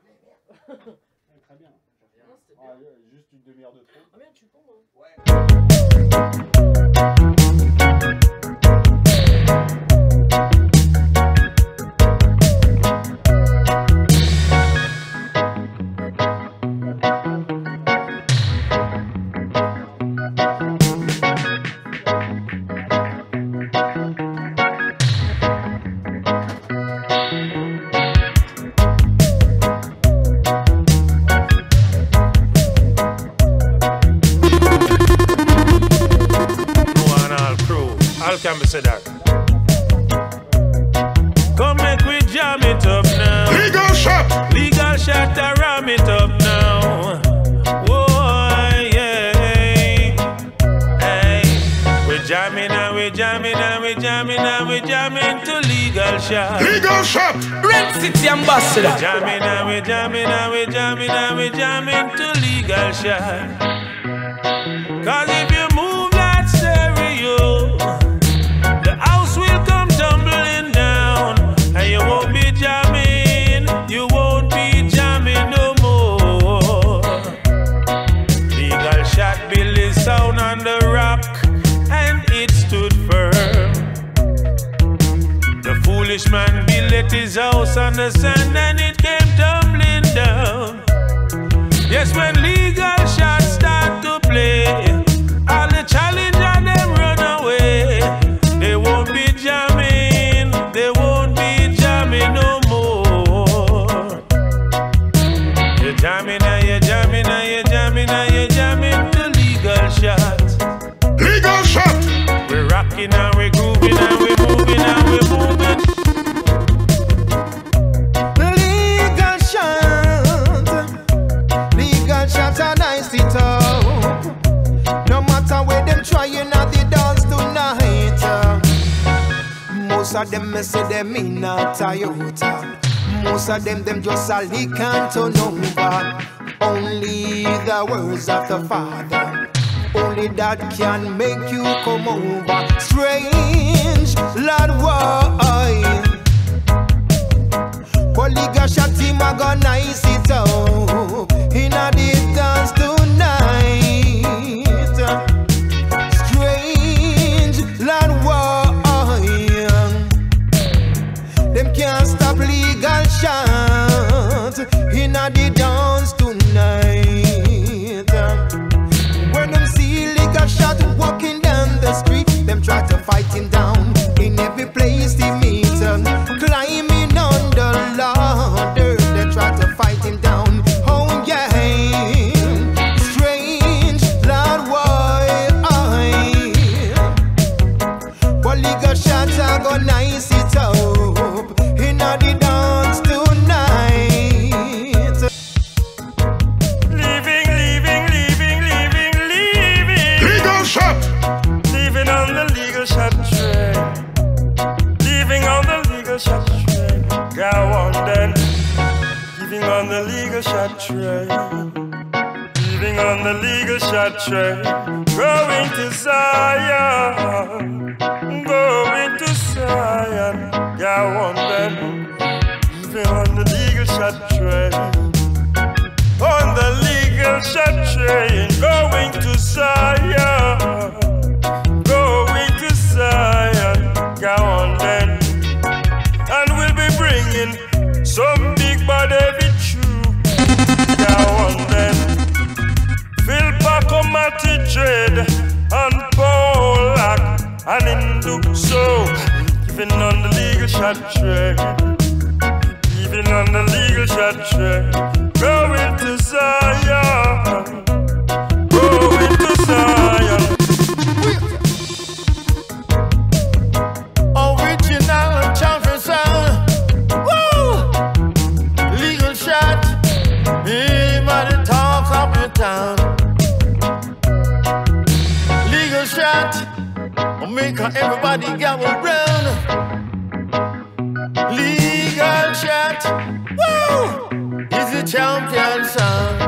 Can be said that. Come make we jam it up now. Legal Shot. Legal Shot, I ram it up now. Whoa, yeah. Hey, we jamming and we jamming and we jamming and we jamming to Legal Shot. Legal Shot. Red City Ambassador. We jamming and we jamming and we jamming and we jamming to Legal Shot. Cause if you move that stereo, will come tumbling down, and you won't be jamming, you won't be jamming no more. Legal Shot built his sound on the rock, and it stood firm. The foolish man built his house on the sand, and it came tumbling down. Yes, when Legal Shot start to play, all the challenger them run away. They won't be jamming, they won't be jamming no more. You're jamming and you're jamming and you're jamming and you're jamming to Legal Shot. Legal Shot! We're rocking and we're grooving and we're moving and we're moving. Legal Shot, a nice it up. No matter where them trying at the dance tonight. Most of them me say them in a Toyota. Most of them just a lick and turn over. Only the words of the Father only that can make you come over. Strange, Lord, why? Polyga shot him, I got nice it up in a dance tonight. Strange, Lord, why? Them can't stop legal shot in a dance tonight. When them see legal shot walking down the street, them try to fight him down in every place they meet. Climbing on the ladder, they try to fight him down. Oh yeah, strange, Lord, why? Well, legal shot I go nice it up in a dance tonight. Legal shot. Living on the legal shot train. Living on the legal shot train. Go on then. Living on the legal shot train. Living on the legal shot train. Going to Zion. Going to Zion. Go on then. Living on the legal shot train. On the legal shot train. Going to Zion. Going to Zion. Go on then. And we'll be bringing some big bad heavy true. Go on then. Phil Paco, Matty Dread, and Polak, and Hindu so. Living on the legal shot train. Living on the legal shot train. Going to Zion. Going to Zion. Original champion sound. Woo! Legal shot. Him at the top of the town. Legal shot. Make everybody gather round. Legal shot. Woo! Is the champion sound.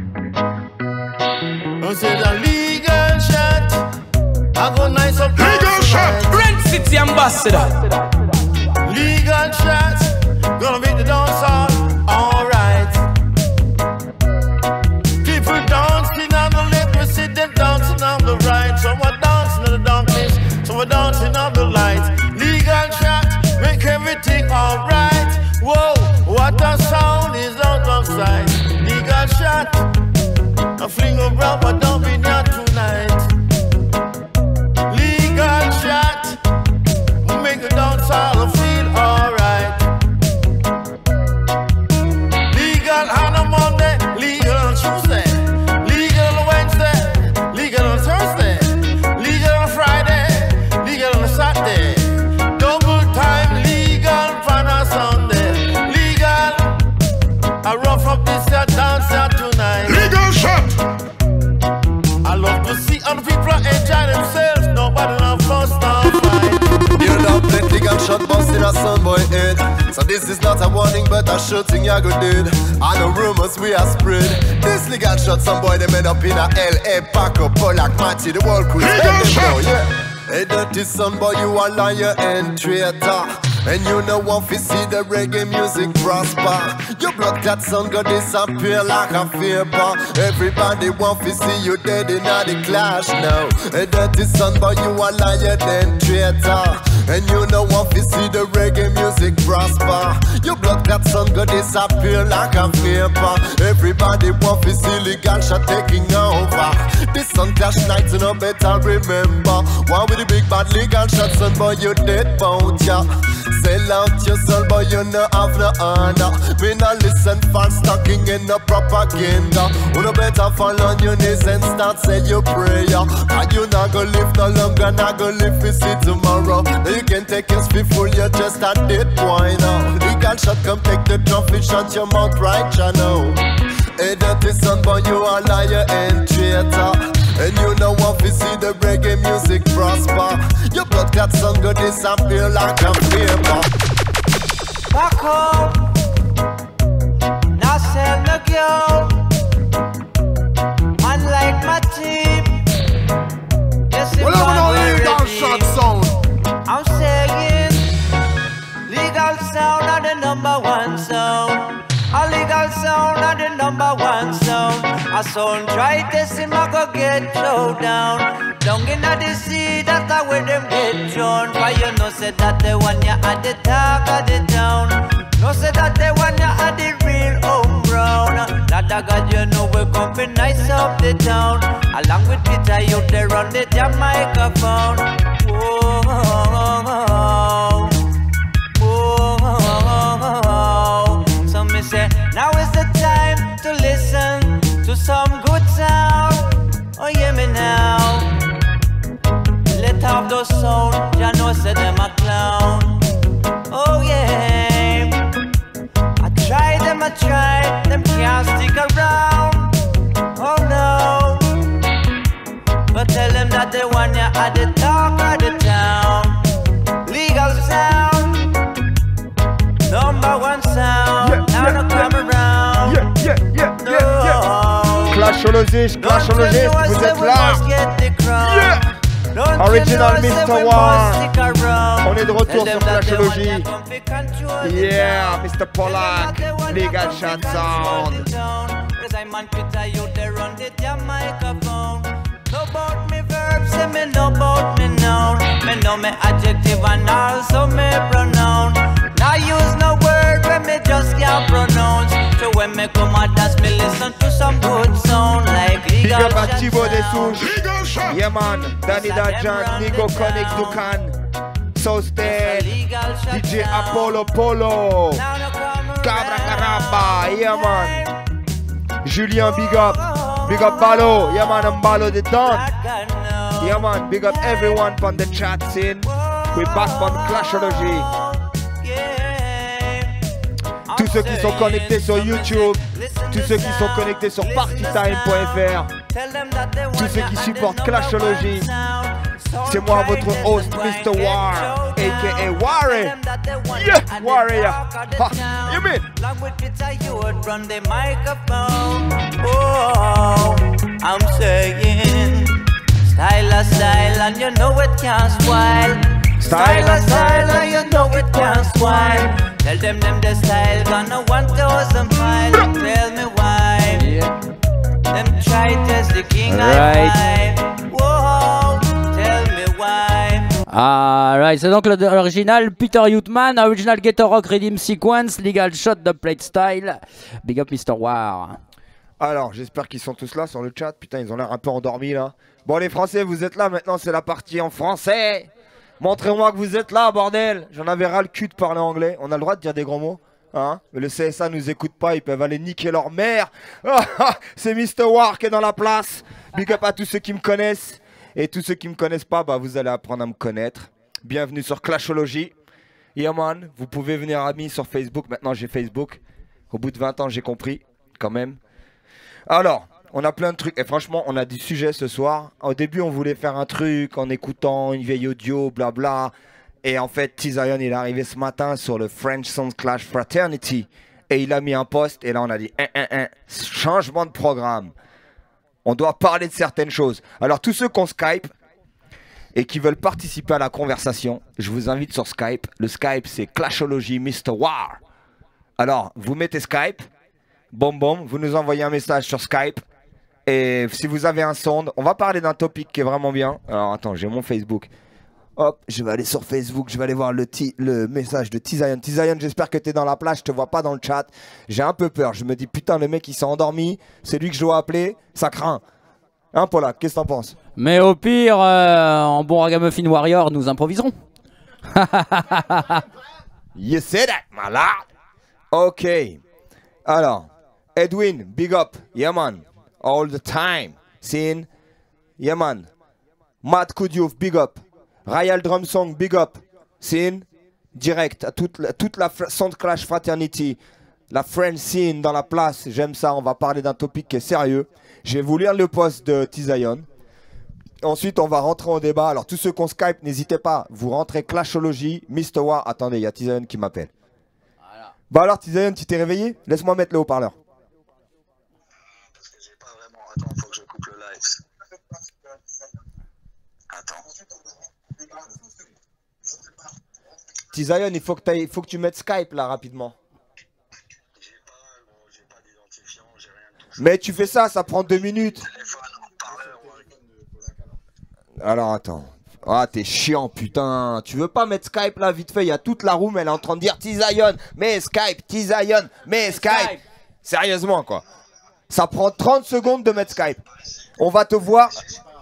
I said a legal shot. I go nice up. Legal shot. Rent City ambassador. Legal shot. Gonna make the dance alright. People dancing on the left, we see them dancing on the right. Some are dancing in the darkness, some are dancing on the light. Legal shot, make everything alright. Whoa, what a sound is out of sight. Legal shot, a fling around, but don't be there tonight. Legal shot, make the dance all feel alright. Legal on a Monday, legal on Tuesday, legal on Wednesday, legal on Thursday, legal on Friday, legal on Saturday, double time legal on a Sunday. Legal, I run from this dance tonight. Legal shot. I love to see other people enjoy themselves. Nobody not fuss, no fight. You know, plenty gun shot bust in a son boy head. So this is not a warning, but a shooting you go did. I know rumors we are spread. This legal shot, some boy them end up in a L.A. Paco, Polak, Matty, the whole crew. Legal shot, yeah. Hey, dirty son boy, you a liar and traitor. And you know want to see the reggae music prosper. Your blood clot son go disappear like a vapor. Everybody want to see you dead in the clash now. A dirty son boy, you a liar then traitor. And you know want to see the reggae music prosper. Your blood clot son go disappear like a vapor. Everybody want to see legal shot taking over. This sun clash nights you know better remember. One with the big bad legal shot son boy you dead bound ya. Sell out your soul, but you no have no honor. Me no listen false talking in no propaganda. You no better fall on your knees and start say your prayer. And you not go live no longer, not go live to see tomorrow. Now you can take your spit full, you're just a dead boy now. Legal shot, come take the trophy, shut your mouth right, you know. Hey, dirty son, but you a liar and traitor. And you know what we see the reggae music prosper. Your blood clot son go disappear like a vapor. Back home, now sell no girl. Man like my team, I sound try test him, I go get thrown down. Down in the sea, that's where them get thrown. For you know say that the one you at the top of the town. No say that the one you at the real home ground. Lord of God, you know we come be nice up the town. Along with Peter, you there on the Jamaica phone. Whoa, whoa. So me say, now is the time to listen to some good sound. Oh, hear me now. Let off those sound, ya know say them a clown. Oh yeah, I try, them can't stick around. Oh no, but tell them that they want ya at the top of the town. Legal sound, #1 sound. Now no come around. Clashologist, vous êtes là. Original Mr. War. On est de retour sur Clashology. Yeah, Mr. Pollack, Legal Shot Sound. Know about me verbs, say me know about me noun. Me know me adjective and also me pronoun. Now use no word when me just can't pronounce. So when me come at dance, me listen to some good sound like Big Legal up à Shot Thibaut des Sound. Souches. Yeah man, Danny Dajan, Nico Connex Dukan, Sousted, DJ Apollo Polo, Cabra Caramba, yeah man. Julien, big up Balo, yeah man, I'm Balo the Don. Yeah man, big up everyone from the chat scene. We back on Clashology. Tous ceux qui sont connectés sur YouTube, tous ceux qui sont connectés sur partytime.fr, tous ceux qui supportent Clashology. C'est moi votre host Mr. War, aka Warrior. Yeah, Warrior. Ha, you mean? Run the microphone. Oh, I'm saying, style, and you know it can't spoil. Style, and you know it can't spoil. Tell them the style gonna 1,000 miles. Tell me why. Them try test the king I five. Whoa, tell me why. Alright, c'est donc l'original Peter Youthman, original Ghetto Rock Redeem Sequence, Legal Shot de Plate Style. Big up Mr. War. Alors, j'espère qu'ils sont tous là sur le chat. Putain, ils ont l'air un peu endormis là. Bon, les Français, vous êtes là maintenant, c'est la partie en français. Montrez-moi que vous êtes là, bordel. J'en avais ras le cul de parler anglais. On a le droit de dire des gros mots, hein? Mais le CSA nous écoute pas, ils peuvent aller niquer leur mère. C'est Mr. War qui est dans la place. Big up à tous ceux qui me connaissent. Et tous ceux qui ne me connaissent pas, bah, vous allez apprendre à me connaître. Bienvenue sur Clashology. Yeah man, vous pouvez venir amis sur Facebook. Maintenant j'ai Facebook. Au bout de 20 ans j'ai compris, quand même. Alors, on a plein de trucs. Et franchement, on a du sujet ce soir. Au début, on voulait faire un truc en écoutant une vieille audio, blabla. Et en fait, T-Zion, il est arrivé ce matin sur le French Sound Clash Fraternity. Et il a mis un post. Et là, on a dit, changement de programme. On doit parler de certaines choses. Alors, tous ceux qui ont Skype et qui veulent participer à la conversation, je vous invite sur Skype. Le Skype, c'est Clashology Mr. War. Alors, vous mettez Skype, vous nous envoyez un message sur Skype. Et si vous avez un sound, on va parler d'un topic qui est vraiment bien. Alors, attends, j'ai mon Facebook. Hop, je vais aller sur Facebook, je vais aller voir le message de T-Zion. T-Zion, j'espère que tu es dans la place, je te vois pas dans le chat. J'ai un peu peur, je me dis putain, le mec il s'est endormi, c'est lui que je dois appeler, ça craint. Hein, Paula, qu'est-ce que t'en penses? Mais au pire, en bon Ragamuffin Warrior, nous improviserons. You say that, my lord. Ok. Alors, Edwin, big up. Yeah, man. All the time. Sin. Yeah, man. Matt Kudiouf, big up. Royal Drum Song, big up. Scene, direct à toute la Sound Clash Fraternity, la French scene dans la place. J'aime ça, on va parler d'un topic qui est sérieux. Je vais vous lire le post de T-Zion. Ensuite, on va rentrer au débat. Alors, tous ceux qui ont Skype, n'hésitez pas. Vous rentrez Clashology, Mr. War. Attendez, il y a T-Zion qui m'appelle. Voilà. Bah alors, T-Zion, tu t'es réveillé? Laisse-moi mettre le haut-parleur. Parce que j'ai pas vraiment... Attends, faut que je coupe le live. Attends. T-Zion, il faut que tu mettes Skype là rapidement. Mais tu fais ça, ça prend 2 minutes. Alors attends. Ah, t'es chiant, putain. Tu veux pas mettre Skype là, vite fait? Il y a toute la room, elle est en train de dire Tizayon, mais Skype, Tizayon, mais Skype. Sérieusement, quoi. Ça prend 30 secondes de mettre Skype. On va te voir.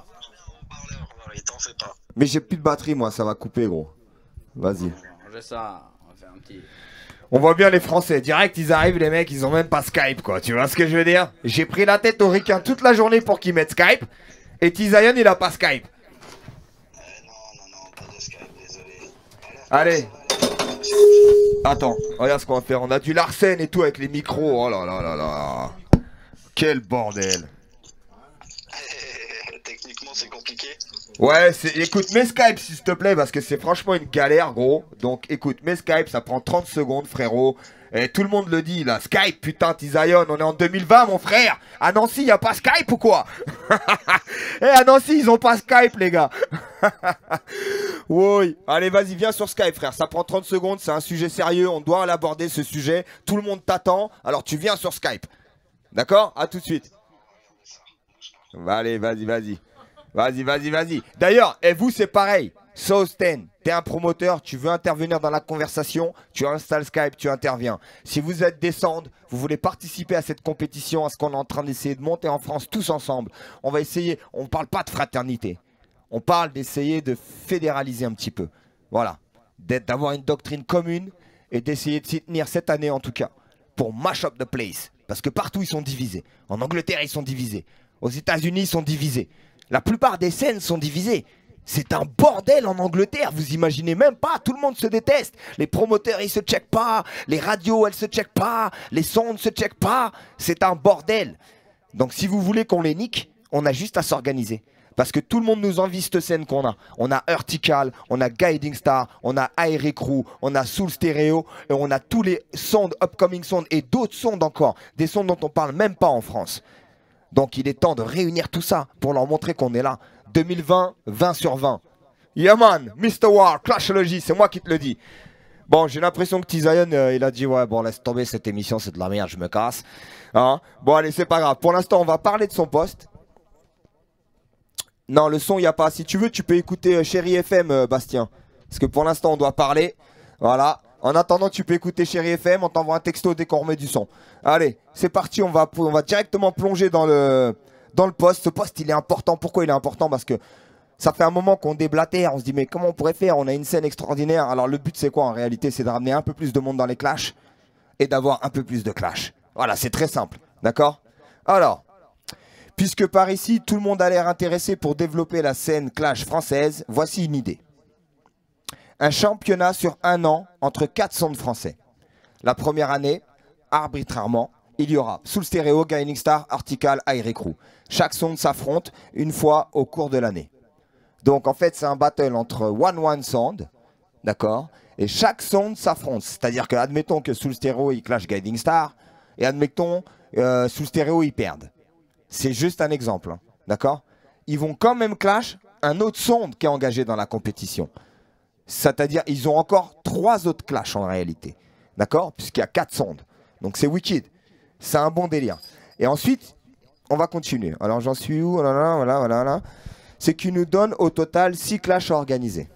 Mais j'ai plus de batterie, moi, ça va couper, gros. Vas-y. On voit bien les Français. Direct, ils arrivent, les mecs, ils ont même pas Skype, quoi. Tu vois ce que je veux dire? J'ai pris la tête aux ricains toute la journée pour qu'ils mettent Skype. Et Tizayon, il a pas Skype. Allez. Attends, regarde ce qu'on va faire. On a du Larsen et tout avec les micros. Oh là là là là. Quel bordel. Techniquement, c'est compliqué. Ouais, écoute, mets Skype s'il te plaît, parce que c'est franchement une galère, gros. Donc écoute, mets Skype, ça prend 30 secondes, frérot. Et tout le monde le dit, là. Skype, putain, Tizayon, on est en 2020, mon frère. À Nancy, y a pas Skype ou quoi? Eh, à Nancy, ils ont pas Skype, les gars. Oui. Allez, vas-y, viens sur Skype, frère. Ça prend 30 secondes, c'est un sujet sérieux. On doit l'aborder, ce sujet. Tout le monde t'attend. Alors, tu viens sur Skype. D'accord? À tout de suite. Allez, vas-y, vas-y. Vas-y, vas-y, vas-y. D'ailleurs, et vous, c'est pareil. Sauce10, t'es un promoteur, tu veux intervenir dans la conversation, tu installes Skype, tu interviens. Si vous êtes des sondes, vous voulez participer à cette compétition, à ce qu'on est en train d'essayer de monter en France tous ensemble, on va essayer, on ne parle pas de fraternité, on parle d'essayer de fédéraliser un petit peu. Voilà, d'avoir une doctrine commune et d'essayer de s'y tenir cette année en tout cas, pour mash up the place. Parce que partout ils sont divisés. En Angleterre ils sont divisés, aux États-Unis ils sont divisés. La plupart des scènes sont divisées. C'est un bordel en Angleterre, vous imaginez même pas, tout le monde se déteste. Les promoteurs, ils se checkent pas, les radios, elles se checkent pas, les sons ne se checkent pas, c'est un bordel. Donc si vous voulez qu'on les nique, on a juste à s'organiser. Parce que tout le monde nous envie cette scène qu'on a. On a Urtical, on a Guiding Star, on a Airi Crew, on a Soul Stereo, et on a tous les sondes, upcoming sondes, et d'autres sondes encore. Des sondes dont on parle même pas en France. Donc il est temps de réunir tout ça pour leur montrer qu'on est là. 2020, 20 sur 20. Yeah man, Mr. War, Clashology, c'est moi qui te le dis. Bon, j'ai l'impression que Tizayon, il a dit, ouais, bon, laisse tomber cette émission, c'est de la merde, je me casse. Hein? Bon, allez, c'est pas grave. Pour l'instant, on va parler de son poste. Non, le son, il n'y a pas. Si tu veux, tu peux écouter Chéri FM, Bastien. Parce que pour l'instant, on doit parler. Voilà. En attendant, tu peux écouter Chéri FM, on t'envoie un texto dès qu'on remet du son. Allez, c'est parti, on va directement plonger dans le poste. Ce poste, il est important. Pourquoi il est important? Parce que ça fait un moment qu'on déblatère. On se dit, mais comment on pourrait faire? On a une scène extraordinaire. Alors, le but, c'est quoi en réalité? C'est de ramener un peu plus de monde dans les clashs et d'avoir un peu plus de clash. Voilà, c'est très simple. D'accord? Alors, puisque par ici, tout le monde a l'air intéressé pour développer la scène clash française, voici une idée. Un championnat sur 1 an entre 4 sondes français. La première année, arbitrairement, il y aura Soul Stereo, Guiding Star, Artical, Airi Crew. Chaque sonde s'affronte une fois au cours de l'année. Donc en fait, c'est un battle entre one sonde, d'accord? Et chaque sonde s'affronte. C'est-à-dire que, admettons que Soul Stereo, il clash Guiding Star, et admettons Soul Stereo, ils perdent. C'est juste un exemple, hein, d'accord? Ils vont quand même clash un autre sonde qui est engagé dans la compétition. C'est-à-dire, ils ont encore 3 autres clashs en réalité. D'accord? Puisqu'il y a 4 sondes. Donc c'est wicked. C'est un bon délire. Et ensuite, on va continuer. Alors j'en suis où? Voilà. C'est qu'il nous donne au total 6 clashs organisés.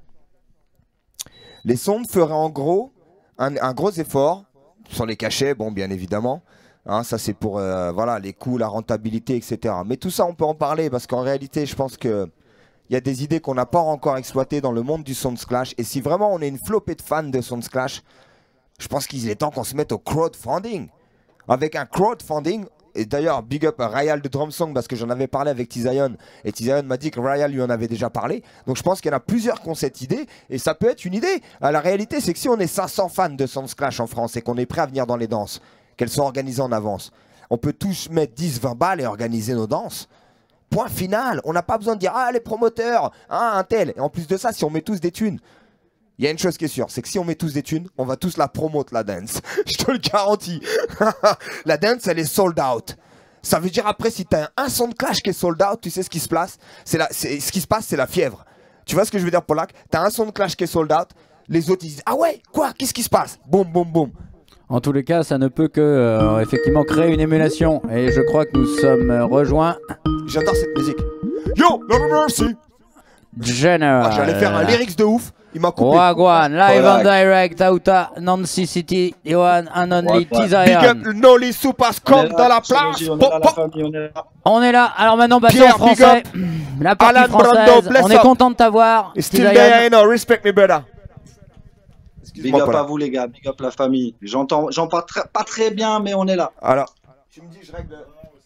Les sondes feraient en gros un gros effort sur les cachets, bon bien évidemment. Hein, ça c'est pour voilà, les coûts, la rentabilité, etc. Mais tout ça on peut en parler parce qu'en réalité je pense que il y a des idées qu'on n'a pas encore exploitées dans le monde du Sound Clash. Et si vraiment on est une flopée de fans de Sound Clash, je pense qu'il est temps qu'on se mette au crowdfunding. Avec un crowdfunding, et d'ailleurs, big up à Rayal de Drum Song parce que j'en avais parlé avec Tizayon. Et Tizayon m'a dit que Rayal lui en avait déjà parlé. Donc je pense qu'il y en a plusieurs qui ont cette idée. Et ça peut être une idée. La réalité, c'est que si on est 500 fans de Sound Clash en France et qu'on est prêt à venir dans les danses, qu'elles sont organisées en avance, on peut tous mettre 10-20 balles et organiser nos danses. Point final, on n'a pas besoin de dire « Ah, les promoteurs, hein, un tel ». Et en plus de ça, si on met tous des thunes, il y a une chose qui est sûre, c'est que si on met tous des thunes, on va tous la promote, la dance. Je te le garantis. La dance, elle est sold out. Ça veut dire après, si tu as un son de clash qui est sold out, tu sais ce qui se passe, ce qui se passe, c'est la fièvre. Tu vois ce que je veux dire, Polak? Tu as un son de clash qui est sold out, les autres, ils disent « Ah ouais, quoi? Qu'est-ce qui se passe ?» Boum, boum, boum. En tous les cas, ça ne peut que effectivement créer une émulation. Et je crois que nous sommes rejoints. J'adore cette musique. Yo, no mercy. General. J'allais faire un lyrics de ouf. Il m'a coupé. Wagwan, live and direct, Outa, Nancy City, Yohan, and only Tizayan. Big up Nolly Super Scum dans la place. On est là. Alors maintenant, passons Pierre, au français. La partie Alan française. Brando, bless On est up. content de t'avoir. Still there, no respect me brother. Big up à vous les gars, big up la famille. J'en parle pas très bien, mais on est là. Alors, tu me dis, je règle.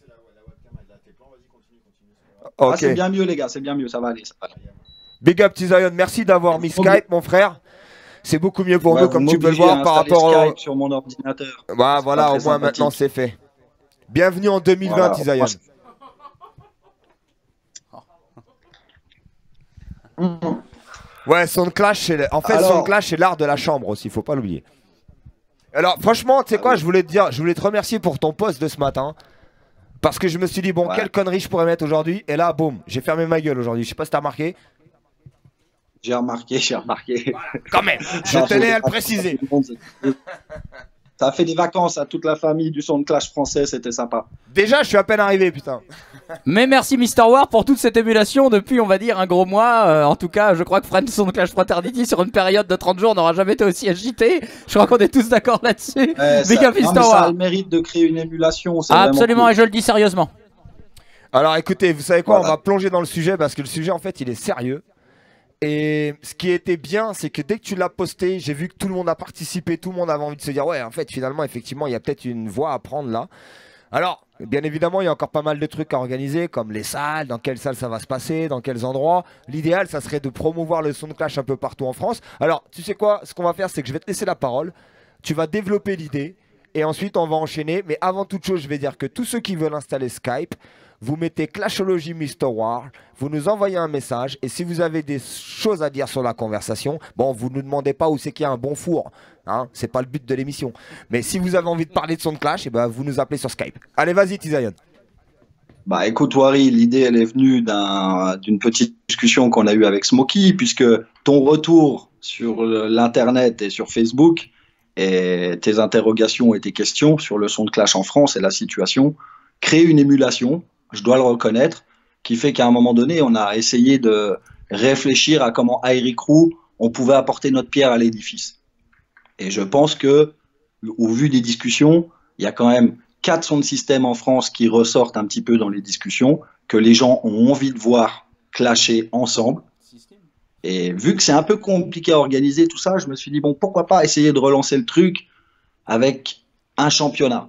Ok. Ah, c'est bien mieux les gars, c'est bien mieux, ça va aller. Big up Tizayon, merci d'avoir mis Skype, mon frère. C'est beaucoup mieux pour nous, comme tu peux le voir, par rapport Skype au... sur mon ordinateur. Bah voilà, au moins maintenant c'est fait. Bienvenue en 2020, Voilà, Tizayon. Ouais, Soundclash, en fait, Alors... Soundclash, c'est l'art de la chambre aussi, faut pas l'oublier. Alors, franchement, tu sais quoi, je voulais te remercier pour ton post de ce matin. Parce que je me suis dit, bon, quelle connerie je pourrais mettre aujourd'hui. Et là, boum, j'ai fermé ma gueule aujourd'hui. Je sais pas si t'as remarqué. J'ai remarqué. Quand même, je tenais à le préciser. Ça a fait des vacances à toute la famille du Soundclash français, c'était sympa. Déjà, je suis à peine arrivé, putain. Mais merci Mr. War pour toute cette émulation depuis, on va dire, un gros mois. En tout cas, je crois que Friends Soundclash Fraternity sur une période de 30 jours n'aura jamais été aussi agité. Je crois qu'on est tous d'accord là-dessus. Big up Mr. War. Ça a le mérite de créer une émulation. Absolument, cool. Et je le dis sérieusement. Alors écoutez, vous savez quoi, on va plonger dans le sujet parce que le sujet en fait il est sérieux. Et ce qui était bien, c'est que dès que tu l'as posté, j'ai vu que tout le monde a participé, tout le monde avait envie de se dire ouais, en fait finalement effectivement il y a peut-être une voie à prendre là. Alors bien évidemment il y a encore pas mal de trucs à organiser comme les salles, dans quelles salles ça va se passer, dans quels endroits. L'idéal ça serait de promouvoir le Soundclash un peu partout en France. Alors tu sais quoi, ce qu'on va faire c'est que je vais te laisser la parole, tu vas développer l'idée et ensuite on va enchaîner. Mais avant toute chose je vais dire que tous ceux qui veulent installer Skype, vous mettez Clashology Mr. War, vous nous envoyez un message et si vous avez des choses à dire sur la conversation, bon, vous ne nous demandez pas où c'est qu'il y a un bon four, hein, c'est pas le but de l'émission. Mais si vous avez envie de parler de Soundclash, et ben vous nous appelez sur Skype. Allez, vas-y, Tizayon. Bah écoute, Wari, l'idée elle est venue d'une petite discussion qu'on a eue avec Smokey, puisque ton retour sur l'internet et sur Facebook et tes interrogations et tes questions sur le Soundclash en France et la situation créent une émulation. Je dois le reconnaître, qui fait qu'à un moment donné, on a essayé de réfléchir à comment Airy Crew, on pouvait apporter notre pierre à l'édifice. Et je pense que, au vu des discussions, il y a quand même 4 sons de système en France qui ressortent un petit peu dans les discussions, que les gens ont envie de voir clasher ensemble. Et vu que c'est un peu compliqué à organiser tout ça, je me suis dit, bon, pourquoi pas essayer de relancer le truc avec un championnat.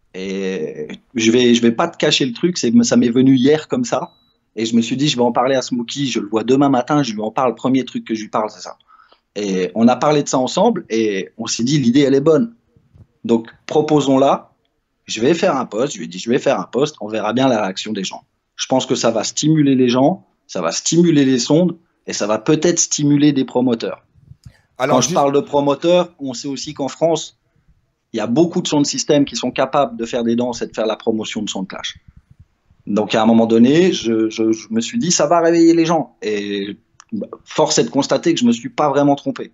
Et je vais pas te cacher le truc, ça m'est venu hier comme ça, et je me suis dit je vais en parler à Smokey, je le vois demain matin, je lui en parle, le premier truc que je lui parle c'est ça. Et on a parlé de ça ensemble et on s'est dit l'idée elle est bonne, donc proposons-la. Je vais faire un post, je lui ai dit je vais faire un post, on verra bien la réaction des gens. Je pense que ça va stimuler les gens, ça va stimuler les sondes et ça va peut-être stimuler des promoteurs. Alors, quand je parle de promoteurs, on sait aussi qu'en France il y a beaucoup de sons de système qui sont capables de faire des danses et de faire la promotion de Soundclash. Donc à un moment donné, je me suis dit ça va réveiller les gens. Et force est de constater que je ne me suis pas vraiment trompé.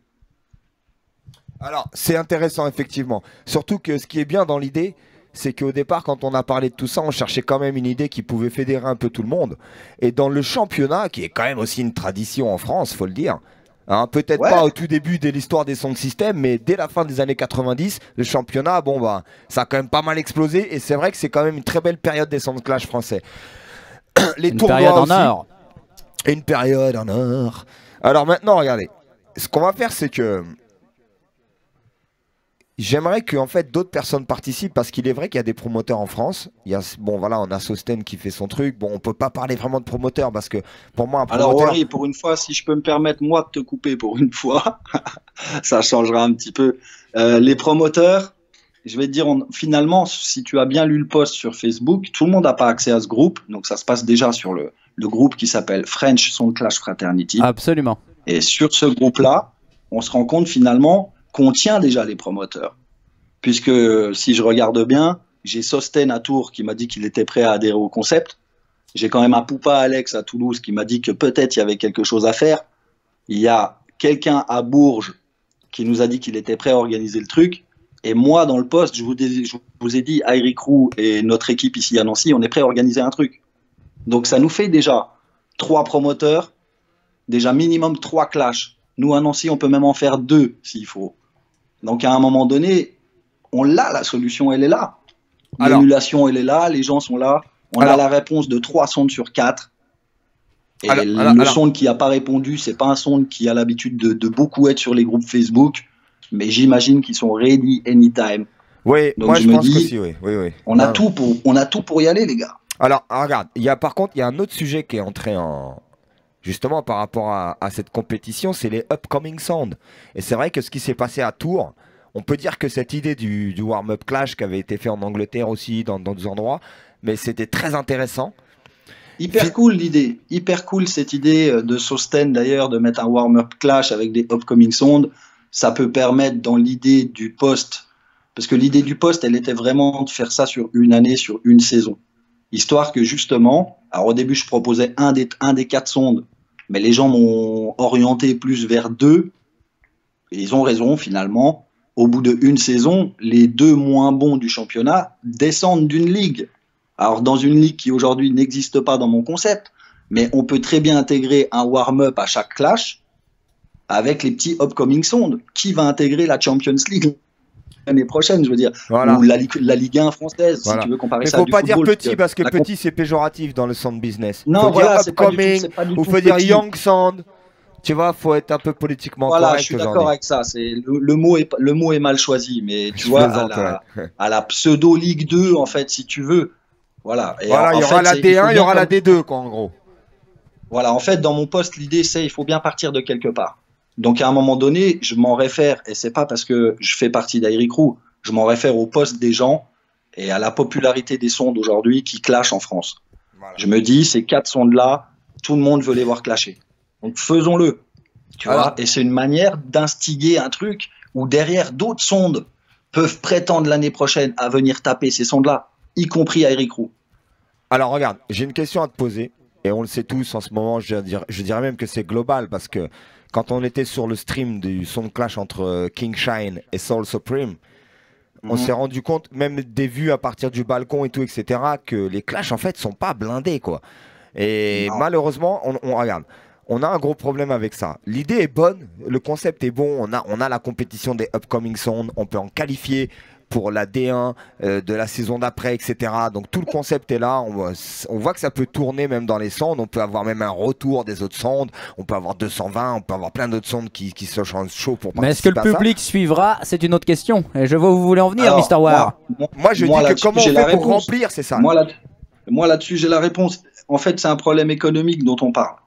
Alors c'est intéressant effectivement. Surtout que ce qui est bien dans l'idée, c'est qu'au départ quand on a parlé de tout ça, on cherchait quand même une idée qui pouvait fédérer un peu tout le monde. Et dans le championnat, qui est quand même aussi une tradition en France, faut le dire, hein, peut-être pas au tout début de l'histoire des sons de système, mais dès la fin des années 90, le championnat, bon bah, ça a quand même pas mal explosé et c'est vrai que c'est quand même une très belle période des Soundclash français. Les une période en or. Une période en or. Alors maintenant, regardez, ce qu'on va faire, c'est que j'aimerais que en fait d'autres personnes participent parce qu'il est vrai qu'il y a des promoteurs en France. Il y a, bon voilà, on a Sosten qui fait son truc. Bon, on peut pas parler vraiment de promoteurs parce que pour moi un promoteur... Alors Wari, pour une fois, si je peux me permettre moi de te couper pour une fois, ça changera un petit peu. Les promoteurs, je vais te dire, finalement, si tu as bien lu le post sur Facebook, tout le monde n'a pas accès à ce groupe. Donc ça se passe déjà sur le groupe qui s'appelle French Soundclash Fraternity. Absolument. Et sur ce groupe-là, on se rend compte finalement qu'on tient déjà les promoteurs. Puisque si je regarde bien, j'ai Sosten à Tours qui m'a dit qu'il était prêt à adhérer au concept. J'ai quand même un Poupa Alex à Toulouse qui m'a dit que peut-être il y avait quelque chose à faire. Il y a quelqu'un à Bourges qui nous a dit qu'il était prêt à organiser le truc. Et moi, dans le poste, je vous ai dit, Airy Crew et notre équipe ici à Nancy, on est prêt à organiser un truc. Donc ça nous fait déjà 3 promoteurs, déjà minimum 3 clashs. Nous, à Nancy, on peut même en faire 2 s'il faut. Donc à un moment donné, on l'a, la solution, elle est là. L'émulation, elle est là, les gens sont là. On a la réponse de 3 sondes sur 4. Et le sonde qui n'a pas répondu, c'est pas un sonde qui a l'habitude de beaucoup être sur les groupes Facebook, mais j'imagine qu'ils sont ready anytime. Oui, donc moi je je me pense dis, que si, oui. on a tout pour y aller, les gars. Alors, regarde, par contre, il y a un autre sujet qui est entré en... Justement, par rapport à cette compétition, c'est les upcoming sounds. Et c'est vrai que ce qui s'est passé à Tours, on peut dire que cette idée du warm-up clash qui avait été fait en Angleterre aussi, dans d'autres endroits, mais c'était très intéressant. Hyper cool l'idée, hyper cool cette idée de Sosten d'ailleurs, de mettre un warm-up clash avec des upcoming sounds. Ça peut permettre dans l'idée du poste, parce que l'idée du poste, elle était vraiment de faire ça sur une année, sur une saison. Histoire que justement, alors au début je proposais un des 4 sondes, mais les gens m'ont orienté plus vers 2, et ils ont raison finalement. Au bout d'une saison, les 2 moins bons du championnat descendent d'une ligue. Alors dans une ligue qui aujourd'hui n'existe pas dans mon concept, mais on peut très bien intégrer un warm-up à chaque clash avec les petits upcoming sounds. Qui va intégrer la Champions League l'année prochaine, je veux dire, ou la Ligue 1 française, si tu veux comparer ça à du football. Il ne faut pas dire petit, parce que petit c'est péjoratif dans le sound business. Non, faut voilà, dire upcoming, ou faut dire young sound. Tu vois, faut être un peu politiquement correct. Voilà, je suis d'accord avec ça. Le mot est mal choisi, mais tu vois, à la pseudo Ligue 2, en fait, si tu veux. Voilà, il y aura la D1, il y aura la D2, quoi, en gros. Voilà, en fait, dans mon poste, l'idée, c'est il faut bien partir de quelque part. Donc, à un moment donné, je m'en réfère, et c'est pas parce que je fais partie d'Airy Crew, je m'en réfère au poste des gens et à la popularité des sondes aujourd'hui qui clashent en France. Voilà. Je me dis, ces 4 sondes-là, tout le monde veut les voir clasher. Donc, faisons-le. Tu vois, et c'est une manière d'instiguer un truc où derrière d'autres sondes peuvent prétendre l'année prochaine à venir taper ces sondes-là, y compris Airy Crew. Alors regarde, j'ai une question à te poser, et on le sait tous en ce moment, je dirais même que c'est global, parce que quand on était sur le stream du son clash entre King Shine et Soul Supreme, on s'est rendu compte, même des vues à partir du balcon et tout, etc., que les clashs en fait sont pas blindés, quoi. Et malheureusement, regarde, on a un gros problème avec ça. L'idée est bonne, le concept est bon, on a la compétition des upcoming sounds, on peut en qualifier pour la D1 de la saison d'après, etc. Donc tout le concept est là, on voit que ça peut tourner même dans les sondes, on peut avoir même un retour des autres sondes, on peut avoir 220, on peut avoir plein d'autres sondes qui se changent chaud pour participer. Mais est-ce que le public suivra? C'est une autre question. Et je vois où vous voulez en venir, Mr. War. Moi je dis que comment on fait pour remplir, c'est ça. Moi là-dessus j'ai la réponse. En fait c'est un problème économique dont on parle.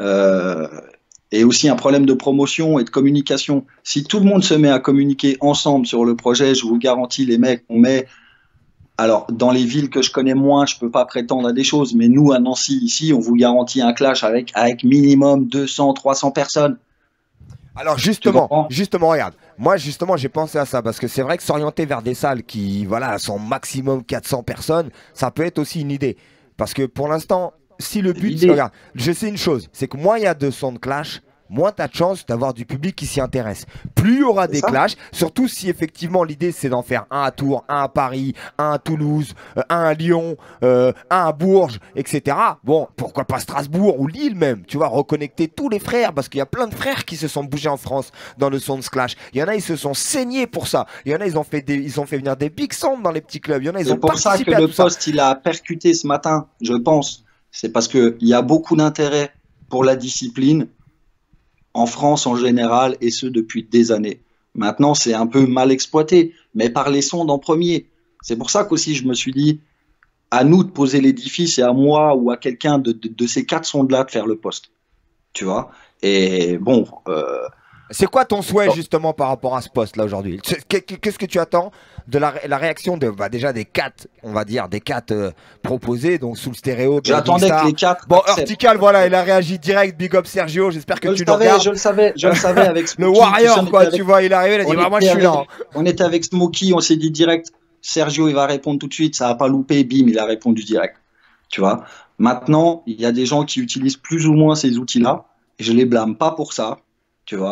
Et aussi un problème de promotion et de communication. Si tout le monde se met à communiquer ensemble sur le projet, je vous garantis, les mecs, on met... Alors, dans les villes que je connais moins, je peux pas prétendre à des choses, mais nous, à Nancy, ici, on vous garantit un clash avec minimum 200, 300 personnes. Alors, justement, regarde. Moi, justement, j'ai pensé à ça, parce que c'est vrai que s'orienter vers des salles qui, voilà, sont maximum 400 personnes, ça peut être aussi une idée. Parce que pour l'instant... Si le but, regarde, je sais une chose, c'est que moins il y a de sons de clash, moins tu as de chance d'avoir du public qui s'y intéresse. Plus il y aura des clashs, surtout si effectivement l'idée c'est d'en faire un à Tours, un à Paris, un à Toulouse, un à Lyon, un à Bourges, etc. Bon, pourquoi pas Strasbourg ou Lille même, tu vois, reconnecter tous les frères, parce qu'il y a plein de frères qui se sont bougés en France dans le son de clash. Il y en a, ils se sont saignés pour ça. Il y en a, ils ont fait venir des big sounds dans les petits clubs. Il y en a, ils ont participé à tout ça. C'est pour ça que le poste, il a percuté ce matin, je pense. C'est parce qu'il y a beaucoup d'intérêt pour la discipline en France en général, et ce depuis des années. Maintenant, c'est un peu mal exploité, mais par les sondes en premier. C'est pour ça qu'aussi je me suis dit, à nous de poser l'édifice et à moi ou à quelqu'un de ces 4 sondes-là de faire le poste. Tu vois? Et bon... C'est quoi ton souhait justement par rapport à ce poste-là aujourd'hui? Qu'est-ce que tu attends de la réaction de déjà des 4, on va dire, des 4 proposés, donc sous le stéréo? J'attendais que les 4. Bon, Urtical, voilà, il a réagi direct, big up Sergio, j'espère que tu nous regardes. Je le savais avec Smokey. Le Warrior, quoi, tu vois, il est arrivé, il a dit, bah, moi je suis là. On était avec Smokey, on s'est dit direct, Sergio il va répondre tout de suite, ça va pas louper, bim, il a répondu direct. Tu vois? Maintenant, il y a des gens qui utilisent plus ou moins ces outils-là, et je les blâme pas pour ça, tu vois?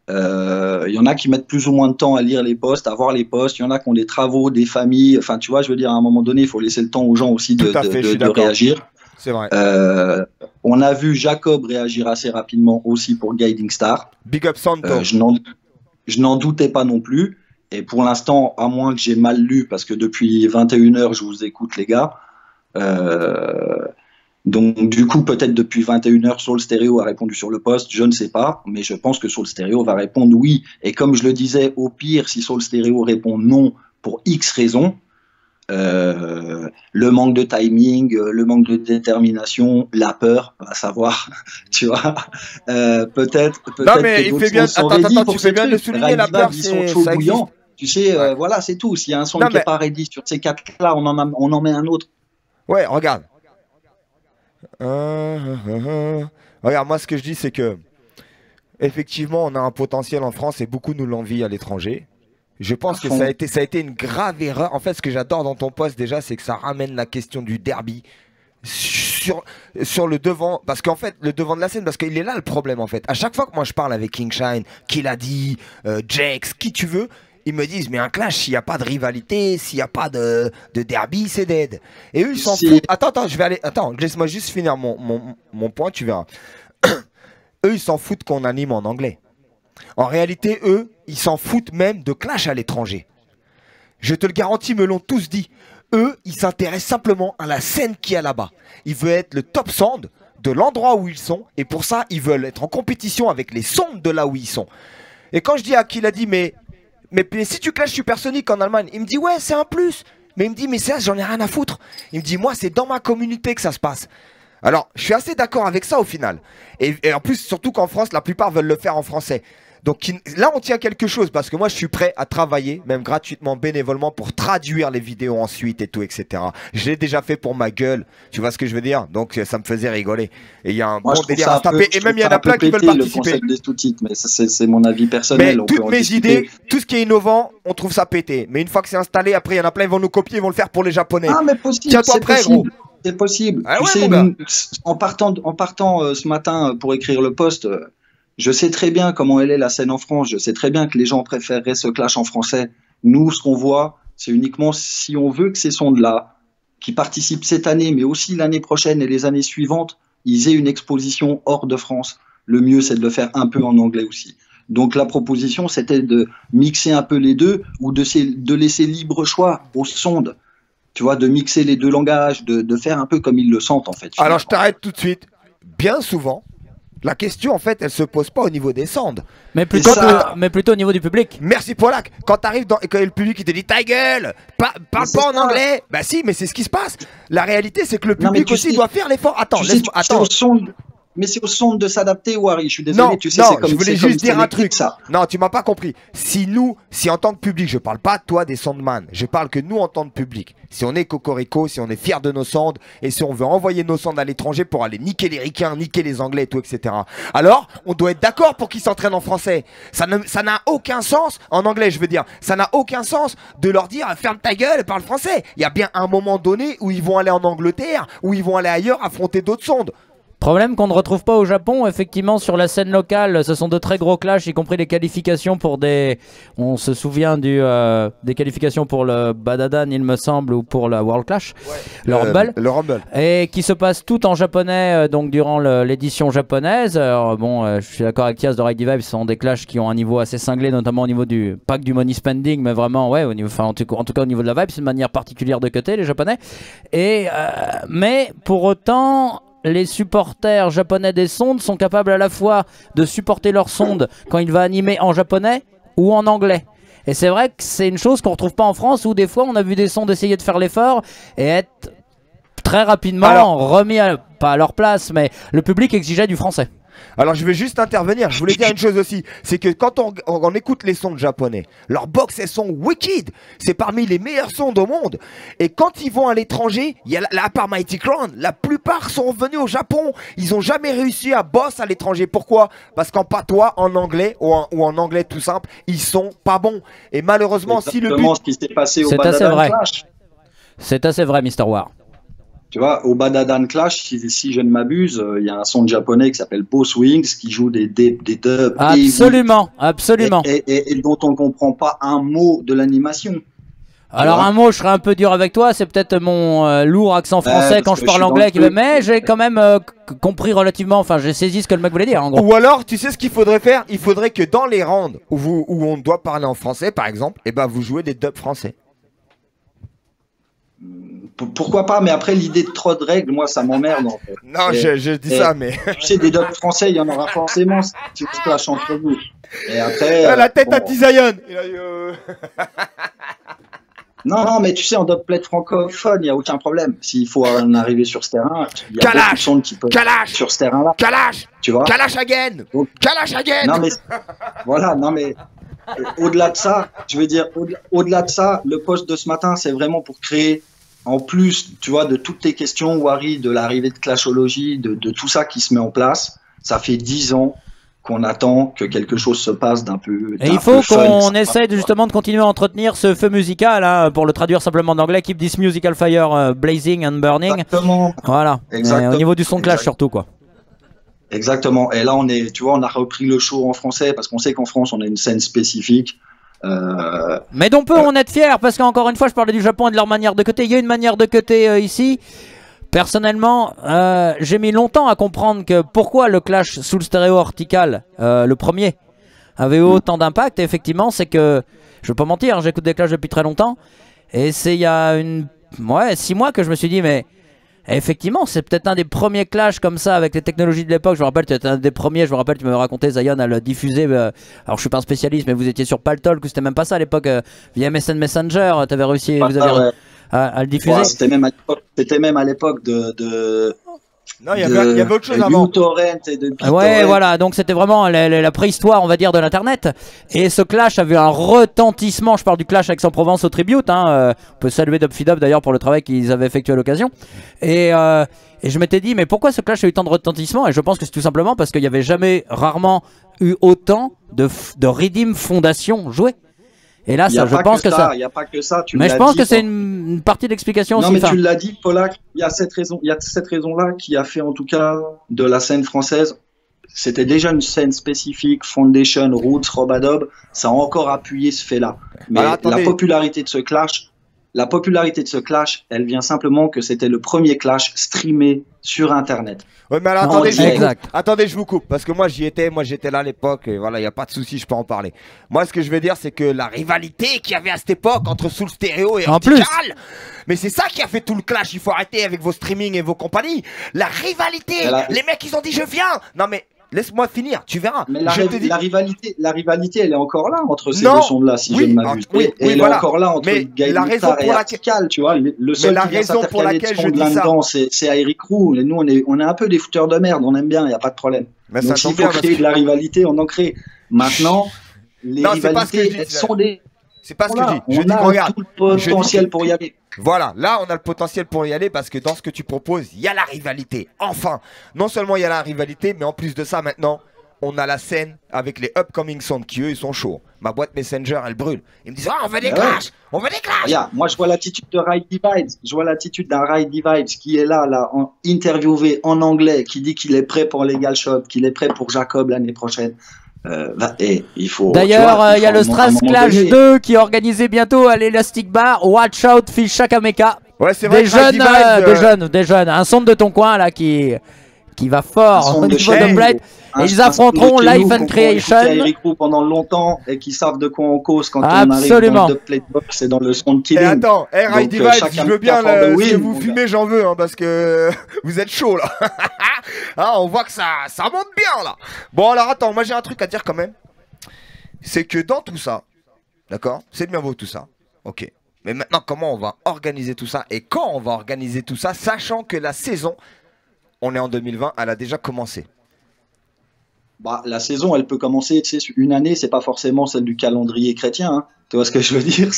Il y en a qui mettent plus ou moins de temps à lire les posts, à voir les posts. Il y en a qui ont des travaux, des familles. Enfin, tu vois, je veux dire, à un moment donné, il faut laisser le temps aux gens aussi de réagir. C'est vrai. On a vu Jacob réagir assez rapidement aussi pour Guiding Star. Big up Santo. Je n'en doutais pas non plus. Et pour l'instant, à moins que j'ai mal lu, parce que depuis 21h, je vous écoute, les gars. Donc, du coup, peut-être depuis 21h, Soul Stereo a répondu sur le post, je ne sais pas, mais je pense que Soul Stereo va répondre oui. Et comme je le disais, au pire, si Soul Stereo répond non pour X raisons, le manque de timing, le manque de détermination, la peur, à savoir, tu vois, peut-être. Non, mais il fait bien, attends, tu fais bien de souligner la peur, c'est ça existe. Tu sais, voilà, c'est tout. S'il y a un son qui n'est pas ready sur ces 4-là, on en met un autre. Ouais, regarde. Regarde, moi ce que je dis c'est que effectivement on a un potentiel en France et beaucoup nous l'envient à l'étranger. Je pense que ça a été une grave erreur. En fait, ce que j'adore dans ton poste déjà, c'est que ça ramène la question du derby sur le devant, parce qu'en fait le devant de la scène, parce qu'il est là le problème en fait. À chaque fois que moi je parle avec King Shine, qu'il a dit, Jax, qui tu veux, ils me disent, mais un clash, s'il n'y a pas de rivalité, s'il n'y a pas de derby, c'est dead. Et eux, ils s'en foutent. Attends, je vais aller. Attends, laisse-moi juste finir mon point, tu verras. Eux, ils s'en foutent qu'on anime en anglais. En réalité, eux, ils s'en foutent même de clash à l'étranger. Je te le garantis, me l'ont tous dit. Eux, ils s'intéressent simplement à la scène qu'il y a là-bas. Ils veulent être le top sound de l'endroit où ils sont. Et pour ça, ils veulent être en compétition avec les sons de là où ils sont. Et quand je dis à qui il a dit, mais si tu clashes Supersonic en Allemagne, il me dit ouais c'est un plus. Mais il me dit mais ça j'en ai rien à foutre. Il me dit moi c'est dans ma communauté que ça se passe. Alors je suis assez d'accord avec ça au final. Et en plus surtout qu'en France la plupart veulent le faire en français. Donc là on tient quelque chose parce que moi je suis prêt à travailler même gratuitement, bénévolement pour traduire les vidéos ensuite et tout etc. Je l'ai déjà fait pour ma gueule, tu vois ce que je veux dire. Donc ça me faisait rigoler. Et il y a un bon délire à se taper et même il y en a plein qui veulent participer. Le concept des sous-titres, mais c'est mon avis personnel. Mais toutes mes idées, tout ce qui est innovant, on trouve ça pété. Mais une fois que c'est installé, après il y en a plein, ils vont nous copier, ils vont le faire pour les Japonais. Ah mais possible, tiens-toi prêt gros. C'est possible. Ah, tu ouais, sais, en partant ce matin pour écrire le post, je sais très bien comment elle est la scène en France. Je sais très bien que les gens préféreraient ce clash en français. Nous, ce qu'on voit, c'est uniquement si on veut que ces sondes-là, qui participent cette année, mais aussi l'année prochaine et les années suivantes, ils aient une exposition hors de France. Le mieux, c'est de le faire un peu en anglais aussi. Donc la proposition, c'était de mixer un peu les deux ou de laisser libre choix aux sondes. Tu vois, de mixer les deux langages, de faire un peu comme ils le sentent en fait. Finalement. Alors je t'arrête tout de suite. Bien souvent, la question, en fait, elle se pose pas au niveau des sondes. Mais plutôt au niveau du public. Merci Polak. Quand t'arrives et que le public il te dit ta gueule, parle pas en anglais. Bah si, mais c'est ce qui se passe. La réalité, c'est que le public aussi doit faire l'effort. Attends, laisse-moi. Attends. Mais c'est aux sondes de s'adapter, Wari. Je suis désolé. Non, tu sais, je voulais juste dire un truc. Ça. Non, tu m'as pas compris. Si en tant que public, je parle pas toi des soundman, je parle que nous en tant que public, si on est cocorico, si on est fier de nos sondes et si on veut envoyer nos sondes à l'étranger pour aller niquer les ricains, niquer les anglais et tout, etc. Alors, on doit être d'accord pour qu'ils s'entraînent en français. Ça n'a aucun sens, en anglais je veux dire, ça n'a aucun sens de leur dire ferme ta gueule et parle français. Il y a bien un moment donné où ils vont aller en Angleterre, où ils vont aller ailleurs affronter d'autres sondes. Problème qu'on ne retrouve pas au Japon, effectivement, sur la scène locale, ce sont de très gros clashs, y compris des qualifications pour des... On se souvient des qualifications pour le Badadan, il me semble, ou pour la World Clash, le Rumble. Le Rumble. Et qui se passe tout en japonais, donc durant l'édition japonaise. Alors, bon, je suis d'accord avec Thias de Righty Vibes, ce sont des clashs qui ont un niveau assez cinglé, notamment au niveau du... Pas que du money spending, mais vraiment, ouais, au niveau, en tout cas au niveau de la vibe, c'est une manière particulière de cutter, les japonais. Mais pour autant... Les supporters japonais des sondes sont capables à la fois de supporter leur sonde quand il va animer en japonais ou en anglais. Et c'est vrai que c'est une chose qu'on ne retrouve pas en France où des fois on a vu des sondes essayer de faire l'effort et être très rapidement remis pas à leur place, mais le public exigeait du français. Alors je vais juste intervenir, je voulais dire une chose aussi, c'est que quand on écoute les sons japonais, leurs box elles sont wicked, c'est parmi les meilleurs sons au monde. Et quand ils vont à l'étranger, il y a à part Mighty Crown, la plupart sont venus au Japon, ils ont jamais réussi à boss à l'étranger. Pourquoi? Parce qu'en patois, en anglais ou en anglais tout simple, ils sont pas bons. Et malheureusement, si le but... ce qui s'est passé au c'est assez vrai. C'est assez vrai, Mr. War. Tu vois, au Badadan Clash, si je ne m'abuse, il y a un son de japonais qui s'appelle Boss Wings qui joue des dubs. Absolument, absolument. Et dont on ne comprend pas un mot de l'animation. Alors un mot, je serais un peu dur avec toi, c'est peut-être mon lourd accent français quand je parle anglais, mais j'ai quand même compris relativement, enfin j'ai saisi ce que le mec voulait dire en gros. Ou alors, tu sais ce qu'il faudrait faire? Il faudrait que dans les rounds où on doit parler en français, par exemple, et ben vous jouez des dubs français. Pourquoi pas, mais après l'idée de trop de règles, moi ça m'emmerde en fait. Non, je dis ça, mais... Tu sais, des dubs français, il y en aura forcément si tu te clashes entre vous. Et après... la tête à Tizayon. Non, mais tu sais, en dubplate francophone, il n'y a aucun problème. S'il faut en arriver sur ce terrain, il y a beaucoup de sondes qui peuvent sur ce terrain-là. Tu vois? Kalash again. Kalash again. Non, mais voilà, non, mais au-delà de ça, je veux dire, au-delà de ça, le post de ce matin, c'est vraiment pour créer, en plus, tu vois, de toutes tes questions, Wari, de l'arrivée de Clashology, de tout ça qui se met en place. Ça fait 10 ans qu'on attend que quelque chose se passe d'un peu. Et il faut qu'on essaye justement de continuer à entretenir ce feu musical, hein, pour le traduire simplement en anglais, Keep this musical fire blazing and burning. Exactement. Voilà. Exactement. Au niveau du son de Clash surtout, quoi. Exactement. Et là, tu vois, on a repris le show en français parce qu'on sait qu'en France, on a une scène spécifique. Mais dont peut en être fier, parce qu'encore une fois, je parlais du Japon et de leur manière de cutter. Il y a une manière de cutter ici. Personnellement, j'ai mis longtemps à comprendre que pourquoi le clash sous le stéréo ortical, le premier, avait eu autant d'impact. Et effectivement, c'est que, je vais pas mentir, j'écoute des clashs depuis très longtemps. Et c'est il y a 6 mois que je me suis dit, mais effectivement, c'est peut-être un des premiers clashs comme ça avec les technologies de l'époque. Je me rappelle, tu étais un des premiers, je me rappelle, tu m'avais raconté, Zion, à le diffuser. Alors, je suis pas un spécialiste, mais vous étiez sur Paltalk, c'était même pas ça à l'époque, via MSN Messenger, tu avais réussi, vous avez à le diffuser. Ouais, c'était même à l'époque de non, il y avait autre chose avant. uTorrent et de BitTorrent. Ouais, voilà, donc c'était vraiment la préhistoire, on va dire, de l'internet. Et ce clash avait un retentissement. Je parle du clash Aix-en-Provence au Tribute, hein. On peut saluer Dubfidub d'ailleurs pour le travail qu'ils avaient effectué à l'occasion. Et je m'étais dit, mais pourquoi ce clash a eu tant de retentissement? Et je pense que c'est tout simplement parce qu'il n'y avait rarement eu autant de Redeem Foundation jouées. Et là, ça, je pense que ça. Il n'y a pas que ça. Mais je pense que c'est une partie de l'explication aussi. Non, mais tu l'as dit, Polak. Il y a cette raison-là qui a fait, en tout cas, de la scène française. C'était déjà une scène spécifique, Foundation, Roots, Robadob. Ça a encore appuyé ce fait-là. Mais la popularité de ce clash, elle vient simplement que c'était le premier clash streamé sur Internet. Ouais, mais alors, attendez, je vous coupe, parce que moi j'étais là à l'époque, et voilà, il n'y a pas de souci, je peux en parler. Moi, ce que je veux dire, c'est que la rivalité qu'il y avait à cette époque entre Soul Stereo et Ortical, mais c'est ça qui a fait tout le clash. Il faut arrêter avec vos streamings et vos compagnies. La rivalité, les mecs, ils ont dit je viens. Non, mais laisse-moi finir, tu verras. Mais la rivalité, elle est encore là entre ces deux sons-là, si je ne m'abuse. Et elle est encore là entre Gaïtar et Ortical, tu vois. Le seul qui vient s'intercaler de son là-dedans, c'est Eric Roux. Et nous, on est un peu des fouteurs de merde, on aime bien, il n'y a pas de problème. Mais donc, s'il faut créer de la rivalité, on en crée. Maintenant, les rivalités, elles sont des... C'est pas ce que je dis. Je dis qu'on a tout le potentiel pour y aller. Voilà, là on a le potentiel pour y aller parce que dans ce que tu proposes, il y a la rivalité. Enfin, non seulement il y a la rivalité, mais en plus de ça maintenant, on a la scène avec les upcoming sounds qui eux ils sont chauds. Ma boîte Messenger elle brûle. Ils me disent on veut des clashs, on veut des clashs. Regarde, moi je vois l'attitude de Ride Divides, je vois l'attitude d'un Ride Divides qui est là interviewé en anglais, qui dit qu'il est prêt pour Legal Shot, qu'il est prêt pour Jacob l'année prochaine. Il faut. D'ailleurs, il y a le Strass Clash 2 qui est organisé bientôt à l'Elastic Bar. Watch out, Phil Shakameka. Ouais, c'est vrai. Des jeunes. Un son de ton coin là qui va fort au niveau de Blade. Et ils affronteront Life and Creation. Eric Roux pendant longtemps et qui savent de quoi on cause quand on arrive dans le Playbox et dans le son de Killing. Et attends, Ride Divide, je veux bien si vous fumez, j'en veux, hein, parce que vous êtes chaud là. Hein, on voit que ça monte bien là. Bon alors attends, moi j'ai un truc à dire quand même. C'est que dans tout ça, d'accord, c'est bien beau tout ça, ok. Mais maintenant comment on va organiser tout ça et quand on va organiser tout ça, sachant que la saison, on est en 2020, elle a déjà commencé. Bah, la saison, elle peut commencer, tu sais, une année, c'est pas forcément celle du calendrier chrétien. Hein. Tu vois ce que je veux dire?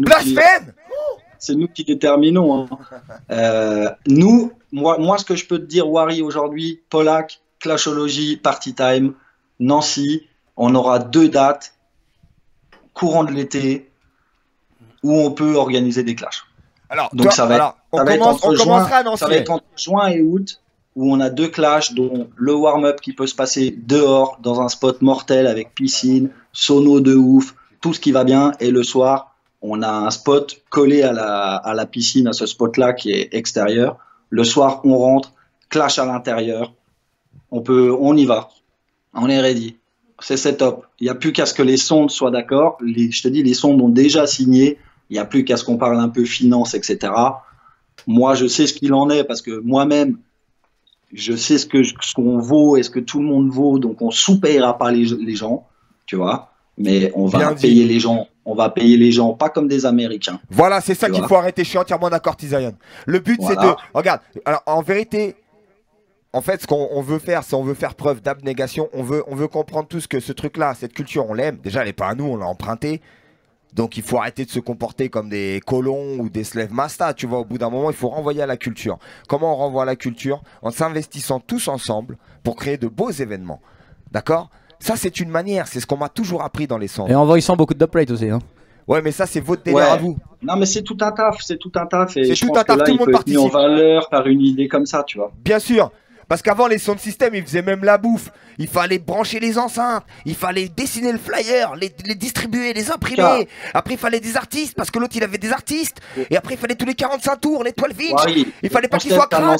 C'est nous qui déterminons. Hein. Moi, ce que je peux te dire, Wari, aujourd'hui, Polak, Clashology, Party Time, Nancy, on aura 2 dates, courant de l'été, où on peut organiser des clashs. Alors, donc ça va être On commencera à Nancy. Ça va être entre juin et août, où on a 2 clashs, dont le warm-up qui peut se passer dehors, dans un spot mortel avec piscine, sono de ouf, tout ce qui va bien. Et le soir, on a un spot collé à la piscine, à ce spot-là qui est extérieur. Le soir, on rentre, clash à l'intérieur. On y va. On est ready. C'est setup. Il n'y a plus qu'à ce que les sondes soient d'accord. Je te dis, les sondes ont déjà signé. Il n'y a plus qu'à ce qu'on parle un peu finance, etc. Moi, je sais ce qu'il en est parce que moi-même, je sais ce qu'on vaut et ce que tout le monde vaut. Donc, on sous-payera pas les gens, tu vois. Mais on va payer les gens. On va payer les gens, pas comme des Américains. Voilà, c'est ça qu'il faut arrêter. Je suis entièrement d'accord, Tizayan. Le but, c'est de... Regarde, alors en vérité... En fait, ce qu'on veut faire, c'est on veut faire preuve d'abnégation. On veut comprendre tous que ce truc-là, cette culture, on l'aime. Déjà, elle n'est pas à nous, on l'a emprunté. Donc, il faut arrêter de se comporter comme des colons ou des slave masters. Tu vois, au bout d'un moment, il faut renvoyer à la culture. Comment on renvoie à la culture? En s'investissant tous ensemble pour créer de beaux événements. D'accord? Ça, c'est une manière. C'est ce qu'on m'a toujours appris dans les centres. Et en envoyant beaucoup de dubplates aussi. Hein. Ouais, mais ça, c'est votre délire à vous. Non, mais c'est tout un taf. C'est tout un taf. Et c'est tout un taf. Tout le monde participe. En valeur par une idée comme ça, tu vois. Bien sûr. Parce qu'avant, les sound systems, ils faisaient même la bouffe. Il fallait brancher les enceintes. Il fallait dessiner le flyer, les distribuer, les imprimer. Après, il fallait des artistes, parce que l'autre, il avait des artistes. Et après, il fallait tous les 45 tours, les 12 inch. Il fallait pas qu'ils soient crades.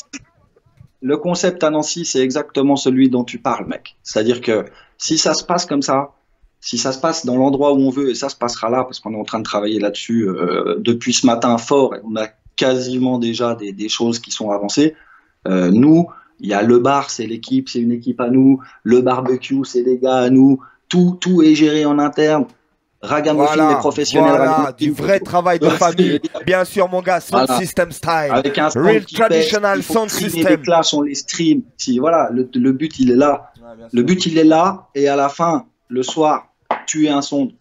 Le concept à Nancy, c'est exactement celui dont tu parles, mec. C'est-à-dire que si ça se passe comme ça, si ça se passe dans l'endroit où on veut, et ça se passera là, parce qu'on est en train de travailler là-dessus depuis ce matin fort, et on a quasiment déjà des choses qui sont avancées. Nous, il y a le bar, c'est l'équipe, c'est une équipe à nous. Le barbecue, c'est des gars à nous. Tout est géré en interne. Ragamuffin, les professionnels. Voilà, du vrai travail de famille. Bien sûr, mon gars, sound system style. Avec un real traditional sound system. Les clashs, on les stream. Si, voilà, le but, il est là. Ouais, le but, il est là. Et à la fin, le soir, tu es un son.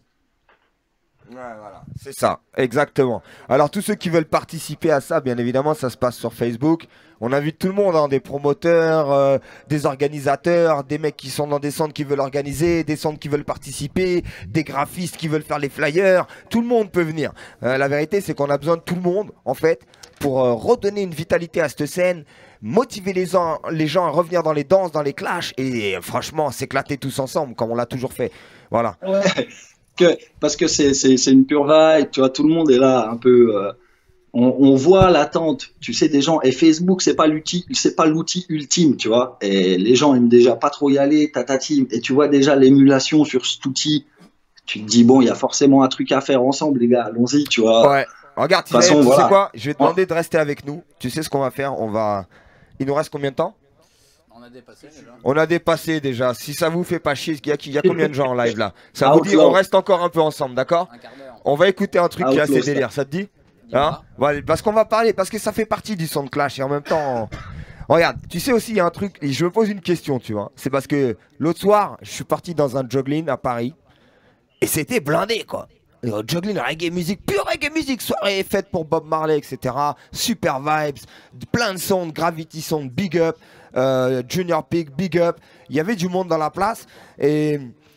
Ouais, voilà, c'est ça, exactement. Alors, tous ceux qui veulent participer à ça, bien évidemment, ça se passe sur Facebook. On invite tout le monde, hein, des promoteurs, des organisateurs, des mecs qui sont dans des centres qui veulent organiser, des centres qui veulent participer, des graphistes qui veulent faire les flyers. Tout le monde peut venir. La vérité, c'est qu'on a besoin de tout le monde, en fait, pour redonner une vitalité à cette scène, motiver les gens à revenir dans les danses, dans les clashs, et franchement, s'éclater tous ensemble, comme on l'a toujours fait. Voilà. Ouais, parce que c'est une pure vibe, tu vois, tout le monde est là, un peu... On voit l'attente, tu sais, des gens. Et Facebook, c'est pas l'outil ultime, tu vois. Et les gens aiment déjà pas trop y aller, tatati. Et tu vois déjà l'émulation sur cet outil. Tu te dis, bon, il y a forcément un truc à faire ensemble, les gars, allons-y, tu vois. Ouais. Regarde, tu sais quoi? Je vais te demander de rester avec nous. Tu sais ce qu'on va faire? Il nous reste combien de temps? On a dépassé déjà. On a dépassé déjà. Si ça vous fait pas chier, il y a combien de gens en live là? Ça vous dit, on reste encore un peu ensemble, d'accord? On va écouter un truc qui est assez délire, ça te dit? Hein? Voilà, parce qu'on va parler, parce que ça fait partie du son de clash et en même temps, regarde, tu sais aussi il y a un truc, et je me pose une question, tu vois, c'est parce que l'autre soir, je suis parti dans un juggling à Paris et c'était blindé quoi. Juggling, reggae music, pure reggae music, soirée faite pour Bob Marley, etc. Super vibes, plein de sons, Gravity Sound, big up, Junior Pig, big up. Il y avait du monde dans la place et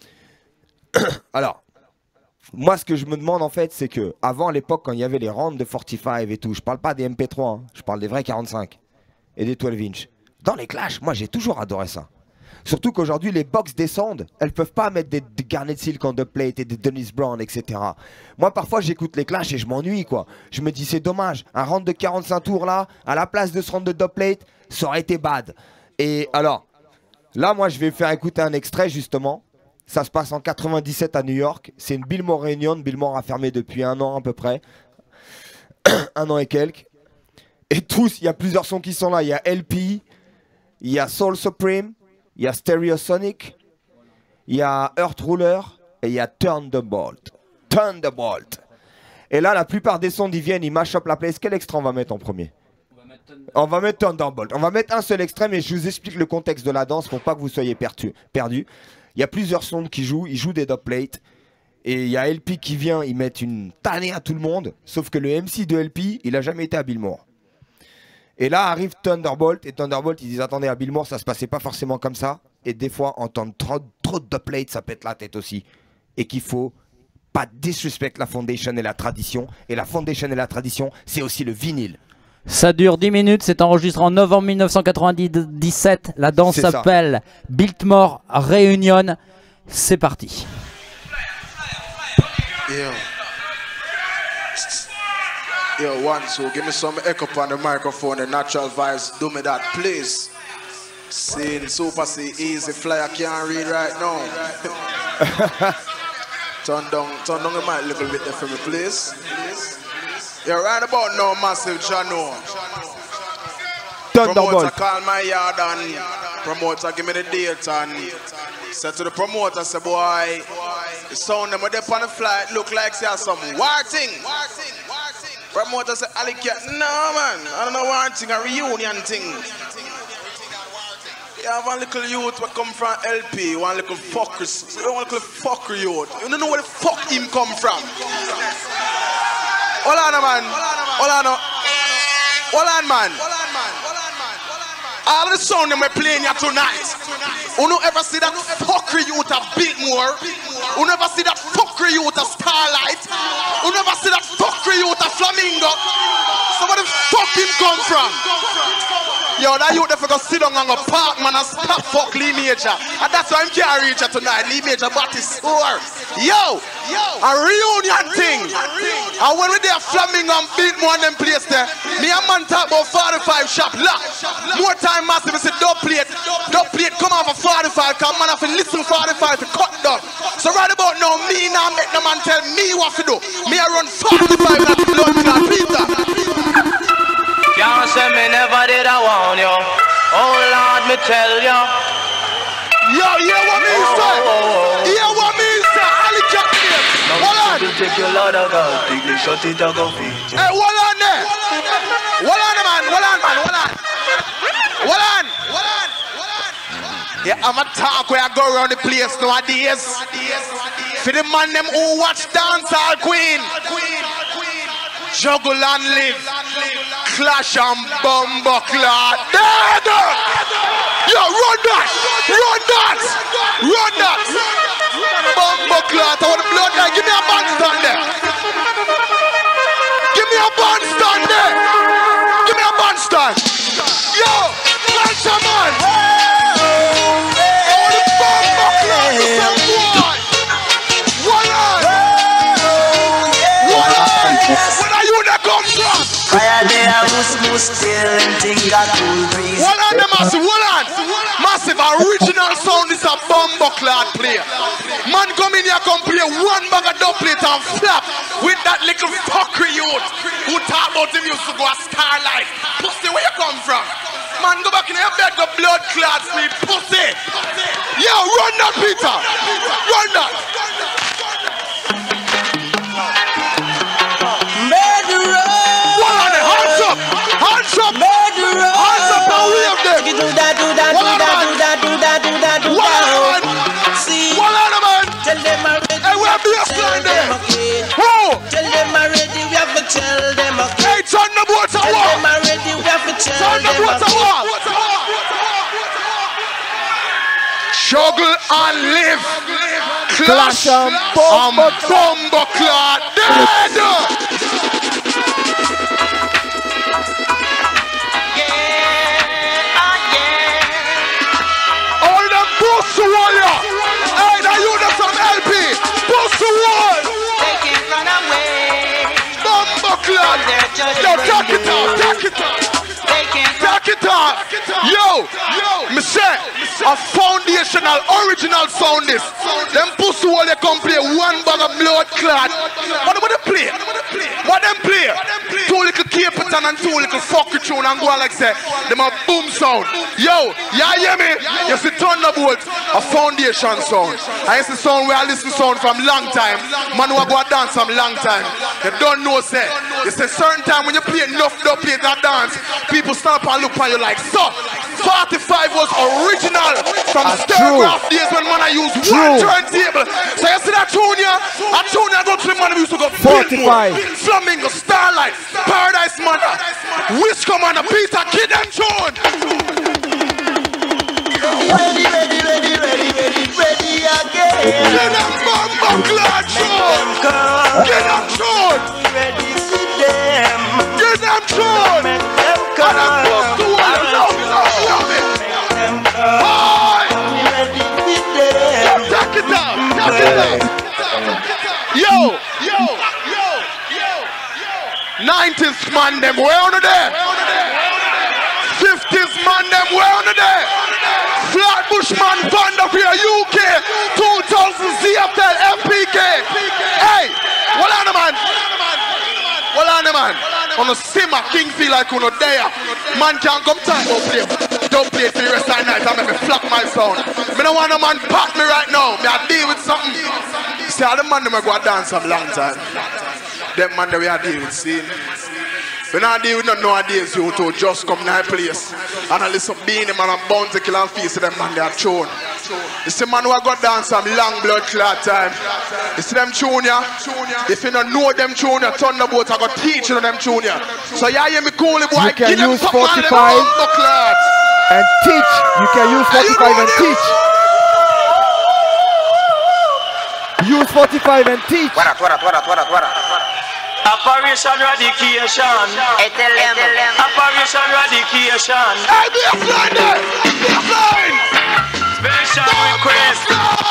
alors. Moi, ce que je me demande, en fait, c'est que avant, à l'époque, quand il y avait les rounds de 45 et tout, je parle pas des MP3, hein, je parle des vrais 45 et des 12 inch. Dans les clashs, moi, j'ai toujours adoré ça. Surtout qu'aujourd'hui, les box descendent, elles peuvent pas mettre des Garnet Silk en dubplate et des Dennis Brown, etc. Moi, parfois, j'écoute les clashs et je m'ennuie, quoi. Je me dis, c'est dommage, un round de 45 tours, là, à la place de ce round de dubplate, ça aurait été bad. Et alors, là, moi, je vais faire écouter un extrait, justement. Ça se passe en 97 à New York. C'est une Billmore réunion. Billmore a fermé depuis 1 an à peu près. 1 an et quelques. Et tous, il y a plusieurs sons qui sont là. Il y a LP, il y a Soul Supreme, il y a Stereosonic, il y a Earth Ruler et il y a Thunderbolt. Thunderbolt. Et là, la plupart des sons, ils viennent, ils mash up la place. Quel extrait on va mettre en premier? On va mettre Thunderbolt. On va mettre un seul extrait, mais je vous explique le contexte de la danse pour pas que vous soyez perdus. Il y a plusieurs sondes qui jouent, ils jouent des dubplates. Et il y a LP qui vient, ils mettent une tannée à tout le monde. Sauf que le MC de LP, il a jamais été à Billmore. Et là arrive Thunderbolt. Et Thunderbolt, ils disent, attendez, à Billmore, ça se passait pas forcément comme ça. Et des fois, entendre trop de dubplates, ça pète la tête aussi. Et qu'il faut pas disrespect la foundation et la tradition. Et la foundation et la tradition, c'est aussi le vinyle. Ça dure 10 minutes, c'est enregistré en novembre 1997. La danse s'appelle Biltmore Reunion. C'est parti. Yeah. Yo, one, two, give me some echo on the microphone, the natural vibes. Do me that, please. Seeing Super C, easy fly, I can't read right now. turn down the mic a little bit there for me, please. Yeah, right about now, Massive Jano. Promoter call my yard and promoter give me the date and said to the promoter, say boy, the sound them when they on the flight look like say some war thing. Promoter say, Ali, no man, I don't know war thing, a reunion thing. You have one little youth who come from LP, one little fucker youth. You don't know where the fuck him come from. Hold on, man. Hold on, man. All the sound them we're playing here tonight. You don't ever see that fucker youth of Biltmore. You never see that fucker youth of Starlight. You never see that fucker youth of Flamingo. So where the fuck him come from? Yo, that youth never go sit down on a park, man, and stop fuck Lee Major. And that's why I'm can't reach her tonight. Lee Major body sore. Yo, a reunion thing. And when we there Flamingo and Biltmore and them place there, me and man talk about 45 shop lock. More time Massive, say don't play it, come on for 45, come man have to listen 45 to cut down. So right about now, me now make the man tell me what to do. Me I run 45 and the blood in Peter. Can't say me never did I want you. Oh Lord, me tell you. Yo, hear what me say? Hear what me say? Ali Captain. Hold on. Take your Lord of God, take the shot it and go feed. Hey, hold on there. Hold on, man. Hold on, man. Hold on. Hold on. Hold on. Yeah, I'm a talk where I go around the place nowadays. For the man them who watch Dancehall Queen. Juggle and live. Clash and Bumbo Clot. Dead! Yo, run that! Run that! Run that! Bumbo Clot. I want the blood there. Give me a bandstand there. Give me a bandstand there. Give me a bandstand. Yo, clash a man. I want the Bumbo Clot to some boy. One on. One on. Where are you that come from? Fire there, still and thing got cool breeze. Hold on, the Massive, hold on. Massive, original sound is a Bumbo Clot player. Man come in here, come play one bag of dub plate and flap with that little fucker youth who talk about him used to go a Starlight. Pussy, where you come from? Man, go back in your bed, go blood clots, me pussy. Yo, run that, Peter. Run that. Hands up! Hands up and wave them! Do that. See? Man! Tell them already. Hey, where be a sign there? Who? Tell them already, we have to tell them okay. Hey, turn the boat to walk! Tell them already, we have to tell them okay. Juggle and live. Clash and Bumbo Clot. Dead! Push the wall, yeah. Hey, now you know some LP. Push the wall. They can't run away. Bumbo Clot. Yo, take it out. Take it out. They can't take it out. Yo, me say, a foundational, original sound this. Them pussy wall, they come play one bag of blood clot. What do they play? What them play? Two little Capitan and two little fucker tune and go on like say, them a boom sound. Yo, you hear me? You see Thunderbolt, a foundation sound. I used to sound where I listen sound from long time. Man who go dance from long time. You don't know say. You say certain time when you play enough dub play that dance, people stop and look at you like so. 45 was original from Stirgraph days when man I use one turntable. So you see that tune here? That tune here go to the man who used to go 45. Flamingo, Starlight, Paradise Mother, Wish Commander, Peter, Kid and Tune. Ready again. Get them Bumbo Clot Tune. Get them Tune. Ready for them. Get them Tune. Check it out. Check it out. Yo. 90s man, them where on there? 50s man, them where on there? Flatbush man, Vanderveer, UK, 2000 ZFL, FPK. Hey, what on the man? What on the man? On the simmer, King feel like on there. Man can't come time, don't play for the rest of the night. I make me flop my sound. Me don't want a man pop me right now. Me I deal with something. See how the man them go dance a long time. Them man that we are dealing with, see. We not deal with nowadays, you to just come to our place. And I listen being him and I'm bound to kill and face them man they are thrown. You see man who I got dance some long blood clot time. You see them tune ya? If you don't know them tune ya, Thunderbolt I got teach you them tune ya. So yeah, hear me cool boy, you can give them use top man 45 and teach. You can use 45 and teach. Use 45 and teach. Operation Radication. Operation Radication. Special request.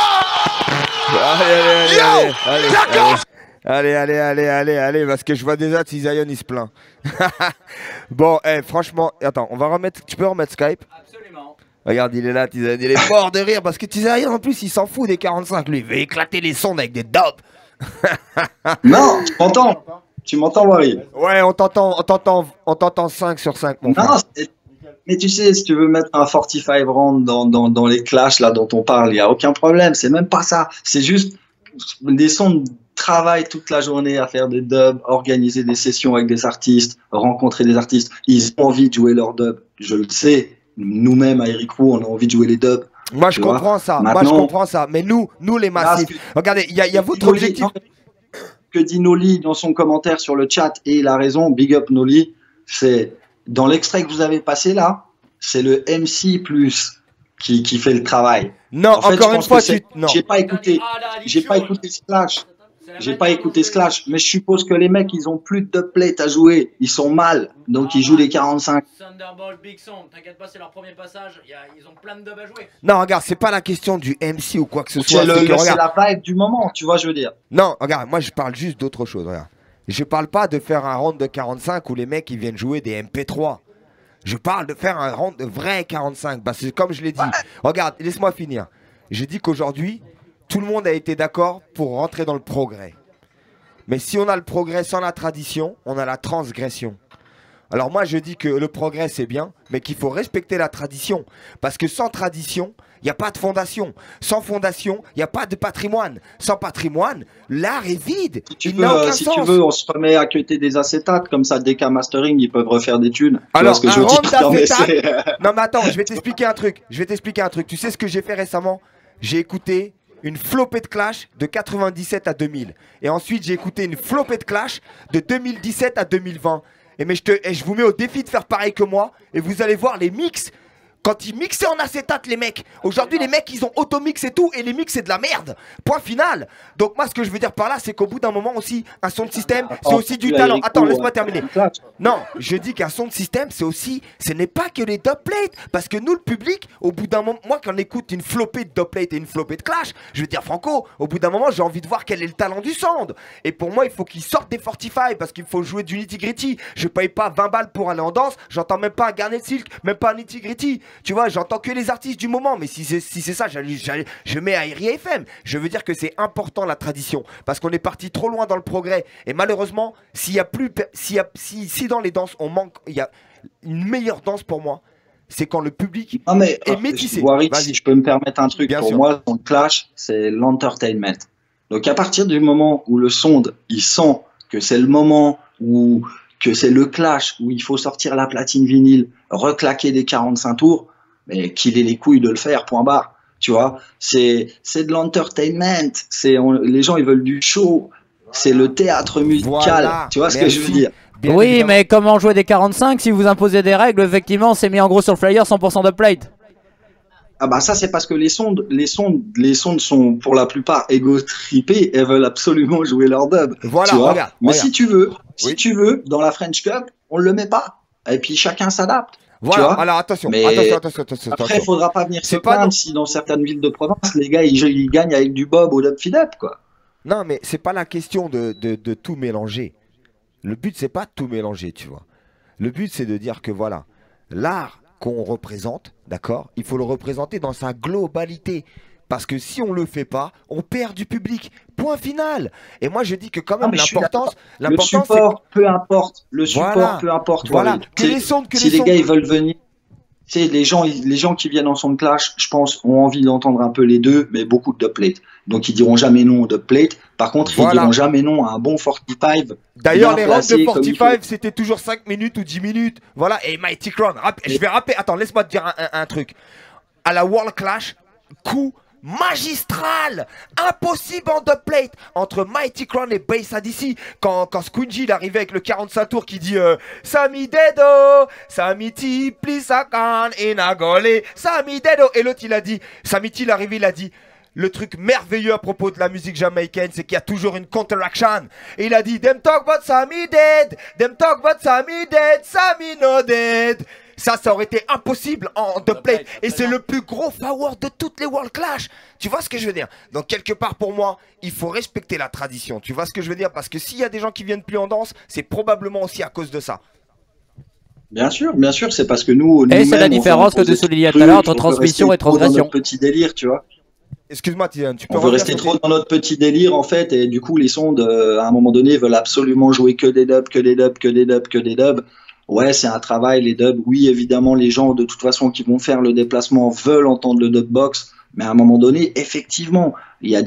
Allez, parce que je vois déjà Tizayon il se plaint. Bon, franchement, attends, on va remettre. Tu peux remettre Skype? Absolument. Regarde, il est là, Tizayon, il est mort de rire parce que Tizayon en plus il s'en fout des 45, lui, il veut éclater les sons avec des dubs. Non, tu m'entends? Tu m'entends, Wari? Ouais, on t'entend 5 sur 5, mon frère. Mais tu sais, si tu veux mettre un 45 round dans les clashs là dont on parle, il n'y a aucun problème. C'est même pas ça. C'est juste des sons de travail toute la journée à faire des dubs, organiser des sessions avec des artistes, rencontrer des artistes. Ils ont envie de jouer leurs dubs. Je le sais. Nous-mêmes, à Eric Roux, on a envie de jouer les dubs. Moi, je comprends ça. Moi, je comprends ça. Mais nous les massifs. Regardez, il y a votre objectif. Que dit Noli dans son commentaire sur le chat, et il a raison, big up Noli, c'est dans l'extrait que vous avez passé là, c'est le MC plus qui fait le travail. Non, en fait, encore une fois, j'ai pas écouté Splash. J'ai pas écouté Splash, mais je suppose que les mecs, ils ont plus de dubplate à jouer. Ils sont mal, donc ils jouent les 45. Thunderbolt, Big Song, t'inquiète pas, c'est leur premier passage. Ils ont plein de dubs à jouer. Non, regarde, c'est pas la question du MC ou quoi que ce soit. C'est la vibe du moment, tu vois, je veux dire. Non, regarde, moi je parle juste d'autre chose. Regarde. Je parle pas de faire un round de 45 où les mecs ils viennent jouer des MP3. Je parle de faire un round de vrai 45. Parce que comme je l'ai dit, regarde, laisse-moi finir. J'ai dit qu'aujourd'hui, tout le monde a été d'accord pour rentrer dans le progrès. Mais si on a le progrès sans la tradition, on a la transgression. Alors moi je dis que le progrès c'est bien, mais qu'il faut respecter la tradition. Parce que sans tradition, il n'y a pas de fondation. Sans fondation, il n'y a pas de patrimoine. Sans patrimoine, l'art est vide. Si tu veux, on se remet à cuter des acétates, comme ça, DK Mastering, ils peuvent refaire des thunes. Alors, un round d'acétate... Non mais attends, je vais t'expliquer un truc. Tu sais ce que j'ai fait récemment? J'ai écouté une flopée de clash de 97 à 2000. Et ensuite, j'ai écouté une flopée de clash de 2017 à 2020. Je vous mets au défi de faire pareil que moi. Et vous allez voir les mix. Quand ils mixaient en acétate, les mecs. Aujourd'hui, les mecs, ils ont auto-mix et tout. Et les mix, c'est de la merde. Point final. Donc, moi, ce que je veux dire par là, c'est qu'au bout d'un moment aussi, un son de système, c'est aussi du talent. Attends, laisse-moi terminer. Non, je dis qu'un son de système, c'est aussi... Ce n'est pas que les dubplates. Parce que nous, le public, au bout d'un moment... Moi, quand on écoute une flopée de dubplates et une flopée de clash, je veux dire, Franco, au bout d'un moment, j'ai envie de voir quel est le talent du sound. Et pour moi, il faut qu'ils sortent des 45 parce qu'il faut jouer du nitty-gritty. Je paye pas 20 balles pour aller en danse. J'entends même pas un Garnet Silk, même pas un nitty-gritty. Tu vois, j'entends que les artistes du moment, mais si c'est ça, je mets à Iri FM. Je veux dire que c'est important la tradition, parce qu'on est parti trop loin dans le progrès. Et malheureusement, si dans les danses on manque, il y a une meilleure danse pour moi, c'est quand le public est métissé. Wari, si je peux me permettre un truc, pour moi, son clash, c'est l'entertainment. Donc à partir du moment où le sonde, il sent que c'est le moment où que c'est le clash où il faut sortir la platine vinyle, reclaquer des 45 tours, mais qu'il ait les couilles de le faire, point barre. Tu vois, c'est de l'entertainment. Les gens, ils veulent du show. C'est le théâtre musical. Voilà. Tu vois ce que je veux dire? Oui, mais comment jouer des 45 si vous imposez des règles? Effectivement, c'est mis en gros sur le flyer 100% de plate. Ah bah ça, c'est parce que les sondes sont pour la plupart égo-trippés et veulent absolument jouer leur dub. Voilà, tu vois, regarde. Mais si tu veux, dans la French Cup, on le met pas. Et puis chacun s'adapte. Voilà, alors attention, attention. Après, il faudra pas venir se plaindre si dans certaines villes de province, les gars, ils gagnent avec du bob au dub fidap, quoi. Non, mais c'est pas la question de tout mélanger. Le but, c'est pas de tout mélanger, tu vois. Le but, c'est de dire que voilà, l'art qu'on représente, d'accord, il faut le représenter dans sa globalité. Parce que si on le fait pas, on perd du public. Point final. Et moi, je dis que quand même l'importance, le support, peu importe. Le support, peu importe. Voilà. Si les gars ils veulent venir, tu sais, les gens qui viennent en son de clash, je pense, ont envie d'entendre un peu les deux, mais beaucoup de dubplate. Donc ils diront jamais non au dubplate. Par contre, ils diront jamais non à un bon 45. D'ailleurs, les rounds de 45, c'était toujours 5 minutes ou 10 minutes. Voilà. Et Mighty Crown, je vais rapper. Attends, laisse-moi te dire un truc. À la World Clash, coup magistral, impossible en dubplate entre Mighty Crown et Bass ADC. Quand Squingy il arrivait avec le 45 tours qui dit Sami Dedo, Sami T, please I can in a gole, Sami Dedo. Et l'autre il a dit, Sami T il est arrivé, il a dit le truc merveilleux à propos de la musique jamaïcaine, c'est qu'il y a toujours une counter-action. Et il a dit them talk about Sami dead, them talk about Sami dead, Sami no dead. Ça aurait été impossible en dubplate. Et c'est le plus gros forward de toutes les World Clash. Tu vois ce que je veux dire? Donc quelque part pour moi, il faut respecter la tradition. Tu vois ce que je veux dire? Parce que s'il y a des gens qui viennent plus en danse, c'est probablement aussi à cause de ça. Bien sûr, c'est parce que nous... Et c'est la différence que tu soulignais tout à l'heure entre transmission et transgression. Dans notre petit délire, tu vois. Excuse-moi, Tidiane, tu peux... On veut rester trop dans notre petit délire, en fait, et du coup, les sondes, à un moment donné, veulent absolument jouer que des dubs. Ouais, c'est un travail, les dubs. Oui, évidemment, les gens, de toute façon, qui vont faire le déplacement veulent entendre le dubbox. Mais à un moment donné, effectivement, il y a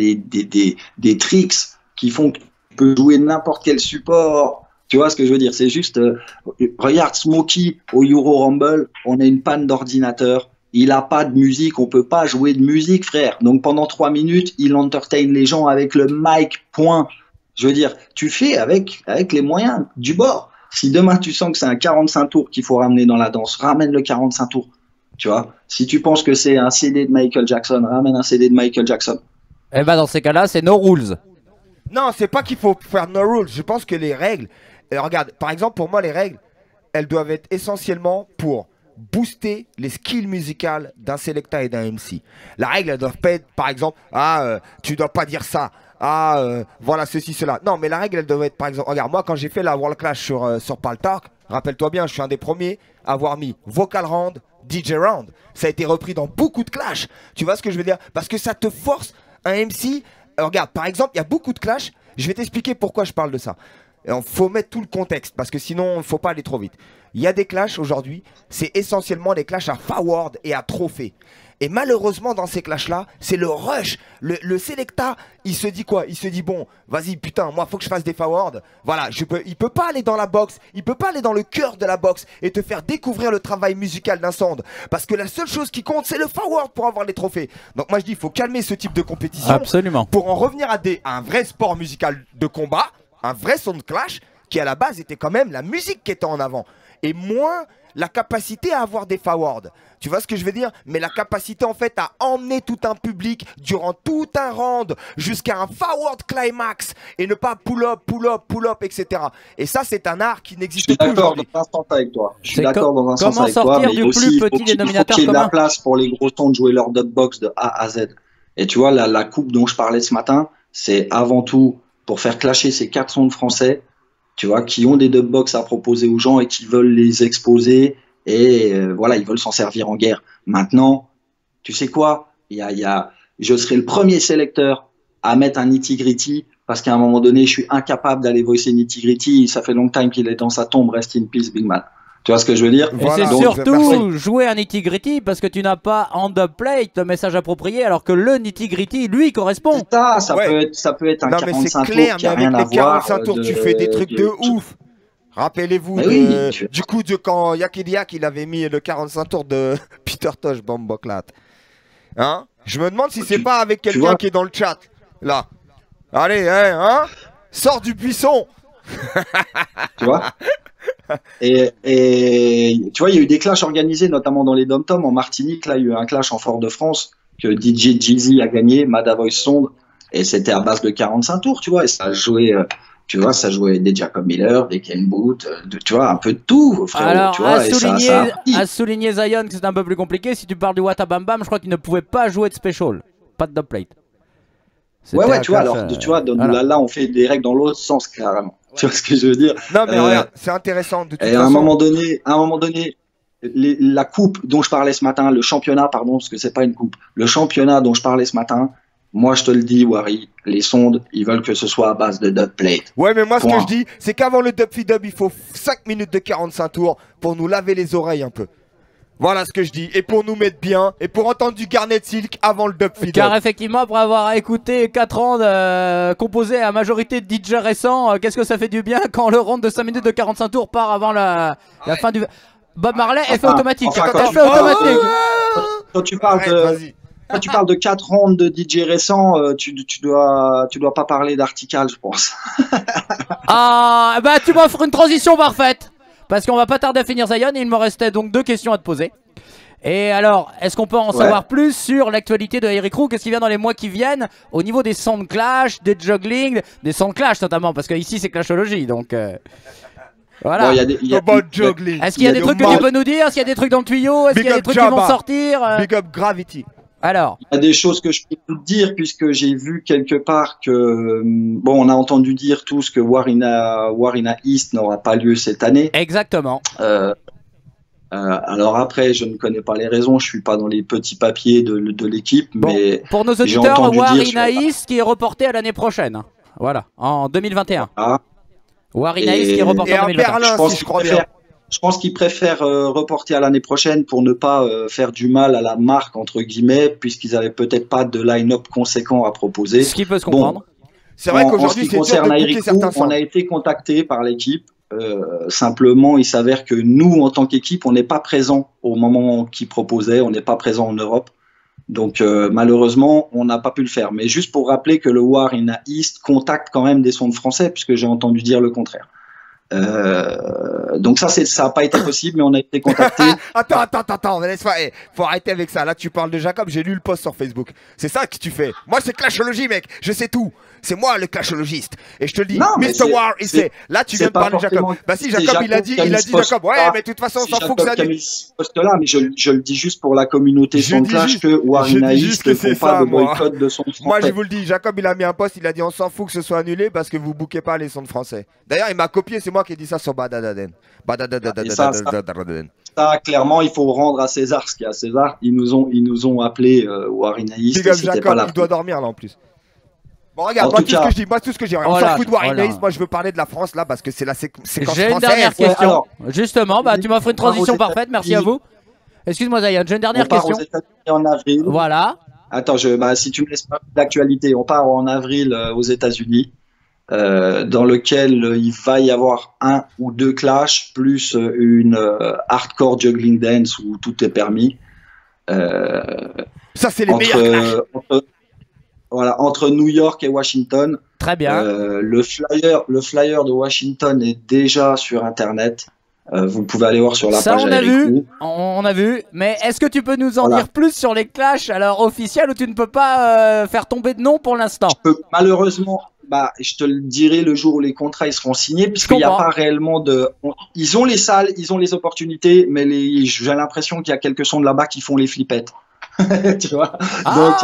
des tricks qui font que tu peux jouer n'importe quel support. Tu vois ce que je veux dire? C'est juste, regarde Smokey au Euro Rumble, on a une panne d'ordinateur. Il a pas de musique, on peut pas jouer de musique, frère. Donc pendant 3 minutes, il entertain les gens avec le mic, point. Je veux dire, tu fais avec les moyens du bord. Si demain tu sens que c'est un 45 tours qu'il faut ramener dans la danse, ramène le 45 tours. Tu vois, si tu penses que c'est un CD de Michael Jackson, ramène un CD de Michael Jackson. Eh ben dans ces cas-là, c'est no rules. Non, c'est pas qu'il faut faire no rules. Je pense que les règles, regarde, par exemple pour moi les règles, elles doivent être essentiellement pour booster les skills musicales d'un Selecta et d'un MC. La règle, elle doit pas être, par exemple, tu dois pas dire ça. Voilà ceci, cela. Non, mais la règle, elle devait être, par exemple, regarde, moi quand j'ai fait la World Clash sur Paltalk, rappelle-toi bien, je suis un des premiers à avoir mis Vocal Round, DJ Round. Ça a été repris dans beaucoup de clash. Tu vois ce que je veux dire? Parce que ça te force un MC. Regarde, par exemple, il y a beaucoup de clash. Je vais t'expliquer pourquoi je parle de ça. Il faut mettre tout le contexte, parce que sinon, il ne faut pas aller trop vite. Il y a des clashs aujourd'hui, c'est essentiellement des clashs à forward et à trophée. Et malheureusement, dans ces clashs-là, c'est le rush. Le Selecta, il se dit quoi? Il se dit, bon, vas-y, putain, moi, faut que je fasse des forwards. Voilà, il peut pas aller dans la boxe, il peut pas aller dans le cœur de la boxe et te faire découvrir le travail musical d'un sound. Parce que la seule chose qui compte, c'est le forward pour avoir les trophées. Donc moi, je dis, il faut calmer ce type de compétition. Absolument. Pour en revenir à un vrai sport musical de combat, un vrai sound clash, qui à la base était quand même la musique qui était en avant. Et moins la capacité à avoir des forwards. Tu vois ce que je veux dire? Mais la capacité en fait à emmener tout un public durant tout un round jusqu'à un forward climax et ne pas pull up, etc. Et ça, c'est un art qui n'existe plus aujourd'hui. Je suis d'accord dans un sens avec toi. Je suis d'accord dans un sens avec toi. Mais du aussi, plus petit dénominateur il faut qu'il y ait de commun. la place pour les gros sons de jouer leur dubbox de A à Z. Et tu vois, la coupe dont je parlais ce matin, c'est avant tout pour faire clasher ces 4 sons de français, tu vois, qui ont des dubbox à proposer aux gens et qui veulent les exposer. Et voilà, ils veulent s'en servir en guerre. Maintenant, tu sais quoi? Je serai le premier sélecteur à mettre un nitty-gritty parce qu'à un moment donné, je suis incapable d'aller voicer nitty-gritty. Ça fait long time qu'il est dans sa tombe. Rest in peace, Big Man. Tu vois ce que je veux dire? Et voilà, c'est surtout jouer un nitty-gritty parce que tu n'as pas en dubplate le message approprié alors que le nitty-gritty, lui, correspond. C'est ça, ça peut être un 45 tours qui a rien à voir. Avec les 45 tours, tu fais des trucs de ouf. Rappelez-vous du coup de quand Yakediak il avait mis le 45 tours de Peter Tosh Bomboclat. Hein? Je me demande si c'est pas avec quelqu'un qui est dans le chat. Là. Allez, hein? Sors du buisson. Tu vois? Et tu vois, il y a eu des clashs organisés, notamment dans les dom-toms en Martinique. Là, il y a eu un clash en Fort-de-France que DJ Jeezy a gagné, Mada Voice Sonde, et c'était à base de 45 tours, tu vois, et ça a joué tu vois, ça jouait des Jacob Miller, des Ken Booth, tu vois, un peu de tout, frérot. Alors, tu vois, à souligner Zion que c'est un peu plus compliqué. Si tu parles du Wata Bam Bam, je crois qu'il ne pouvait pas jouer de special, pas de dubplate. Ouais, tu vois, alors, tu vois, voilà. là, on fait des règles dans l'autre sens, carrément. Tu vois ce que je veux dire? Non, mais regarde, c'est intéressant. De toute et façon. à un moment donné, la coupe dont je parlais ce matin, le championnat, pardon, parce que c'est pas une coupe, le championnat dont je parlais ce matin, moi, je te le dis, Wari, les sondes, ils veulent que ce soit à base de dubplate. Ouais, mais moi, ce que je dis, c'est qu'avant le dub feed dub, il faut 5 minutes de 45 tours pour nous laver les oreilles un peu. Voilà ce que je dis. Et pour nous mettre bien, et pour entendre du Garnet Silk avant le dub feed. Car effectivement, après avoir écouté 4 ans composés à majorité de DJ récents, qu'est-ce que ça fait du bien quand le round de 5 minutes de 45 tours part avant la fin du... Bob Marley, effet automatique. Effet automatique. Quand tu parles quand tu parles de 4 rounds de DJ récents, tu dois pas parler d'Artical, je pense. Ah, bah tu m'offres une transition parfaite. Parce qu'on va pas tarder à finir Zion et il me restait donc 2 questions à te poser. Et alors, est-ce qu'on peut en savoir plus sur l'actualité de Eric Roux? Qu'est-ce qui vient dans les mois qui viennent au niveau des sound clash, des juggling, des sound clash notamment, parce que ici c'est clashologie, donc voilà. Bon, est-ce qu'il y a des trucs que tu peux nous dire? Est-ce qu'il y a des trucs dans le tuyau? Est-ce qu'il y a des trucs qui vont sortir? Big up Gravity. Alors, il y a des choses que je peux te dire puisque j'ai vu quelque part que bon, on a entendu dire tous que Warina East n'aura pas lieu cette année. Exactement. Alors après, je ne connais pas les raisons, je suis pas dans les petits papiers de l'équipe, bon, mais pour nos auditeurs, Warina East qui est reporté à l'année prochaine. Voilà, en 2021. Warina East qui est reporté en 2021. Je pense qu'ils préfèrent reporter à l'année prochaine pour ne pas faire du mal à la marque, entre guillemets, puisqu'ils avaient peut-être pas de line-up conséquent à proposer. Ce qui peut se comprendre. Bon, c'est vrai qu'aujourd'hui, c'est dur de booker certains on a été contacté par l'équipe. Simplement, il s'avère que nous, en tant qu'équipe, on n'est pas présent au moment qu'ils proposaient, on n'est pas présent en Europe. Donc, malheureusement, on n'a pas pu le faire. Mais juste pour rappeler que le Warina East contacte quand même des sondes français, puisque j'ai entendu dire le contraire. Donc ça n'a pas été possible, mais on a été contacté. Attends, laisse pas. Faut arrêter avec ça. Là, tu parles de Jacob. J'ai lu le post sur Facebook. C'est ça que tu fais. Moi, c'est clashologie, mec. Je sais tout. C'est moi le clashologiste. Et je te le dis, Mr. War, il sait. Là, tu viens de parler de Jacob. Bah si, Jacob, il a dit Jacob. Ouais, mais de toute façon, on s'en fout que ça dise. Là, mais je le dis juste pour la communauté sans clash que Warina East ne font pas de boycott de son français. Moi, je vous le dis. Jacob, il a mis un post. Il a dit, on s'en fout que ce soit annulé parce que vous bouquez pas les sons français. D'ailleurs, il m'a copié. C'est moi qui ai dit ça sur Badadaden. Ça, clairement, il faut rendre à César ce qu'il y a à César. Ils nous ont appelé Warina East. Jacob, il doit dormir là en plus. Bon, regarde, moi, tout ce que je dis, on s'en fout de Warina East. Moi, je veux parler de la France là parce que c'est la séquence française. J'ai une dernière question. Alors, justement, tu m'offres une transition parfaite. Merci à vous. Excuse-moi, Zion, j'ai une dernière question. On part aux États-Unis en avril. Voilà. Attends, si tu me laisses pas d'actualité, on part en avril aux États-Unis. Dans lequel il va y avoir 1 ou 2 clashs, plus une hardcore juggling dance où tout est permis. Ça, c'est les meilleurs clashs. Entre New York et Washington. Très bien. Le flyer de Washington est déjà sur Internet. Vous pouvez aller voir sur la page. On a vu. Mais est-ce que tu peux nous en dire plus sur les clashs alors officiels où tu ne peux pas faire tomber de nom pour l'instant? Malheureusement. Je te le dirai le jour où les contrats ils seront signés, puisqu'il n'y a pas réellement de. Ils ont les salles, ils ont les opportunités, mais j'ai l'impression qu'il y a quelques sons de là-bas qui font les flippettes. Tu vois. Donc,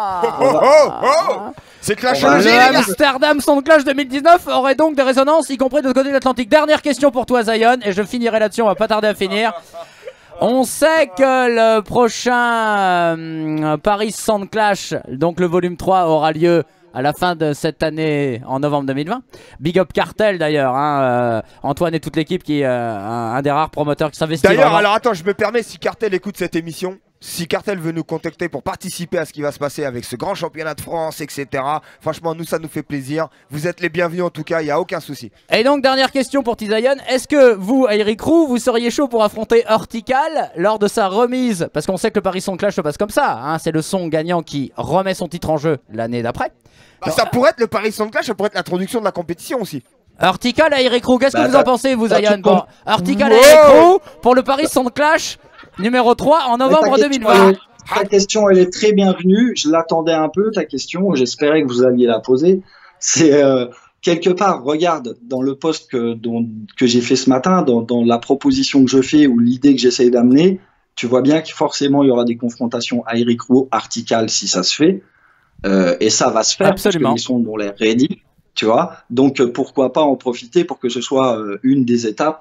c'est clashologie. Le Amsterdam Sound Clash 2019 aurait donc des résonances, y compris de l'autre côté de l'Atlantique. Dernière question pour toi, Zion, et je finirai là-dessus. On va pas tarder à finir. On sait que le prochain Paris Sound Clash, donc le volume 3, aura lieu à la fin de cette année en novembre 2020. Big up Cartel d'ailleurs, Antoine et toute l'équipe qui est un des rares promoteurs qui s'investit. D'ailleurs, alors attends, je me permets, si Cartel écoute cette émission, si Cartel veut nous contacter pour participer à ce qui va se passer avec ce grand championnat de France, etc. Franchement, nous, ça nous fait plaisir. Vous êtes les bienvenus en tout cas, il n'y a aucun souci. Et donc, dernière question pour T-Zion. Est-ce que vous, Eric Roux, vous seriez chaud pour affronter Hortical lors de sa remise? Parce qu'on sait que le Paris Sound Clash se passe comme ça. C'est le son gagnant qui remet son titre en jeu l'année d'après. Ça pourrait être le Paris Sound Clash, ça pourrait être l'introduction de la compétition aussi. Hortical à Eric Roux, qu'est-ce que vous en pensez, vous, Zion? Hortical à Eric Roux pour le Paris Sound Clash numéro 3 en novembre 2020. Ta question, elle est très bienvenue. Je l'attendais un peu, ta question. J'espérais que vous alliez la poser. C'est quelque part, regarde, dans le post que j'ai fait ce matin, dans la proposition que je fais ou l'idée que j'essaye d'amener, tu vois bien que forcément, il y aura des confrontations Eric Rowe, Artical, si ça se fait. Et ça va se faire, absolument, parce que les sons ont l'air ready, tu vois. Donc, pourquoi pas en profiter pour que ce soit une des étapes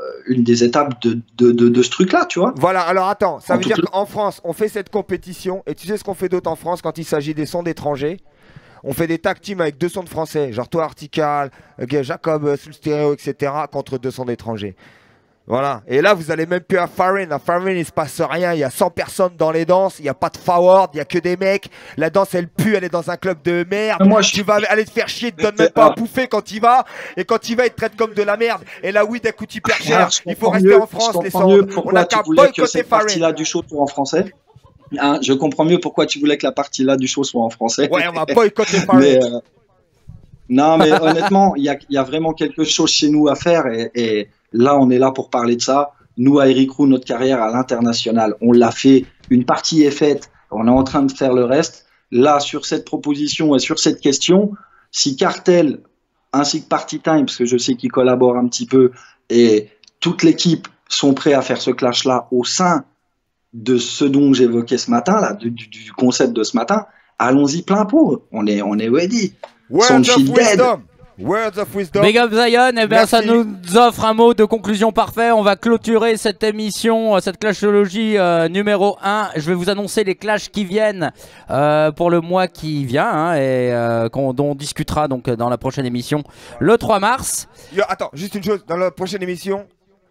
de ce truc-là, tu vois. Voilà, alors attends, ça veut dire qu'en France, on fait cette compétition, et tu sais ce qu'on fait d'autre en France quand il s'agit des sons d'étrangers? On fait des tag teams avec 2 sons de français, genre toi Artical, Jacob sous le stéréo, etc., contre 2 sons d'étrangers. Voilà, et là vous allez même plus à Farin. À Farin il se passe rien, il y a 100 personnes dans les danses, il n'y a pas de forward, il n'y a que des mecs, la danse elle pue, elle est dans un club de merde, tu vas aller te faire chier, te donne même pas à bouffer quand il va, et quand il va il te traite comme de la merde, et la weed elle coûte hyper cher, il faut rester en France les sondes, on a qu'à boycotter Farin. Là du show soit en français. Hein, je comprends mieux pourquoi tu voulais que la partie là du show soit en français. Ouais, on va boycotter Farin. Non, mais honnêtement, il y a vraiment quelque chose chez nous à faire et là, on est là pour parler de ça. Nous, à Eric Rowe, notre carrière à l'international, on l'a fait. Une partie est faite. On est en train de faire le reste. Là, sur cette proposition et sur cette question, si Cartel ainsi que Party Time, parce que je sais qu'ils collaborent un petit peu, et toute l'équipe sont prêts à faire ce clash-là au sein de ce dont j'évoquais ce matin, là, du concept de ce matin, allons-y plein pot. On est ready. Words of wisdom. Words of wisdom. Big up Zion, et bien ça nous offre un mot de conclusion parfait. On va clôturer cette émission, cette clashologie numéro 1. Je vais vous annoncer les clashs qui viennent pour le mois qui vient hein, et dont on discutera donc dans la prochaine émission le 3 mars. Attends, juste une chose, dans la prochaine émission,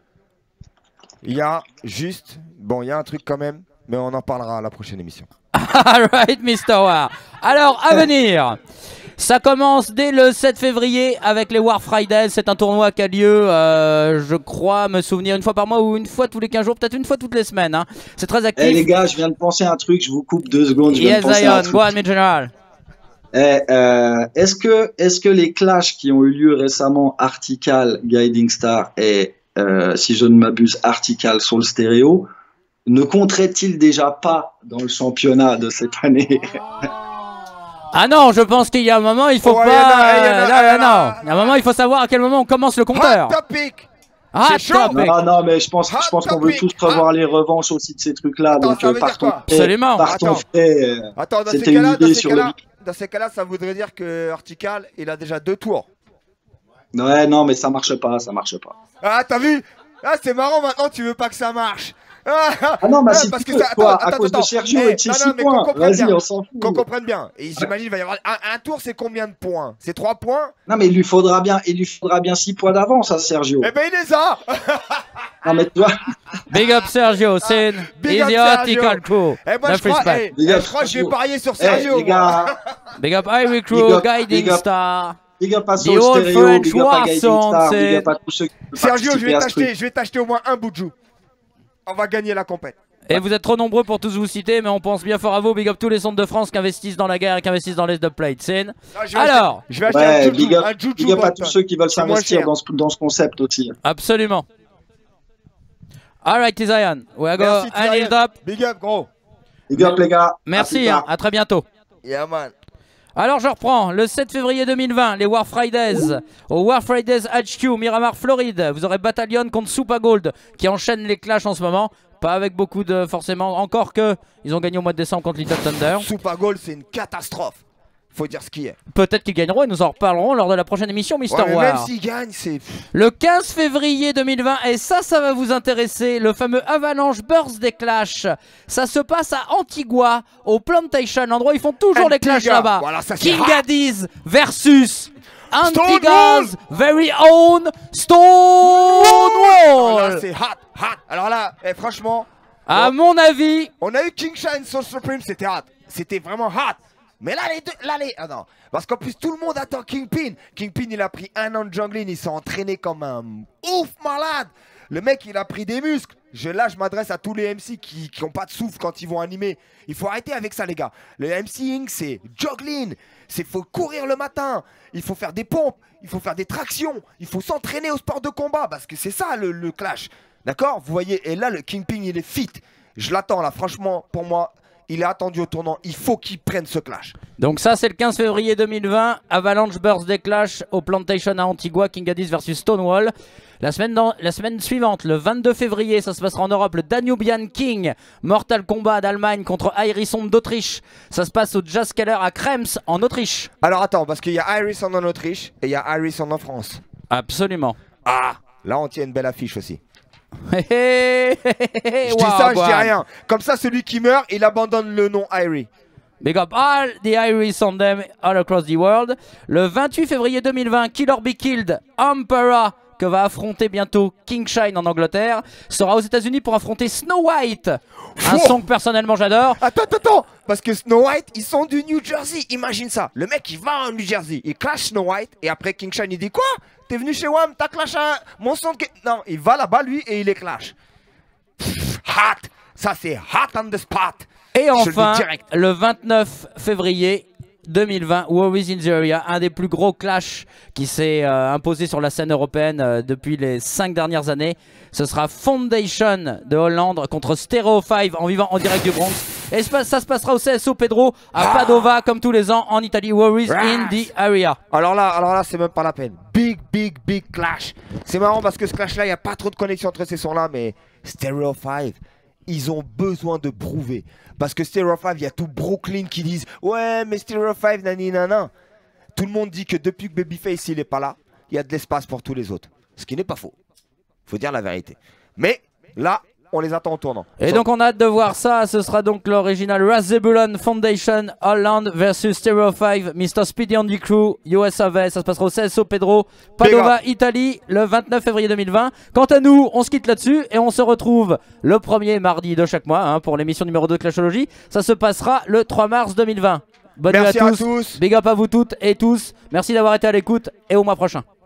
il y a juste, bon il y a un truc quand même, mais on en parlera à la prochaine émission. Alright Mr. War. Alors à venir. Ça commence dès le 7 février avec les War Fridays. C'est un tournoi qui a lieu, je crois me souvenir, une fois par mois ou une fois tous les 15 jours, peut-être une fois toutes les semaines. Hein. C'est très actif. Eh les gars, je viens de penser à un truc, je vous coupe 2 secondes. Yes, Zion, go on, General. Est-ce que les clashs qui ont eu lieu récemment, Artical, Guiding Star et, si je ne m'abuse, Artical Soul Stereo, ne compteraient-ils déjà pas dans le championnat de cette année? Ah non, je pense qu'il y a un moment, il faut pas... Non, il y a un moment, il faut savoir à quel moment on commence le compteur. Hot topic. Non, mais je pense qu'on veut tous revoir les revanches aussi de ces trucs-là. Donc, partons frais. Attends, dans ces cas-là, ça voudrait dire que Artical, il a déjà 2 tours. Ouais, non, mais ça marche pas, Ah, t'as vu? Ah, c'est marrant, maintenant, tu veux pas que ça marche. Ah non, bah si parce que à cause de Sergio et de ses 6 points. Vas-y, on s'en fout. Qu'on comprenne bien. Et j'imagine il va y avoir un tour, c'est combien de points? C'est 3 points? Non, mais il lui faudra bien 6 points d'avance à Sergio. Eh ben il les a. Non, mais toi. Big up Sergio, c'est Easy Artical Crew. Eh moi je crois que je vais parier sur Sergio. Les gars. Big up Ivy Crew, Guiding Star. Big up à Soul Stereo, big up à Guiding Star, big up à tous ceux qui Sergio, je vais t'acheter au moins un boujou. On va gagner la compète. Et vous êtes trop nombreux pour tous vous citer, mais on pense bien fort à vous. Big up tous les centres de France qui investissent dans la guerre et qui investissent dans les dubplates. Alors, je vais acheter un juju. Big up à tous ceux qui veulent s'investir dans ce concept aussi. Absolument. Alright, Zion. We go. Hand up. Big up, gros. Big up, les gars. Merci, à très bientôt. Yeah, man. Alors je reprends, le 7 février 2020, les War Fridays, au War Fridays HQ, Miramar, Floride. Vous aurez Battalion contre Super Gold qui enchaîne les clashs en ce moment. Pas avec beaucoup de, forcément, encore que ils ont gagné au mois de décembre contre Little Thunder. Super Gold, c'est une catastrophe. Faut dire ce qui est. Peut-être qu'ils gagneront et nous en reparlerons lors de la prochaine émission, Mr. War. Même s'ils gagnent, c'est... Le 15 février 2020, et ça va vous intéresser, le fameux Avalanche Birthday Clash. Ça se passe à Antigua, au Plantation, endroit où ils font toujours les clashs là-bas. Voilà, King Addies versus Antiga's very own Stonewall. C'est hot. Alors là, franchement... À mon avis... On a eu King Shine Soul Supreme, c'était hot. C'était vraiment hot. Mais là, ah non. Parce qu'en plus, tout le monde attend Kingpin. Kingpin, il a pris 1 an de jungling. Il s'est entraîné comme un ouf malade. Le mec, il a pris des muscles. Là, je m'adresse à tous les MC qui n'ont pas de souffle quand ils vont animer. Il faut arrêter avec ça, les gars. Le MCing, c'est juggling. Il faut courir le matin. Il faut faire des pompes. Il faut faire des tractions. Il faut s'entraîner au sport de combat. Parce que c'est ça, le clash. D'accord? Vous voyez, et là, le Kingpin, il est fit. Je l'attends, là. Franchement, pour moi... il est attendu au tournant. Il faut qu'il prenne ce clash. Donc ça, c'est le 15 février 2020. Avalanche Birthday Clash au Plantation à Antigua. King Addis versus Stonewall. La semaine suivante, le 22 février, ça se passera en Europe. Le Danubian King, Mortal Kombat d'Allemagne contre Irisson d'Autriche. Ça se passe au Jazz Keller à Krems en Autriche. Alors attends, parce qu'il y a Irisson en Autriche et il y a Irisson en France. Absolument. Ah, là on tient une belle affiche aussi. Je dis ça, je dis rien. Comme ça, celui qui meurt, il abandonne le nom Irie. Big up all the Iris on them all across the world. Le 28 février 2020, Kill or Be Killed, Emperor, que va affronter bientôt King Shine en Angleterre, sera aux États-Unis pour affronter Snow White. Un son que personnellement j'adore. Attends, parce que Snow White, ils sont du New Jersey. Imagine ça. Le mec, il va en New Jersey, il clash Snow White, et après King Shine, il dit quoi? T'es venu chez WAM, t'as clash mon son de... Non, il va là-bas, lui, et il les clash. Hot. Ça, c'est hot on the spot. Et enfin, le 29 février 2020, War is in the Area, un des plus gros clashs qui s'est imposé sur la scène européenne depuis les 5 dernières années. Ce sera Foundation de Hollande contre Stereo 5 en vivant en direct du Bronx. Et ça se passera au CSO Pedro à Padova, comme tous les ans en Italie. War is in the Area. Alors là, c'est même pas la peine. Big clash. C'est marrant parce que ce clash-là, il n'y a pas trop de connexion entre ces sons-là, mais Stereo 5, ils ont besoin de prouver. Parce que Stereo 5, il y a tout Brooklyn qui disent « Ouais, mais Stereo 5, nani nana ». Tout le monde dit que depuis que Babyface, il n'est pas là, il y a de l'espace pour tous les autres. Ce qui n'est pas faux. Il faut dire la vérité. Mais là, on les attend au tournant. Et donc on a hâte de voir ça. Ce sera donc l'original Razebulon Foundation Holland versus Stereo 5, Mr. Speedy and the Crew, USAV. Ça se passera au CSO Pedro, Padova, Italie, le 29 février 2020. Quant à nous, on se quitte là-dessus et on se retrouve le premier mardi de chaque mois pour l'émission numéro 2 de Clashology. Ça se passera le 3 mars 2020. Bonne nuit à tous. Big up à vous toutes et tous. Merci d'avoir été à l'écoute et au mois prochain.